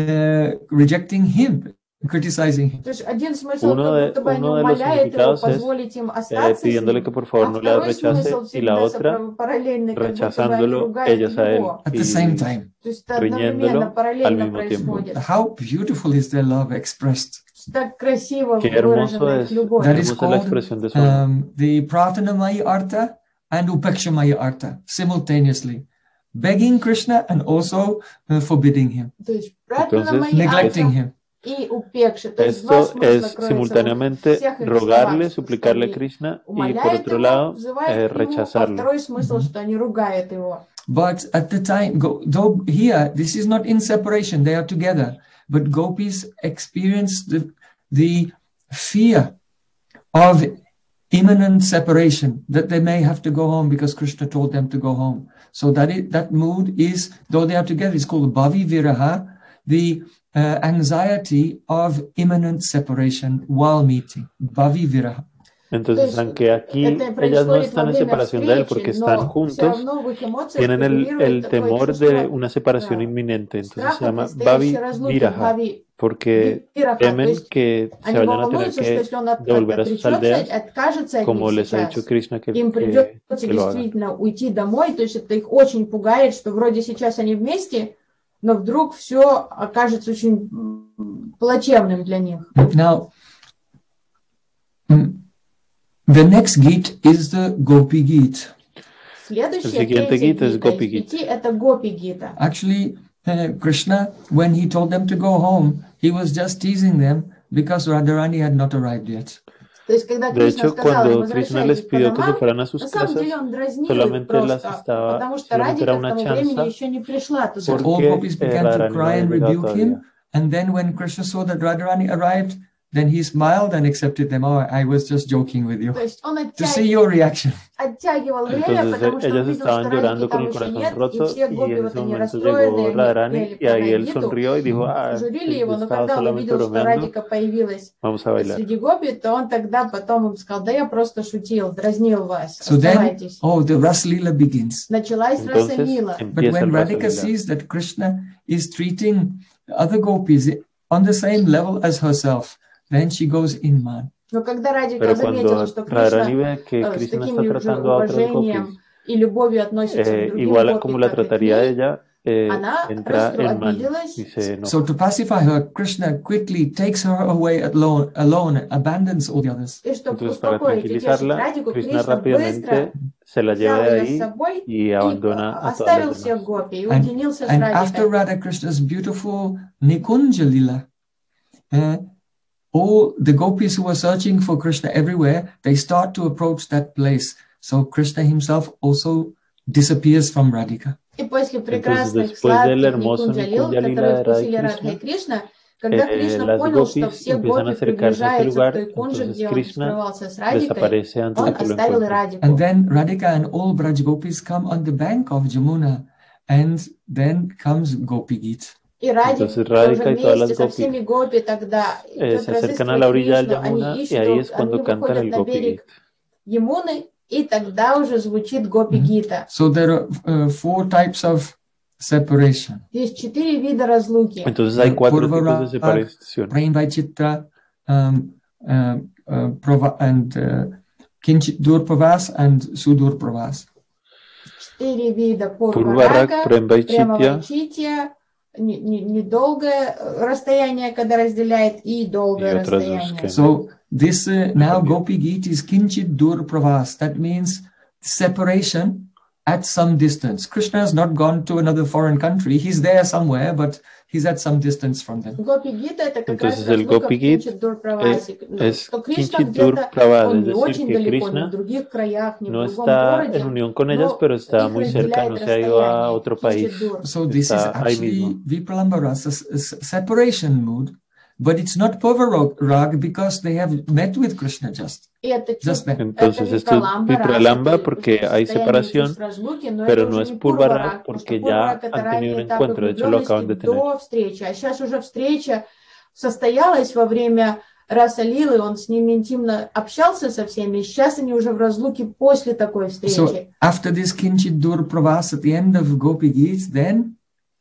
rejecting him, criticizing him. То есть один смысл, Uno как de, будто бы они uno de los умоляют его significados es позволить им остаться с pidiéndole ним, que por favor а no la второй rechace смысл y la всегда otra параллельный, как будто бы они rechazándolo ругают ellas a él его. At the same y time. То есть это одновременно, riñéndolo al параллельно mismo tiempo. происходит. How beautiful is their love expressed. Так красиво Qué hermoso выражена их es, любовь. That qué is hermosa es la called expresión de su amor. the Pratanamaya Artha and Upekshamaya Artha simultaneously. Begging Krishna and also forbidding him, То есть Entonces, neglecting him. и упекши. То есть два Esto смысла es кроются simultáneamente в всех их rogarle, словах, suplicarle a что они Krishna y por умоляют otro его, lado взывают к нему, а rechazarlo. второй смысл, что они ругают его. But at the time, though here, this is not in separation, they are together. But gopis experience the fear of imminent separation, that they may have to go home because Krishna told them to go home. So that mood is, though they are together, it's called Bhavi Viraha, the anxiety of imminent separation while meeting. Bhavi Viraha. Entonces, aunque aquí ellas no están en separación de él porque están juntos, tienen el temor de una separación inminente. Entonces se llama Bhavi Viraha, porque temen que se vayan a tener que devolver a sus aldeas, como les ha dicho Krishna que Им придется lo hagan. действительно уйти домой, то есть это их очень пугает, что вроде сейчас они вместе, но вдруг все окажется очень плачевным для них. Now, The next Gita is the Gopi Gita. Следующая, siguiente третья Gita es Гита Gopi из Gita. 5 это Гопи Гита. Actually, Krishna, when he told them to go home, he was just teasing them because Radharani had not arrived yet. То есть, когда De Кришна hecho, сказал им, cuando Krishna les возвращайтесь по pidió que se домам, fueran a sus на самом casas, деле он дразнил их solamente las просто, estaba, потому что solamente Радика era к una тому времени chanza, еще не пришла туда. So all porque gopis began to Radharani no cry and había llegado rebuke todavía. him. And then when Krishna saw that Radharani arrived, then he smiled and accepted them. Oh, I was just joking with you. То есть он To see your reaction. оттягивал время, Entonces потому что он ellas видел, что estaban llorando Радики con там el еще corazón нет, и roto все y гопи en вот ese они momento расстроенные, llegó они Radharani пели y ahí про él Гиту, sonrió y dijo, ah, журили yo его, но estaba когда он solamente увидел, что bromeando, Радика появилась vamos a bailar. среди гопи, то он тогда потом сказал, да я просто шутил, дразнил вас, So then, оставайтесь. the Ras Leela begins. Началась Entonces Расалила. But empieza when el Rasa Radhika Lila. sees that Krishna is treating other gopis on the same level as herself, then she goes in man. Но когда Радика Pero заметила, cuando что Radharani Кришна ve que с Krishna таким está же tratando a otros gopis, уважением и любовью относится к другим igual гопи, como la как и к trataría ней, ella, она entra en man обиделась. y se enoja. So to pacify her, Krishna quickly takes her away alone, abandons all the others. И чтобы Entonces, para успокоить и утешить tranquilizarla, Радику, Krishna Кришна быстро rápidamente se la lleva взял de ее с ahí собой y и abandona a todas оставил las всех demás. гопи и уединился с And after Радикой. Radha Krishna's beautiful Nikunja Lila, all the gopis who were searching for Krishna everywhere, they start to approach that place. So Krishna himself also disappears from Radhika. И после Entonces, прекрасных después del сладких hermoso Никунджалил, Nikunja Lila которые de Radha вкусили Радха и Кришна, когда Кришна las понял, что gopis все empiezan a гопи acercarse a ese приближаются к lugar, той кунже, entonces где он Krishna скрывался с Радикой, desaparece antes он de que lo оставил и encuentren. Радику. And then Radhika and all Braj gopis come on the bank of Jamuna, and then comes Gopi Gita. И Радик Entonces тоже Radhika y todas las вместе со gopis всеми гопи тогда идет se acercan a la разыскивать orilla del Кришну, они Yamuna y ahí es ищут, cuando они cantan выходят el на Gopi берег Gita. Ямуны, и тогда уже звучит Гопи Гита. So there are 4 types of separation. Есть 4 вида разлуки. Entonces hay 4 tipos de Purva separación. Prem Chitra, Kinchit Dur Pravas and Sudur Pravas. 4 вида Пурварак, Пурварака, Премвайчитья, Премавайчитья, недолгое расстояние, когда разделяет, и долгое И от расстояние. разлуки. So this now Gopi Gita is Kinchit Dur Pravas. That means separation at some distance. Krishna has not gone to another foreign country. He's there somewhere, but he's at some distance from them. Гопи Гита это как Entonces, раз el разлука Gopi в Gita Кинчит Дур Правасе. es Что Кришна Kinchit Dur где-то, Pravas, он es не decir, очень que далеко, не в Krishna других краях, не в no другом está городе, en unión con ellas, но pero está их muy cerca, разделяет no se ha ido a расстояние. otro Кинчит país. Дур. So this is Está ahí actually mismo. Vipralambara's separation mood, but it's not Purvarag because they have met with Krishna just. И это Just then. Entonces esto es Vipralamba porque hay separación, pero no es Purvarak porque ya han tenido un encuentro, de hecho lo acaban de tener. До встречи, а сейчас уже встреча состоялась во время Раса Лилы, он с ними интимно общался со всеми, и сейчас они уже в разлуке после такой So встречи. after this Kinchit Dur Pravas at the end of Gopi Gita, then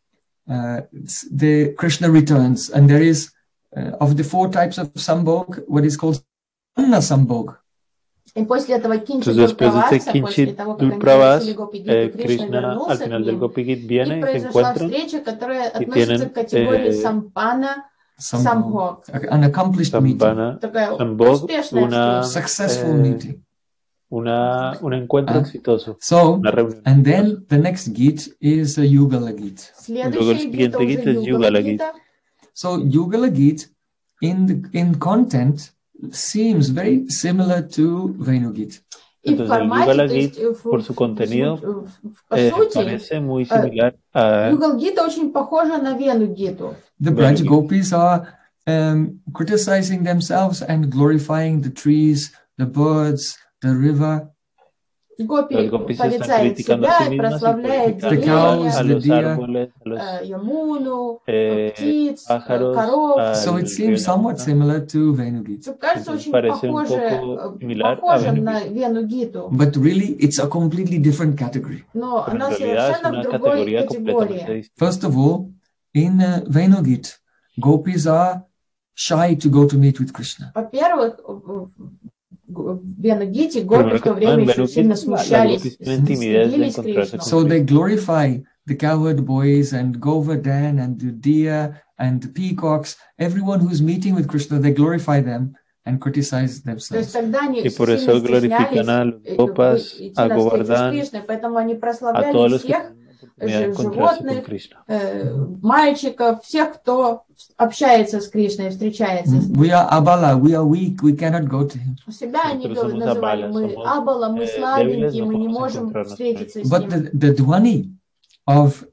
the Krishna returns, and there is of the 4 types of Sambhog, what is called Anna Sambhog. И после этого Кинчит Entonces Дур después de Праваса, este после Kinchit того, как Dur они Pravas, завершили Гопи Гиту, Кришна Krishna al вернулся к final del ним, Gopi Gita и viene y se произошла encuentran встреча, которая y относится tienen к категории Сампана, Самбхог. An accomplished meeting, Sambhana, Такая Sambhog, успешная una, встреча. successful meeting. un encuentro exitoso, So, una reunión. and then the next Gita is a Yugala Gita. Следующая siguiente гита гита уже es Югала Югала Гита. So Yugala Gita in content seems very similar to Venu Gita. И в Entonces el формате, Yugala то есть Gita, por su contenido, по сути, parece muy similar a Югал Гита очень похожа на Вену Гиту. The Braj Gopis are criticizing themselves and glorifying the trees, the birds, the river, Гопи Los gopis están порицает criticando a себя sí и mismas y прославляет criticando cows, a деревья, los the deer, árboles, a los Ямуну, eh, птиц, pájaros, коров. so it al seems río somewhat Yamuna. similar to Venu Gita. Все кажется Entonces очень parece un poco similar a похожим Venu на Вену Гиту, But really, it's a completely different category. но Pero en она realidad es совершенно una в другой categoría completamente категории. distinta. First of all, in Venu Gita, gopis are shy to go to meet with Krishna. Во-первых, в Вену Гите гопи в то время еще сильно смущались, стыдились Кришну. So they glorify the cowherd boys and Govardhan and the deer and the peacocks. Everyone who's meeting with Krishna, they glorify them. and criticize То есть themselves. тогда они Y por сильно eso glorifican a los стеснялись gopas, идти a навстречу с Govardhan, Кришной, поэтому они a прославляли todos los que всех tienen la oportunidad de encontrarse con животных, Krishna. мальчиков, всех, кто общается с Кришной, встречается с ним. We are abala, we are weak, we cannot go to him. У себя они Nosotros somos называли, Abala, мы somos, Абала, мы débiles, слабенькие, no мы не podemos можем encontrarnos con встретиться с But ним. the Dhwani of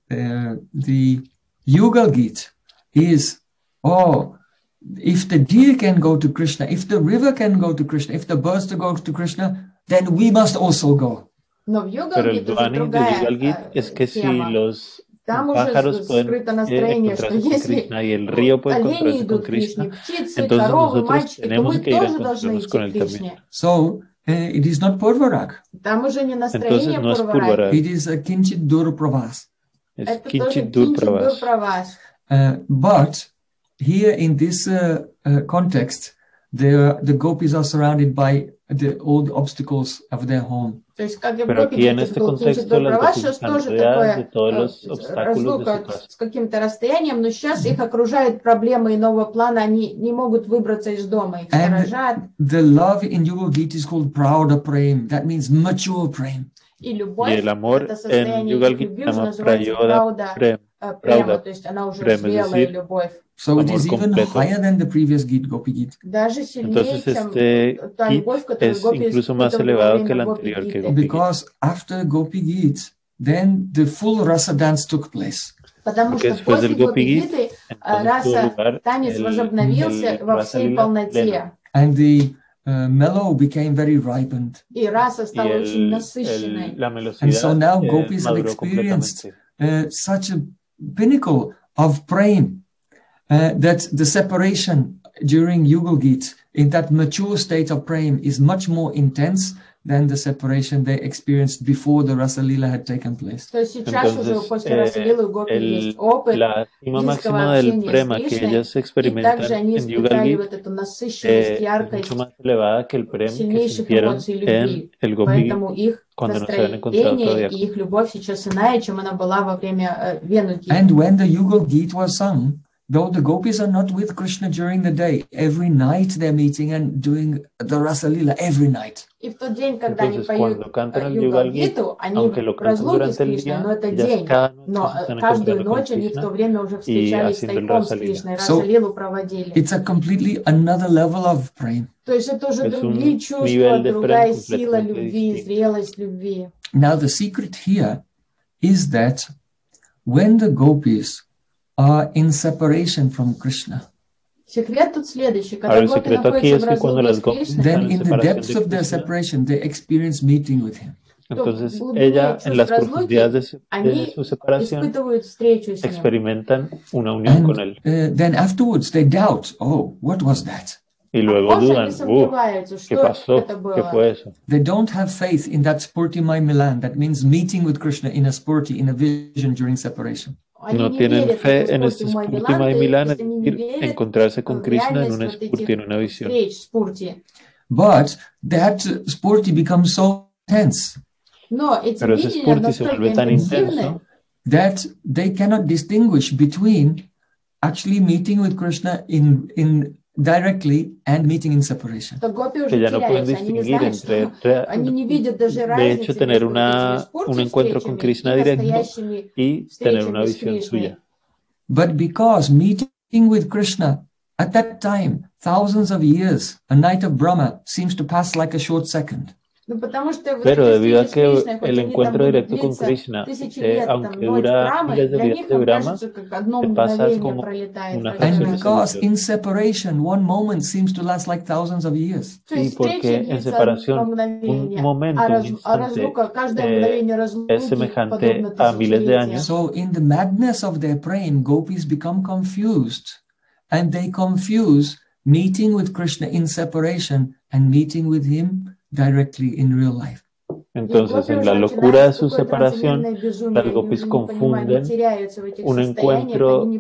the Yugal Gita is, oh, if the deer can go to Krishna, if the river can go to Krishna, if the birds to go to Krishna, then we must also go. Но в Pero el Югал-гите уже Dhwani de другая Yugal Gita es que si тема. los Там уже pájaros pueden скрыто настроение, что encontrarse con если Krishna y el río puede олени encontrarse con идут к Кришне, Krishna, птицы, entonces коровы, nosotros мальчики, то tenemos мы que ir a тоже должны encontrarnos идти con к él también. Кришне. So it is not Purvarag, Там уже не Entonces настроение no es Пурвараги. Purvarag, it is a Kinchit Dur Pravas. es Это тоже Kinchit Dur Кинчит Дур Pravas. Правас. But here in this context, the gopis are surrounded by all the obstacles of their home. То есть, как я Pero aquí en это este был Кинчит contexto Дур las Правас, gopis сейчас están тоже rodeadas de такое todos los obstáculos de su разлука casa. с каким-то расстоянием, но сейчас их окружают проблемы иного плана, они не могут выбраться из дома, их сторожат. The love in Yugal Gita is called Prauda Prem, that means mature prem. И Y любовь, el amor это en состояние Yugal их Gita любви se уже llama называется Prayoda Prem, прямо, Prauda то есть она уже Prem, es зрелая decir, любовь. So it amor is even completo. higher than the previous Gita, Gopi Gita. Даже сильнее, Entonces чем este та kit любовь, которую es Гопи incluso más испытывали во elevado que el время Гопи anterior, que Гиты. Gopi Gita. Because after Gopi Gita, then the full rasa dance took place. Потому Porque что después после del Gopi Гопи Gita, Гиты entonces tuvo раса lugar танец возобновился во Rasa всей Lila полноте. pleno. And the mellow became very ripened. И раса Y стала очень насыщенной. la And so velocidad now gopis have maduró experienced completamente. such a pinnacle of prem that the separation during Yugal Gita in that mature state of prem is much more intense than the separation they experienced before the Rasa Lila had taken place. То есть сейчас уже Entonces, после Раса Лилы Гопи есть опыт la cima близкого máxima del общения с prema que Кришной, ellas и experimentan также они en Yugal испытали Gita вот эту насыщенность, яркость mucho más elevada que el prem que сильнейших sintieron эмоций en любви. el Gopi Поэтому их cuando no se habían encontrado настроение todavía. и их любовь сейчас иная, чем она была во время Вену Гиты. And when the Yugal Gita was sung, though the gopis are not with Krishna during the day, every night they're meeting and doing the Rasa Lila every night. И в тот день, когда они Entonces, поют cuando cantan el Югал Yugal Gita, Гиту, они aunque lo в cantan разлуке с durante el Кришной, día, но это ellas день. cada noche Но se están каждую encontrando con ночь они в то Krishna время уже y встречались haciendo el тайком с Rasa Lila. Кришной, So, Раса Лилу проводили. It's a completely another level of prem. То есть это уже Es другие un чувства, nivel de другая prem сила completamente любви, distinto. зрелость любви. Now the secret here is that when the gopis are in separation from Krishna, Секрет тут следующий. Когда Ahora, el гопи secreto aquí находятся в es que cuando разлуке las с gopis Кришной, then están en in the separación depths de of their Krishna, separation, they experience meeting with him. entonces в глубине ella en las чувств разлуки profundidades de они su separación испытывают встречу с ним. experimentan una unión con And él. then afterwards they doubt, oh, what was that? Y luego Позже dudan, они сомневаются, ¿qué что pasó? это ¿Qué было. fue eso? They don't have faith in that Spurti Mai Milan, that means meeting with Krishna in a Spurti, in a vision during separation. Они No не tienen верят в fe эту en este Спурти Мой Spurti Mai Милан, Milan, то es есть они не decir, верят encontrarse con в Krishna en реальность una вот Spurti, этих en una visión. встреч Спурти. But that Spurti becomes so intense Но эти Pero ese видения Spurti se настолько vuelve tan интенсивны, intenso that they cannot distinguish between actually meeting with Krishna in directly and meeting in separation. что гопи уже que ya no pueden теряются. Они не distinguir знают, entre, что они не видят даже de разницы hecho, tener между этими Спурти un encuentro con встречами Krishna и directo настоящими y tener встречами una с visión Кришной. suya. But because meeting with Krishna at that time, thousands of years, a night of Brahma seems to pass like a short second. Ну, потому что вот Pero эти debido a встречи с que Кришной, хоть el они там encuentro будут directo con длиться Krishna, тысячи лет, там, aunque ночь dura Брамы, miles de для días них de там Brahma, кажется, как одно te pasas мгновение como пролетает. una в это fracción And de время. because segundo. in separation, one moment seems to last like thousands of years. То Y есть porque встреча en длится separación, одно un мгновение, momento, а un разлука, instante, каждое мгновение es разлуки semejante подобно a miles de тысячелетиям. años. So in the madness of their praying, gopis become confused, and they confuse meeting with Krishna in separation and meeting with him directly in real life. Entonces, en la locura de su separación, las gopis confunden un encuentro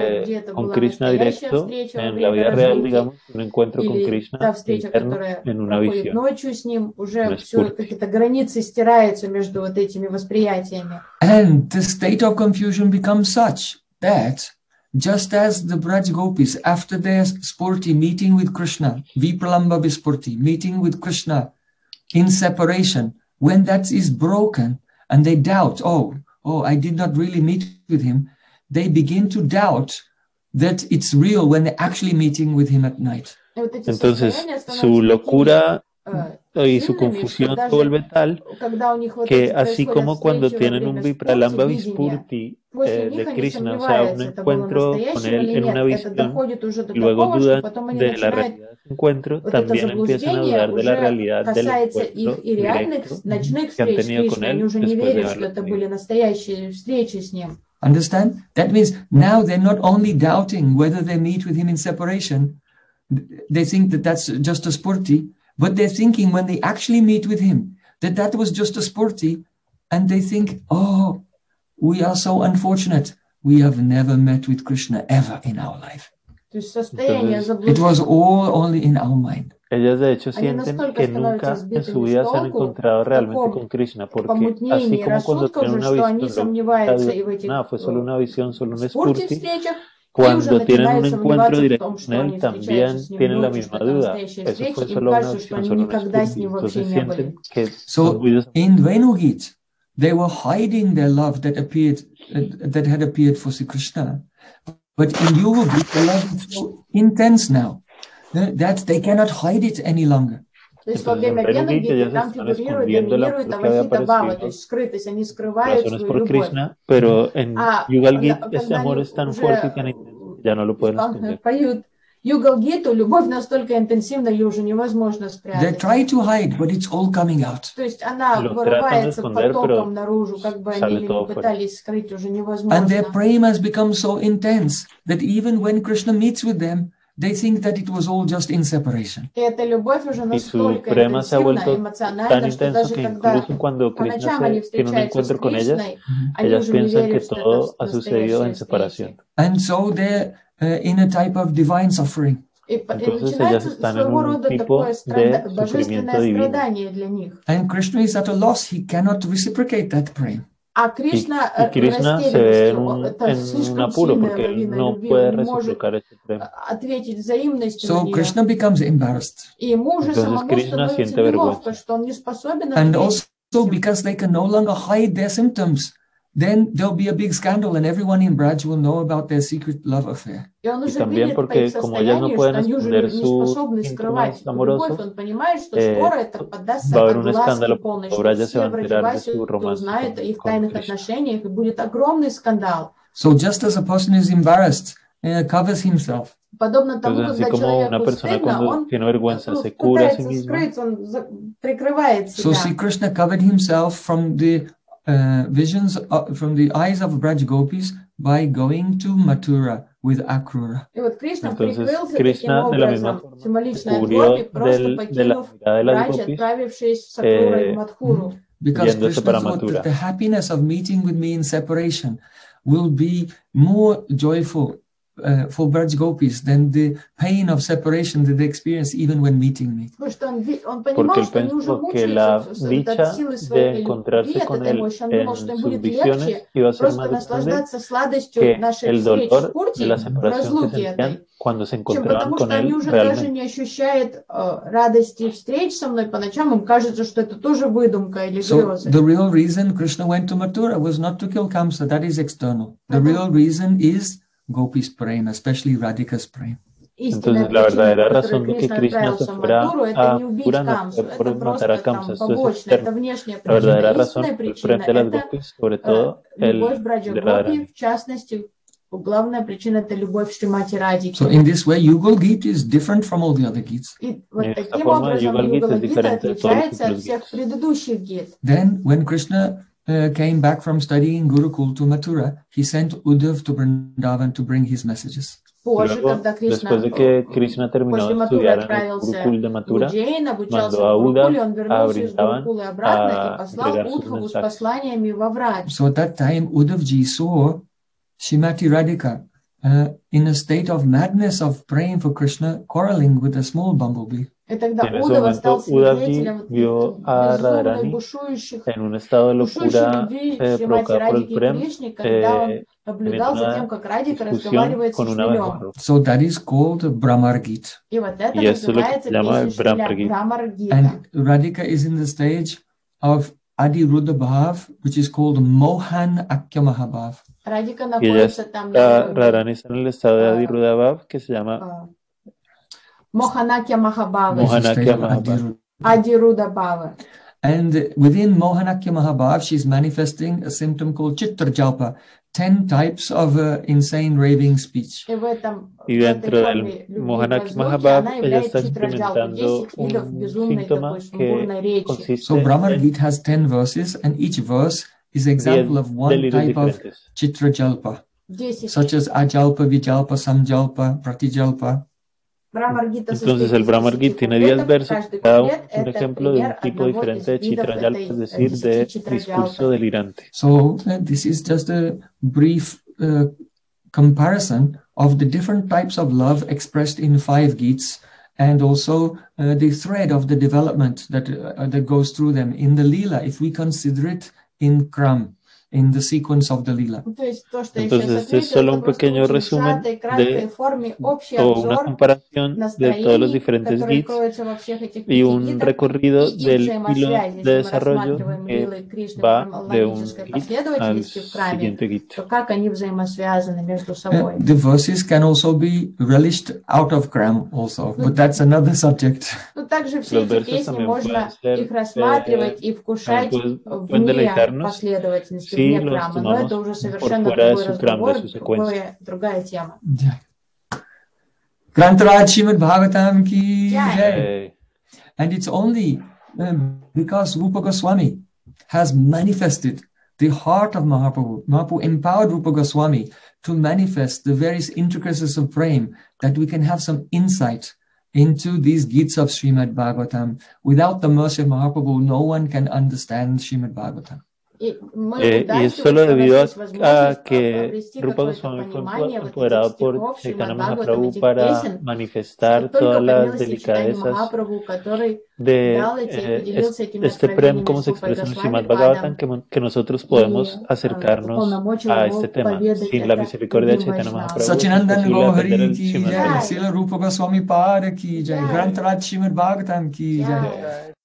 con Krishna directo en la vida real, digamos, un encuentro con Krishna interno en una visión. Ночью с ним уже все какие-то границы стираются между вот этими восприятиями. And the state of confusion becomes such that just as the Braj Gopis, after their sporti meeting with Krishna, Vipralamba Visporti, meeting with Krishna in separation, when that is broken and they doubt, oh, I did not really meet with him, they begin to doubt that it's real when they're actually meeting with him at night. Entonces, su locura y su confusión se vuelve tal que así como cuando tienen un Vipralamba Vispurti de Krishna, o sea, un encuentro con él en una visión, y luego dudan de la realidad de ese encuentro, también empiezan a dudar de la realidad del encuentro directo que han tenido con él después de haberlo tenido. Understand? That means now they're not only doubting whether they meet with him in separation, they think that that's just a sporti, but they're thinking when they actually meet with him, that was just a sporti, and they think, oh, we are so unfortunate. We have never met with Krishna ever in our life. It was all only in our mind. Ellas de hecho sienten que nunca en su vida se han encontrado realmente con Krishna, porque así como cuando tienen una visión, nada, fue solo una visión, solo un spurti, cuando tienen un encuentro directo con él, también tienen la misma duda. Eso fue solo una visión, solo un spurti. Entonces sienten que so in Venugit, they were hiding their love that had appeared for Sri Krishna. But in Yugagit, the love is so intense now that they cannot hide it any longer. Razones por Krishna, pero en Yugal Git ese amor es tan fuerte que ya no lo pueden esconder. Югалгиту любовь настолько интенсивна, ее уже невозможно спрятать. They try to hide, but it's all coming out. То есть она вырывается потоком наружу, как бы они не пытались скрыть, уже невозможно. And their prema has become so intense that even when Krishna meets with them, they think that it was all just in separation. И эта любовь уже настолько интенсивна, эмоциональна, что даже когда по ночам они встречаются с Кришной, они уже не верят, что это настоящая встреча. And so they're in a type of divine suffering. Entonces ellas están en un tipo de sufrimiento divino. And Krishna is at a loss; he cannot reciprocate that prema. Y Krishna se ve en un apuro porque él no puede reciprocar ese prema. So Krishna becomes embarrassed. Entonces Krishna siente vergüenza. And also because they can no longer hide their symptoms, then there'll be a big scandal and everyone in Braj will know about their secret love affair. Y también porque como ellas no pueden esconder sus síntomas amorosos, va a haber un escándalo, Braj se va a enterar de su romance con Krishna. So just as a person is embarrassed, covers himself. Entonces, así como una persona cuando tiene vergüenza se cubre a sí misma. So Sri Krishna covered himself from the visions from the eyes of Braj Gopis by going to Mathura with Akrura. Entonces Krishna de la misma forma cubrió de la mirada de las Gopis because Krishna thought that the happiness of meeting with me in separation will be more joyful for Braj Gopis than the pain of separation that they experience even when meeting me. Porque él pensó que la dicha de encontrarse con él en sus visiones iba a ser más grande que el dolor de la separación que sentían cuando se encontraban con él realmente. So the real reason Krishna went to Mathura was not to kill Kamsa, that is external. The real reason is Gopi's prema, especially Radhika's prema. Entonces la verdadera razón de que Krishna se fuera a Mathura no fue por matar a Kamsa, esto es externo. La verdadera razón fue frente a las Gopis, sobre todo el de Radharani. So in this way, Yugal Gita is different from all the other Gits. De esta forma, Yugal Gita es diferente de todos los Gits. Then, when Krishna came back from studying Gurukul to Mathura, he sent Uddhav to Vrindavan to bring his messages. Luego, después de que Krishna terminó de estudiar en el Gurukul de Mathura, mandó a Uddhav a Vrindavan a entregar sus mensajes. So at that time, Uddhavji saw Shrimati Radhika in a state of madness of praying for Krishna, quarreling with a small bumblebee. En ese momento, Uddhavji vio a Radharani en un estado de locura provocada por el prem, наблюдал за тем, una как Радика discusión разговаривает со con una abeja Шмелем. roja. So that is called Brahmar Gita. И вот это Y esto es lo que называется se llama el песня Шмеля, Brahmar Gita. Брамар Гита. And Radhika is in the stage of Adiruddha Bhav, which is called Mohan Akya Mahabhav. Радика Y ella находится там на Radharani уровне está en el estado de Adiruddha Bhav que se llama Моханакья Махабhavы, This is the stage Mohanakya of Mahabhav. Adiruddha. Адируда Бhavы. And within Mohanakya Mahabhav, she's manifesting a symptom called Chitra Jalpa, 10 types of insane raving speech. И в этом Y в этой dentro форме del любви Mohanakya разлуки Mahabhav, она ella está является читраджалпой, experimentando 10 видов un безумной síntoma такой сумбурной que речи. consiste So Brahmar en Gita has 10 verses, and each verse is 10 example of one delirios type of diferentes. Chitra Jalpa, 10. such as Ajalpa, Vijalpa, Samjalpa, Pratijalpa. Брамар-гита Entonces el состоит из Brahmar 10 Gita tiene 10 куплетов, versos, каждый cada куплет un это ejemplo de un пример tipo одного diferente de из видов Chitrayalpa, этой es decir, 10 de читраджалпы. discurso delirante. So this is just a brief comparison of the different types of love expressed in 5 Gits, and also the thread of the development that goes through them in the Leela, if we consider it in Kram, in the sequence of the Leela. То есть то, что я Entonces сейчас este es отметила, solo это un просто pequeño очень resumen сжатой, краткой de форме, общий o una обзор comparación de todos los настроений, diferentes которые Gits кроются во всех этих y 5 un гидах, recorrido и их del hilo взаимосвязи. de Если мы desarrollo рассматриваем que Лилы Кришны в va de un хронологической Git al последовательности в храме, siguiente Git. то как они взаимосвязаны между собой. The verses can also be relished out of Kram also, but that's another subject. Ну, также все Los эти versos песни también можно pueden ser, их рассматривать и вкушать pueden вне deleitarnos последовательности, si вне los Крама. Но это tomamos уже por совершенно fuera de другой su Kram, de разговор, su secuencia. другая тема. Grantaraj Srimad Bhagavatam ki Jai. jai. And it's only because Rupa Goswami has manifested the heart of Mahaprabhu. Mahaprabhu empowered Rupa Goswami to manifest the various intricacies of prema, that we can have some insight into these Gits of Srimad Bhagavatam. Without the mercy of Mahaprabhu, no one can understand Srimad Bhagavatam. Y es solo debido a que Rupa Goswami fue empoderado por Chaitanya Mahaprabhu para manifestar todas las delicadezas de este prem, como se expresa en el Srimad Bhagavatam, que nosotros podemos acercarnos a este tema. Sin la misericordia de Chaitanya Mahaprabhu, Sachinandan es posible Gohari atender el ki Srimad jai, Bhagavatam. Srila Rupa Goswami Pada ki jai, Grantaraj Srimad Bhagavatam ki jai.